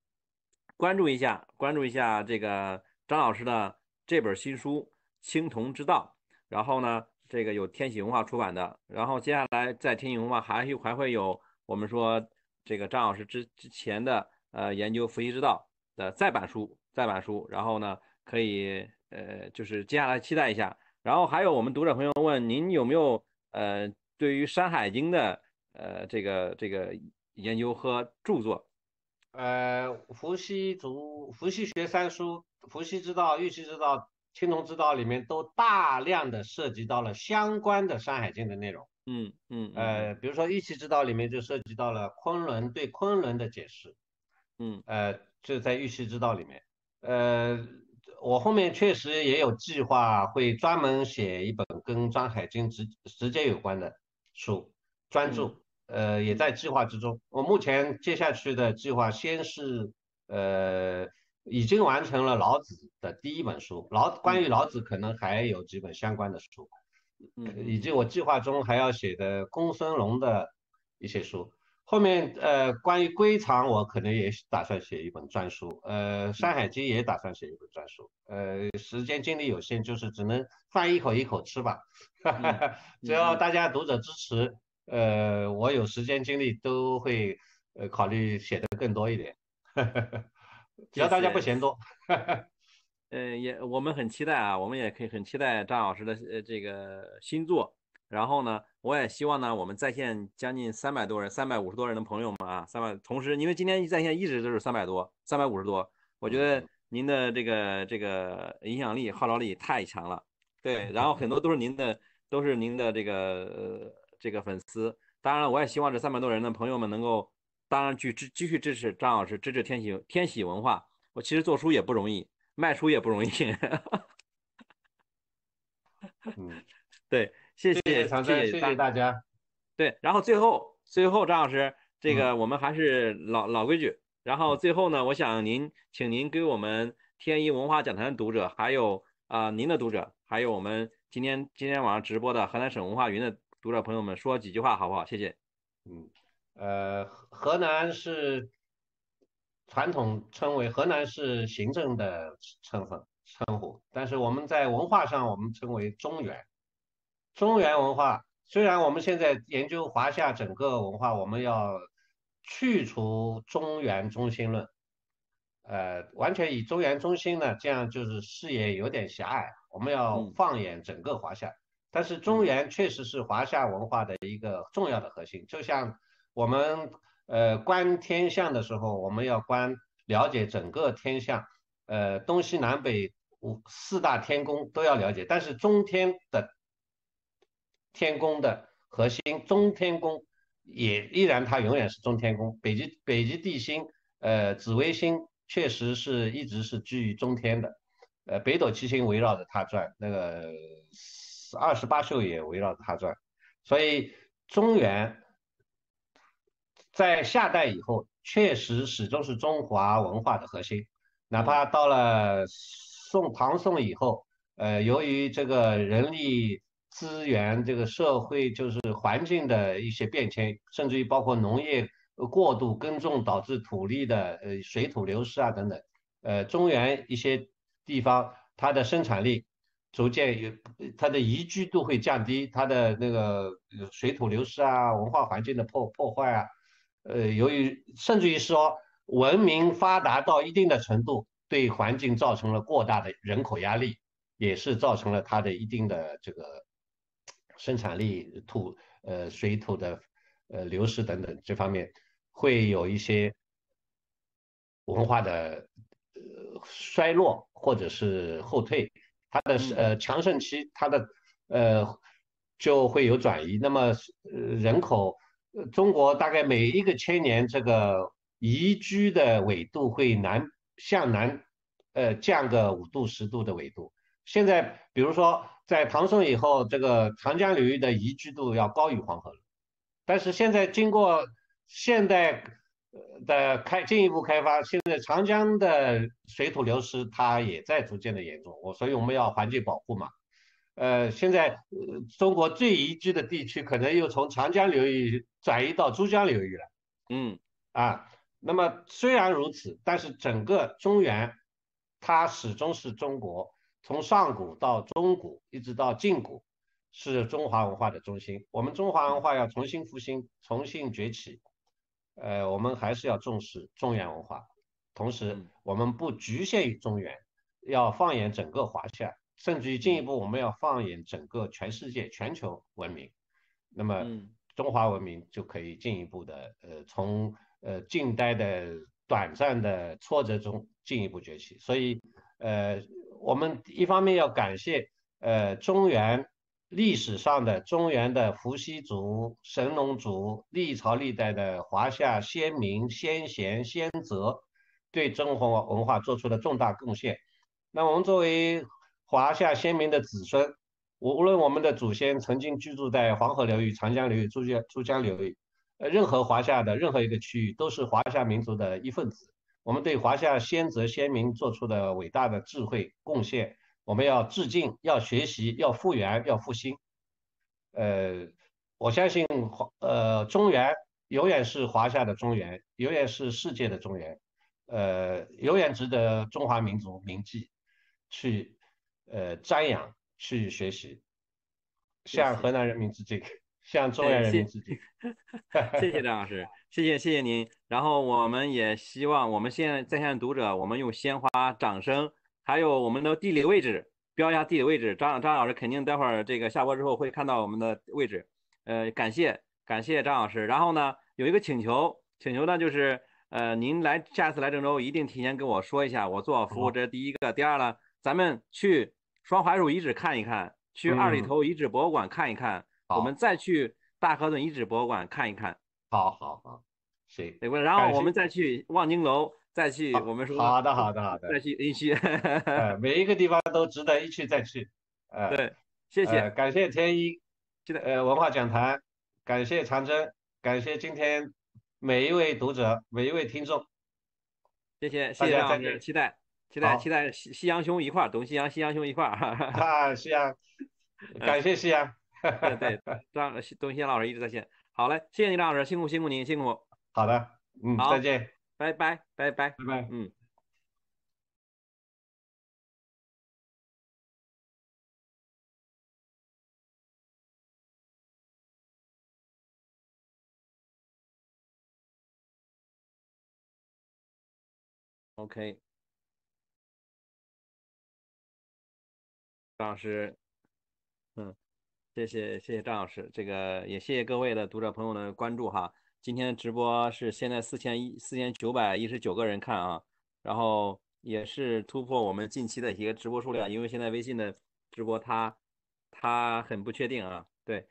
Speaker 1: 关注一下这个张老师的这本新书《青铜之道》，然后呢，这个有天喜文化出版的，然后接下来在天喜文化还会有我们说这个张老师之前的研究伏羲之道的再版书，然后呢可以就是接下来期待一下。然后还有我们读者朋友问您有没有对于《山海经》的这个研究和著作？
Speaker 2: 伏羲学三书、伏羲之道、玉羲之道、青铜之道里面都大量的涉及到了相关的《山海经》的内容。
Speaker 1: 嗯嗯嗯嗯
Speaker 2: 比如说玉羲之道里面就涉及到了昆仑的解释，
Speaker 1: 嗯
Speaker 2: 这在玉羲之道里面。呃，我后面确实也有计划会专门写一本跟《山海经》直接有关的书，专
Speaker 1: 嗯
Speaker 2: 注。也
Speaker 1: 嗯
Speaker 2: 在计划之中。我目前接下去的计划，先是已经完成了老子的第一本书，关于
Speaker 1: 嗯
Speaker 2: 老子可能还有几本相关的书，以及
Speaker 1: 嗯嗯嗯
Speaker 2: 我计划中还要写的公孙龙的一些书。后面关于归藏，我可能也打算写一本专书，《山
Speaker 1: 嗯
Speaker 2: 海经》也打算写一本专书，时间精力有限，就是只能饭一口一口吃吧，
Speaker 1: 嗯
Speaker 2: 只要
Speaker 1: 嗯嗯，
Speaker 2: 大家读者支持，我有时间精力都会考虑写的更多一点，只要大家不
Speaker 1: 谢谢。
Speaker 2: 嫌多。
Speaker 1: 我们很期待啊，我们也可以很期待张老师的这个新作。然后呢，我也希望呢，我们在线将近300多人、350多人的朋友们啊，同时因为今天在线一直都是300多、350多，我觉得
Speaker 2: 嗯
Speaker 1: 您的这个影响力、号召力太强了。对，然后很多都是您的这个粉丝。当然了，我也希望这300多人的朋友们能够，当然继续支持张老师，支持天喜文化。我其实做书也不容易。卖出也不容易。
Speaker 2: 嗯，
Speaker 1: 对，谢
Speaker 2: 谢
Speaker 1: 谢
Speaker 2: 谢常真，谢谢
Speaker 1: 谢谢张，
Speaker 2: 大家。
Speaker 1: 对，然后最后张老师，这
Speaker 2: 嗯
Speaker 1: 个我们还是老规矩，然后
Speaker 2: 嗯
Speaker 1: 最后呢，我想请您给我们天一文化讲坛的读者，还有您的读者，还有我们今天晚上直播的河南省文化云的读者朋友们说几句话，好不好？谢谢。
Speaker 2: 嗯，河南是传统称为河南是行政的称呼，但是我们在文化上我们称为中原。中原文化虽然我们现在研究华夏整个文化，我们要去除中原中心论，完全以中原中心呢，这样就是视野有点狭隘。我们要
Speaker 1: 嗯
Speaker 2: 放眼整个华夏，但是中
Speaker 1: 嗯
Speaker 2: 原确实是华夏文化的一个重要的核心。就像我们观天象的时候，我们要了解整个天象，东西南北四大天宫都要了解，但是中天的天宫的核心中天宫也依然它永远是中天宫。北极地星，紫微星确实是一直是居于中天的，北斗七星围绕着它转，那个28宿也围绕着它转，所以中原在夏代以后确实始终是中华文化的核心，哪
Speaker 1: 嗯
Speaker 2: 怕到了唐宋以后，由于这个人力资源、这个社会就是环境的一些变迁，甚至于包括农业过度耕种导致土地的水土流失啊等等，中原一些地方它的生产力逐渐有它的宜居度会降低，它的那个水土流失啊、文化环境的破坏啊，由于甚至于说文明发达到一定的程度，对环境造成了过大的人口压力，也是造成了它的一定的这个生产力、水土的流失等等这方面，会有一些文化的衰落或者是后退，它的
Speaker 1: 嗯
Speaker 2: 强盛期，它的就会有转移。那么人口中国大概每一个千年，这个宜居的纬度会向南，降个5度10度的纬度。现在比如说在唐宋以后，这个长江流域的宜居度要高于黄河了。但是现在经过现代的进一步开发，现在长江的水土流失它也在逐渐的严重，所以我们要环境保护嘛。现在中国最宜居的地区可能又从长江流域转移到珠江流域了
Speaker 1: 嗯
Speaker 2: 啊。那么虽然如此，但是整个中原它始终是中国从上古到中古一直到近古是中华文化的中心。我们中华文化要重新复兴、重新崛起，我们还是要重视中原文化，同时
Speaker 1: 嗯
Speaker 2: 我们不局限于中原，要放眼整个华夏，甚至于进一
Speaker 1: 嗯
Speaker 2: 步我们要放眼整个全世界、全球文明。那么
Speaker 1: 嗯，
Speaker 2: 中华文明就可以进一步的从近代的短暂的挫折中进一步崛起。所以呃我们一方面要感谢中原历史上的中原的伏羲族、神农族、历朝历代的华夏先民、先贤、先哲对中华文化做出的重大贡献。那我们作为华夏先民的子孙，无论我们的祖先曾经居住在黄河流域、长江流域、珠江流域，任何华夏的任何一个区域都是华夏民族的一份子。我们对华夏先哲先民做出的伟大的智慧贡献，我们要致敬，要学习，要复原，要复兴。呃，我相信中原永远是华夏的中原，永远是世界的中原，永远值得中华民族铭记，去瞻仰，去学习，
Speaker 1: 谢谢。
Speaker 2: 向河南人民致敬，向中原
Speaker 1: 对，
Speaker 2: 人民致敬。
Speaker 1: 谢谢张老师，谢谢您。然后我们也希望我们现在在线读者，我们用鲜花、掌声，还有我们的地理位置，标一下地理位置。张老师肯定待会儿这个下播之后会看到我们的位置。感谢张老师。然后呢，有一个请求呢就是您下次来郑州一定提前跟我说一下，我做好服务，
Speaker 2: 好，
Speaker 1: 这是第一个。第二呢，咱们去双槐树遗址看一看，去二里
Speaker 2: 嗯，
Speaker 1: 头遗址博物馆看一看。我们
Speaker 2: 好，
Speaker 1: 再去大河顿遗址博物馆看一看，
Speaker 2: 好，好，好，行，
Speaker 1: 对不对？然后
Speaker 2: 感谢，
Speaker 1: 我们再去望京楼，再去我
Speaker 2: 好，
Speaker 1: 们说
Speaker 2: 好的，好的，好的，
Speaker 1: 再去殷墟，
Speaker 2: 每一个地方都值得一去再去，呃
Speaker 1: 对，谢谢，
Speaker 2: 感谢天一，
Speaker 1: 记得
Speaker 2: 文化讲坛，感谢长征，感谢今天每一位读者，每一位听众，
Speaker 1: 谢
Speaker 2: 大
Speaker 1: 谢张老师，
Speaker 2: 家再见。
Speaker 1: 期
Speaker 2: 好，
Speaker 1: 待西洋兄一块儿，懂西洋兄一块儿，
Speaker 2: 西安，
Speaker 1: 嗯，
Speaker 2: 感谢西安，
Speaker 1: 对，董西洋老师一直在线，好嘞，谢谢你张老师，辛苦您辛苦，
Speaker 2: 好的，再
Speaker 1: 好，
Speaker 2: 见，
Speaker 1: 拜拜，
Speaker 2: 拜拜。
Speaker 1: 嗯。OK，张老师，嗯。谢谢张老师，这个也谢谢各位的读者朋友的关注哈。今天的直播是现在4919个人看啊，然后也是突破我们近期的一个直播数量，因为现在微信的直播它很不确定啊。对，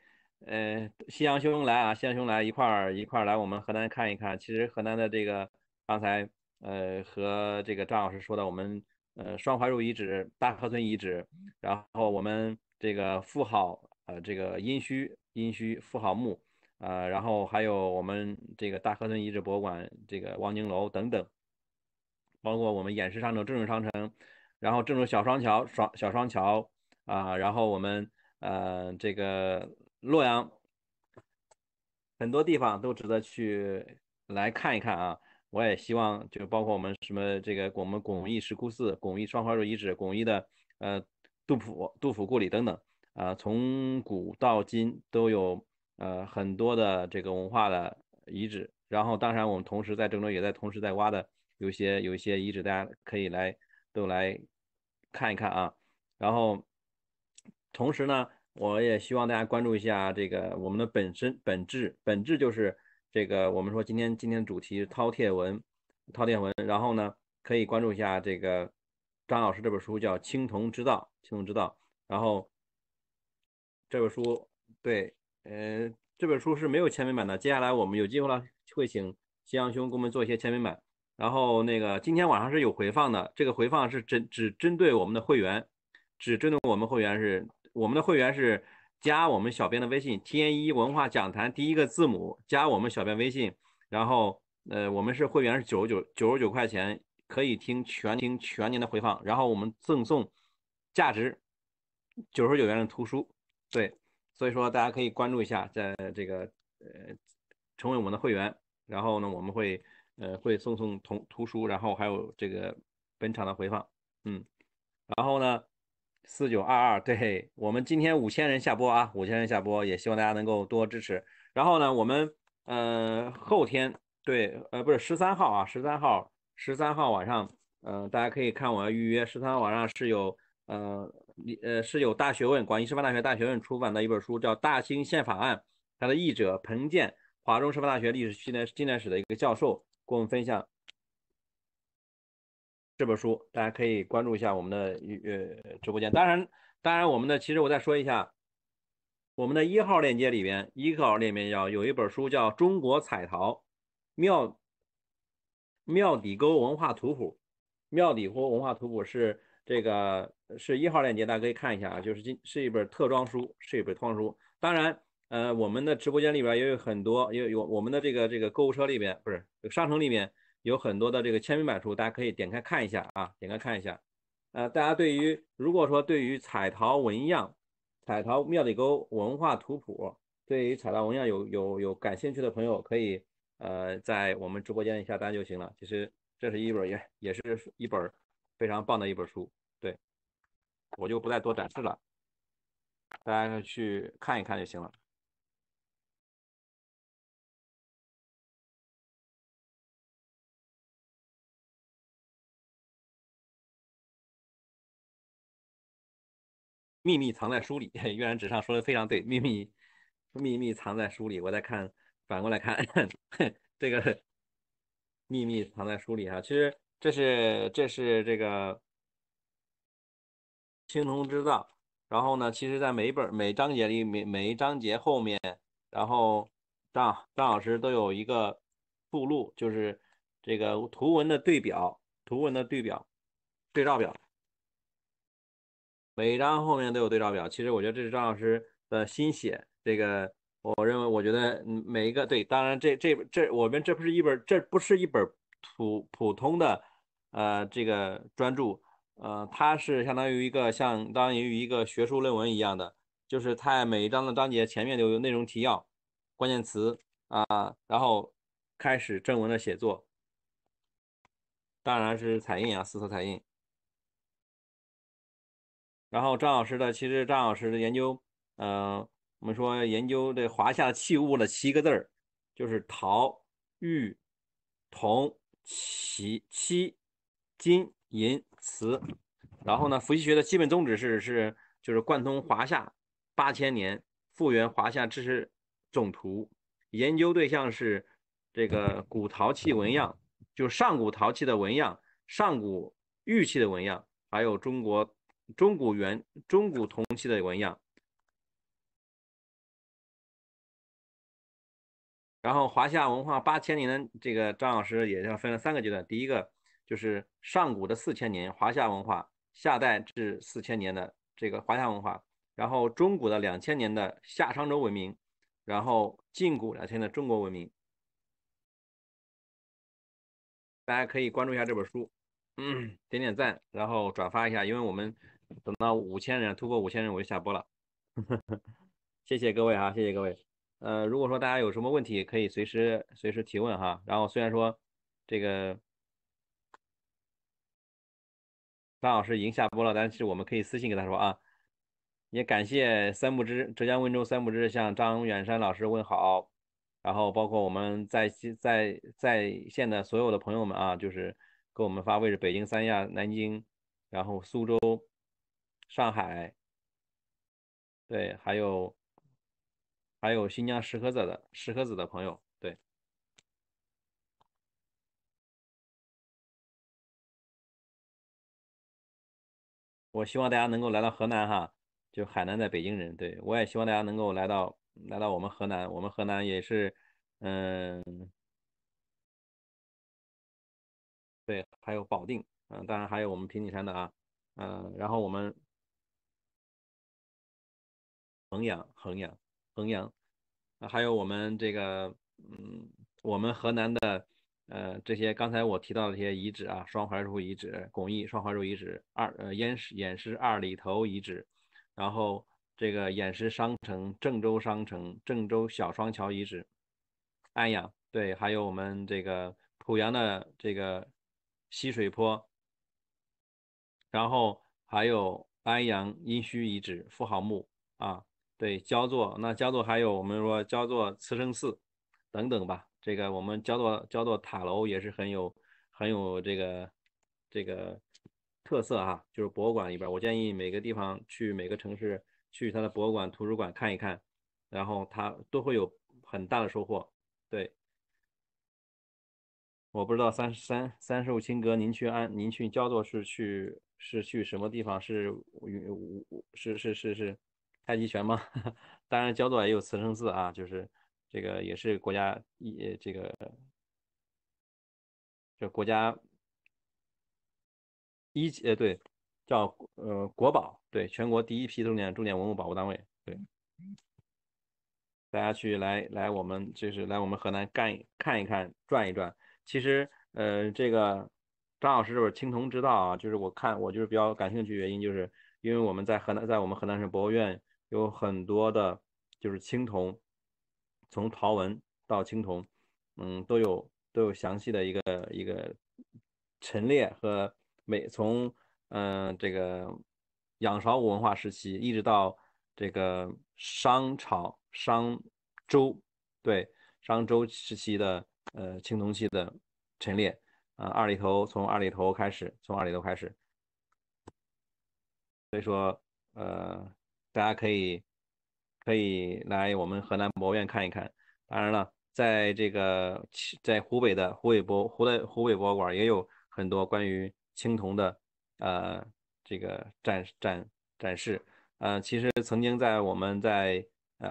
Speaker 1: 西洋兄来一块儿来我们河南看一看。其实河南的这个刚才和这个张老师说的，我们双槐树遗址、大河村遗址。然后我们这个妇好这个殷墟妇好墓然后还有我们这个大河村遗址博物馆这个望京楼等等，包括我们偃师商城、郑州商城，然后郑州小双桥然后我们这个洛阳很多地方都值得去来看一看啊。我也希望就包括我们什么这个我们巩义石窟寺、巩义双槐树遗址、巩义的呃杜甫故里等等从古到今都有很多的这个文化的遗址。然后当然我们同时在郑州也同时在挖的有一些遗址，大家可以都来看一看啊。然后同时呢，我也希望大家关注一下这个我们的本质就是这个我们说今天的主题饕餮文，然后呢可以关注一下这个张老师这本书叫《青铜之道》，然后这本书对这本书是没有签名版的。接下来我们有机会了，会请夕阳兄给我们做一些签名版。然后那个今天晚上是有回放的，这个回放是只针对我们的会员，只针对我们会员是我们的会员是加我们小编的微信天一文化讲坛第一个字母加我们小编微信，然后我们是会员是99块钱，可以听全年的回放，然后我们赠送价值99元的图书，对，所以说大家可以关注一下，在这个成为我们的会员，然后呢我们会送图书，然后还有这个本场的回放，嗯。然后呢，4922，对，我们今天5000人下播啊，5000人下播，也希望大家能够多支持。然后呢，我们后天对不是13号啊，十三号晚上，大家可以看我要预约。13号晚上是有大学问广西师范大学大学问出版的一本书，叫《大兴宪法案》，它的译者彭建，华中师范大学历史近代史的一个教授，跟我们分享这本书，大家可以关注一下我们的直播间。当然我们的其实我再说一下，我们的1号链接里边，要有一本书叫《中国彩陶庙庙底沟文化图谱》，庙底沟文化图谱是1号链接，大家可以看一下啊，是一本特装书，是一本特装书。当然，我们的直播间里边也有很多，有我们的这个购物车里边不是商城里面有很多的这个签名版书，大家可以点开看一下啊，点开看一下。大家如果说对于彩陶纹样、彩陶庙底沟文化图谱，对于彩陶纹样有感兴趣的朋友，可以在我们直播间下单就行了。其实这是也是一本非常棒的一本书，对，我就不再多展示了，大家去看一看就行了。秘密藏在书里，跃然纸上说的非常对，秘密藏在书里。我再看，反过来看，这个秘密藏在书里哈。其实这是这个青铜之道。然后呢，其实在每章节里，每一章节后面，然后张老师都有一个附录，就是这个图文的对照表。每一张后面都有对照表。其实我觉得这是张老师的心血。我觉得每一个对，当然我们这不是一本普通的这个专著，它是相当于一个学术论文一样的，就是它每一章的章节前面都有内容提要、关键词然后开始正文的写作，当然是彩印啊，四色彩印。然后其实张老师的研究，我们说研究这华夏器物的7个字儿，就是陶、玉、铜、漆、金、银、瓷。然后呢，伏羲学的基本宗旨就是贯通华夏8000年，复原华夏知识总图，研究对象是这个古陶器纹样，就是上古陶器的纹样，上古玉器的纹样，还有中古铜器的纹样。然后华夏文化8000年，这个张老师也要分了3个阶段。第一个就是上古的4000年华夏文化，夏代至4000年的这个华夏文化，然后中古的2000年的夏商周文明，然后近古2000的中国文明。大家可以关注一下这本书，点点赞，然后转发一下，因为我们等到5000人突破5000人我就下播了。谢谢各位哈，谢谢各位。如果说大家有什么问题，可以随时提问哈。然后虽然说这个张老师已经下播了，但是我们可以私信给他说啊。也感谢浙江温州三木之向张远山老师问好，然后包括我们在线的所有的朋友们啊，就是给我们发位置，北京、三亚、南京，然后苏州、上海，对，还有新疆石河子的朋友，对。我希望大家能够来到河南哈，就海南在北京人，对，我也希望大家能够来到来到我们河南，我们河南也是，嗯，对，还有保定，当然还有我们平顶山的啊，然后我们衡阳，还有我们这个，我们河南的，这些刚才我提到的这些遗址啊，双槐树遗址、巩义双槐树遗址、偃师二里头遗址，然后这个偃师商城、郑州商城、郑州小双桥遗址，安阳，对，还有我们这个濮阳的这个西水坡，然后还有安阳殷墟遗址、妇好墓啊，对，焦作，那焦作还有我们说焦作慈圣寺等等吧。这个我们焦作塔楼也是很有这个特色哈，就是博物馆里边，我建议每个地方去每个城市去它的博物馆、图书馆看一看，然后它都会有很大的收获。对。我不知道三十五清阁，您去焦作是去什么地方？是太极拳吗？当然，焦作也有慈圣寺啊，就是这个也是国家国家对，叫国宝，对，全国第一批重点文物保护单位，对。大家来我们就是来我们河南看一看转一转。其实这个张老师就是青铜之道啊，就是我就是比较感兴趣的原因，就是因为我们在我们河南省博物院有很多的就是青铜，从陶文到青铜，都有详细的一个陈列和从这个仰韶文化时期一直到这个商朝商周，对，商周时期的青铜器的陈列从二里头开始，所以说大家可以来我们河南博物院看一看。当然了，在湖北的湖北博物馆也有很多关于青铜的呃这个展示。其实曾经我们在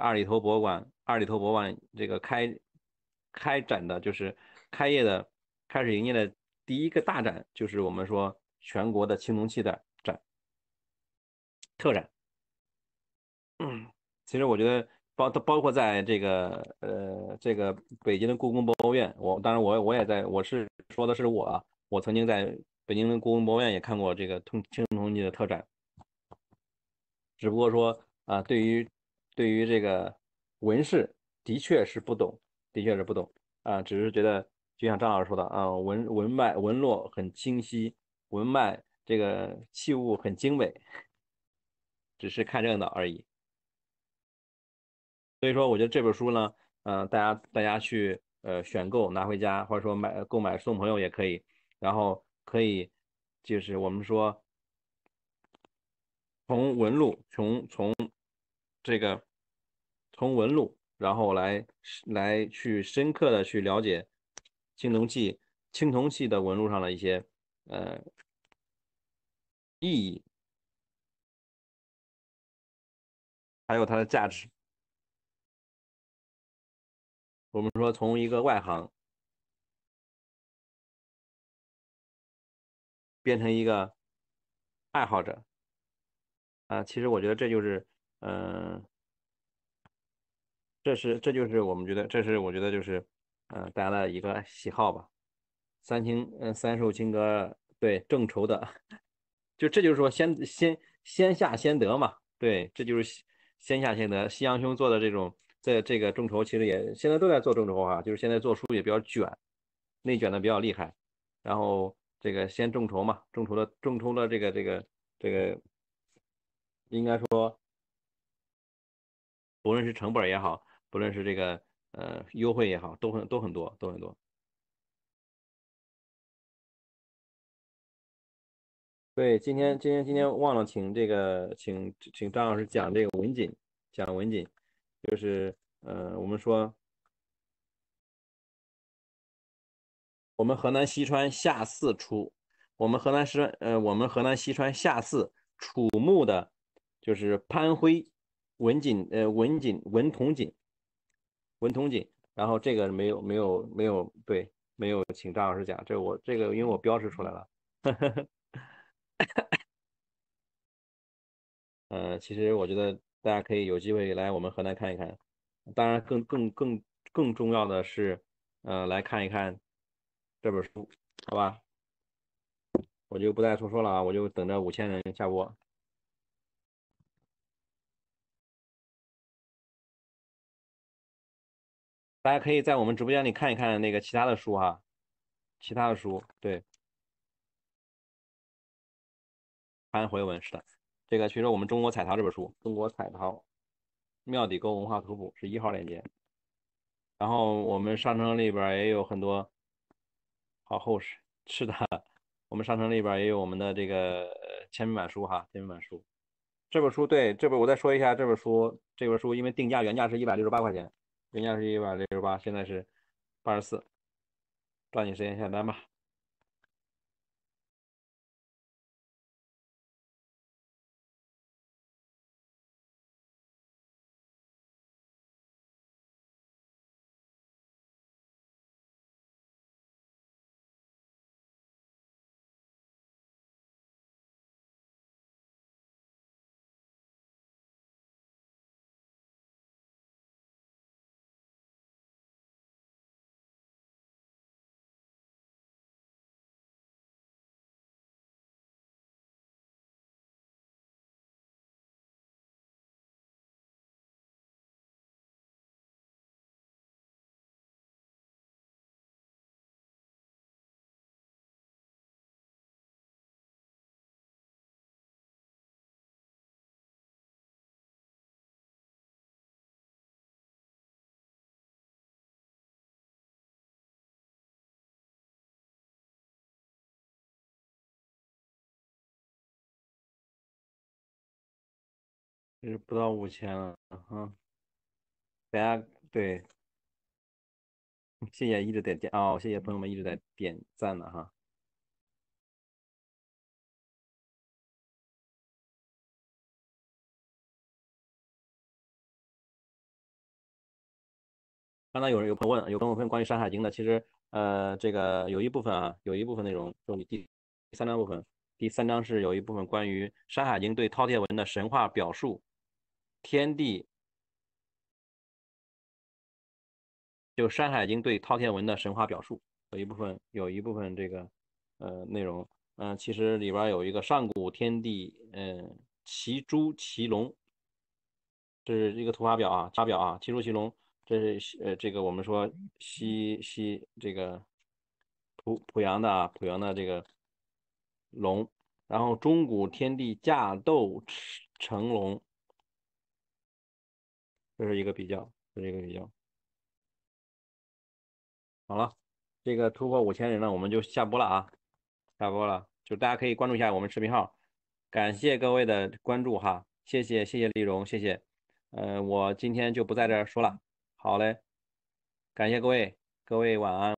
Speaker 1: 二里头博物馆这个开展的，就是开业的开始营业的第一个大展，就是我们说全国的青铜器的特展。其实我觉得包括在这个北京的故宫博物院，当然我也在，说的是我啊，我曾经在北京的故宫博物院也看过这个青铜器的特展，只不过说对于这个纹饰的确是不懂，的确是不懂只是觉得就像张老师说的纹脉纹络很清晰，纹脉这个器物很精美，只是看热闹而已。所以说，我觉得这本书呢，大家去选购拿回家，或者说购买送朋友也可以，然后可以就是我们说从纹路从这个从纹路，然后来去深刻的去了解青铜器青铜器的纹路上的一些呃意义，还有它的价值。我们说从一个外行变成一个爱好者其实我觉得这就是嗯。这就是我觉得就是大家的一个喜好吧。三十五清歌对正筹的，这就是说先下先得嘛，对，这就是先下先得。西洋兄做的这个众筹其实也现在都在做众筹啊，就是现在做书也比较卷，内卷的比较厉害。然后这个先众筹嘛，众筹的这个应该说不论是成本也好，不论是这个优惠也好，都很多。对，今天忘了请张老师讲这个文锦，就是我们说我们河南西川下泗出，我们河南西川下泗楚墓的，就是潘辉， 文同锦，文同锦。然后这个没有对，没有请张老师讲，这个因为我标识出来了。其实我觉得大家可以有机会来我们河南看一看。当然更重要的是，来看一看这本书，好吧？我就不再多说了啊，我就等着5000人下播。大家可以在我们直播间里看一看那个其他的书哈，其他的书，对，潘回文是的。这个，比如说我们《中国彩陶》这本书，《中国彩陶妙底沟文化图谱》是1号链接。然后我们商城里边也有很多，好厚实，是的，我们商城里边也有我们的这个签名版书哈，签名版书。这本书对，我再说一下这本书因为定价原价是168块钱，原价是168，现在是84，抓紧时间下单吧。这是不到5000了啊！大家对，谢谢一直在点哦，谢谢朋友们一直在点赞的哈。刚才有朋友问关于《山海经》的，其实这个有一部分啊，有一部分内容，就你第3章部分，第三章是有一部分关于《山海经》对饕餮文的神话表述，天地就《山海经》对饕餮文的神话表述，有一部分这个内容，其实里边有一个上古天地，奇猪奇龙，这是一个图法表啊，插表啊，奇猪奇龙，这是这个我们说这个濮阳的这个龙，然后中古天地驾斗成龙，这是一个比较，这是一个比较。好了，这个突破5000人了，我们就下播了啊，下播了，就大家可以关注一下我们视频号，感谢各位的关注哈，谢谢丽蓉，谢谢，我今天就不在这儿说了，好嘞，感谢各位，各位晚安。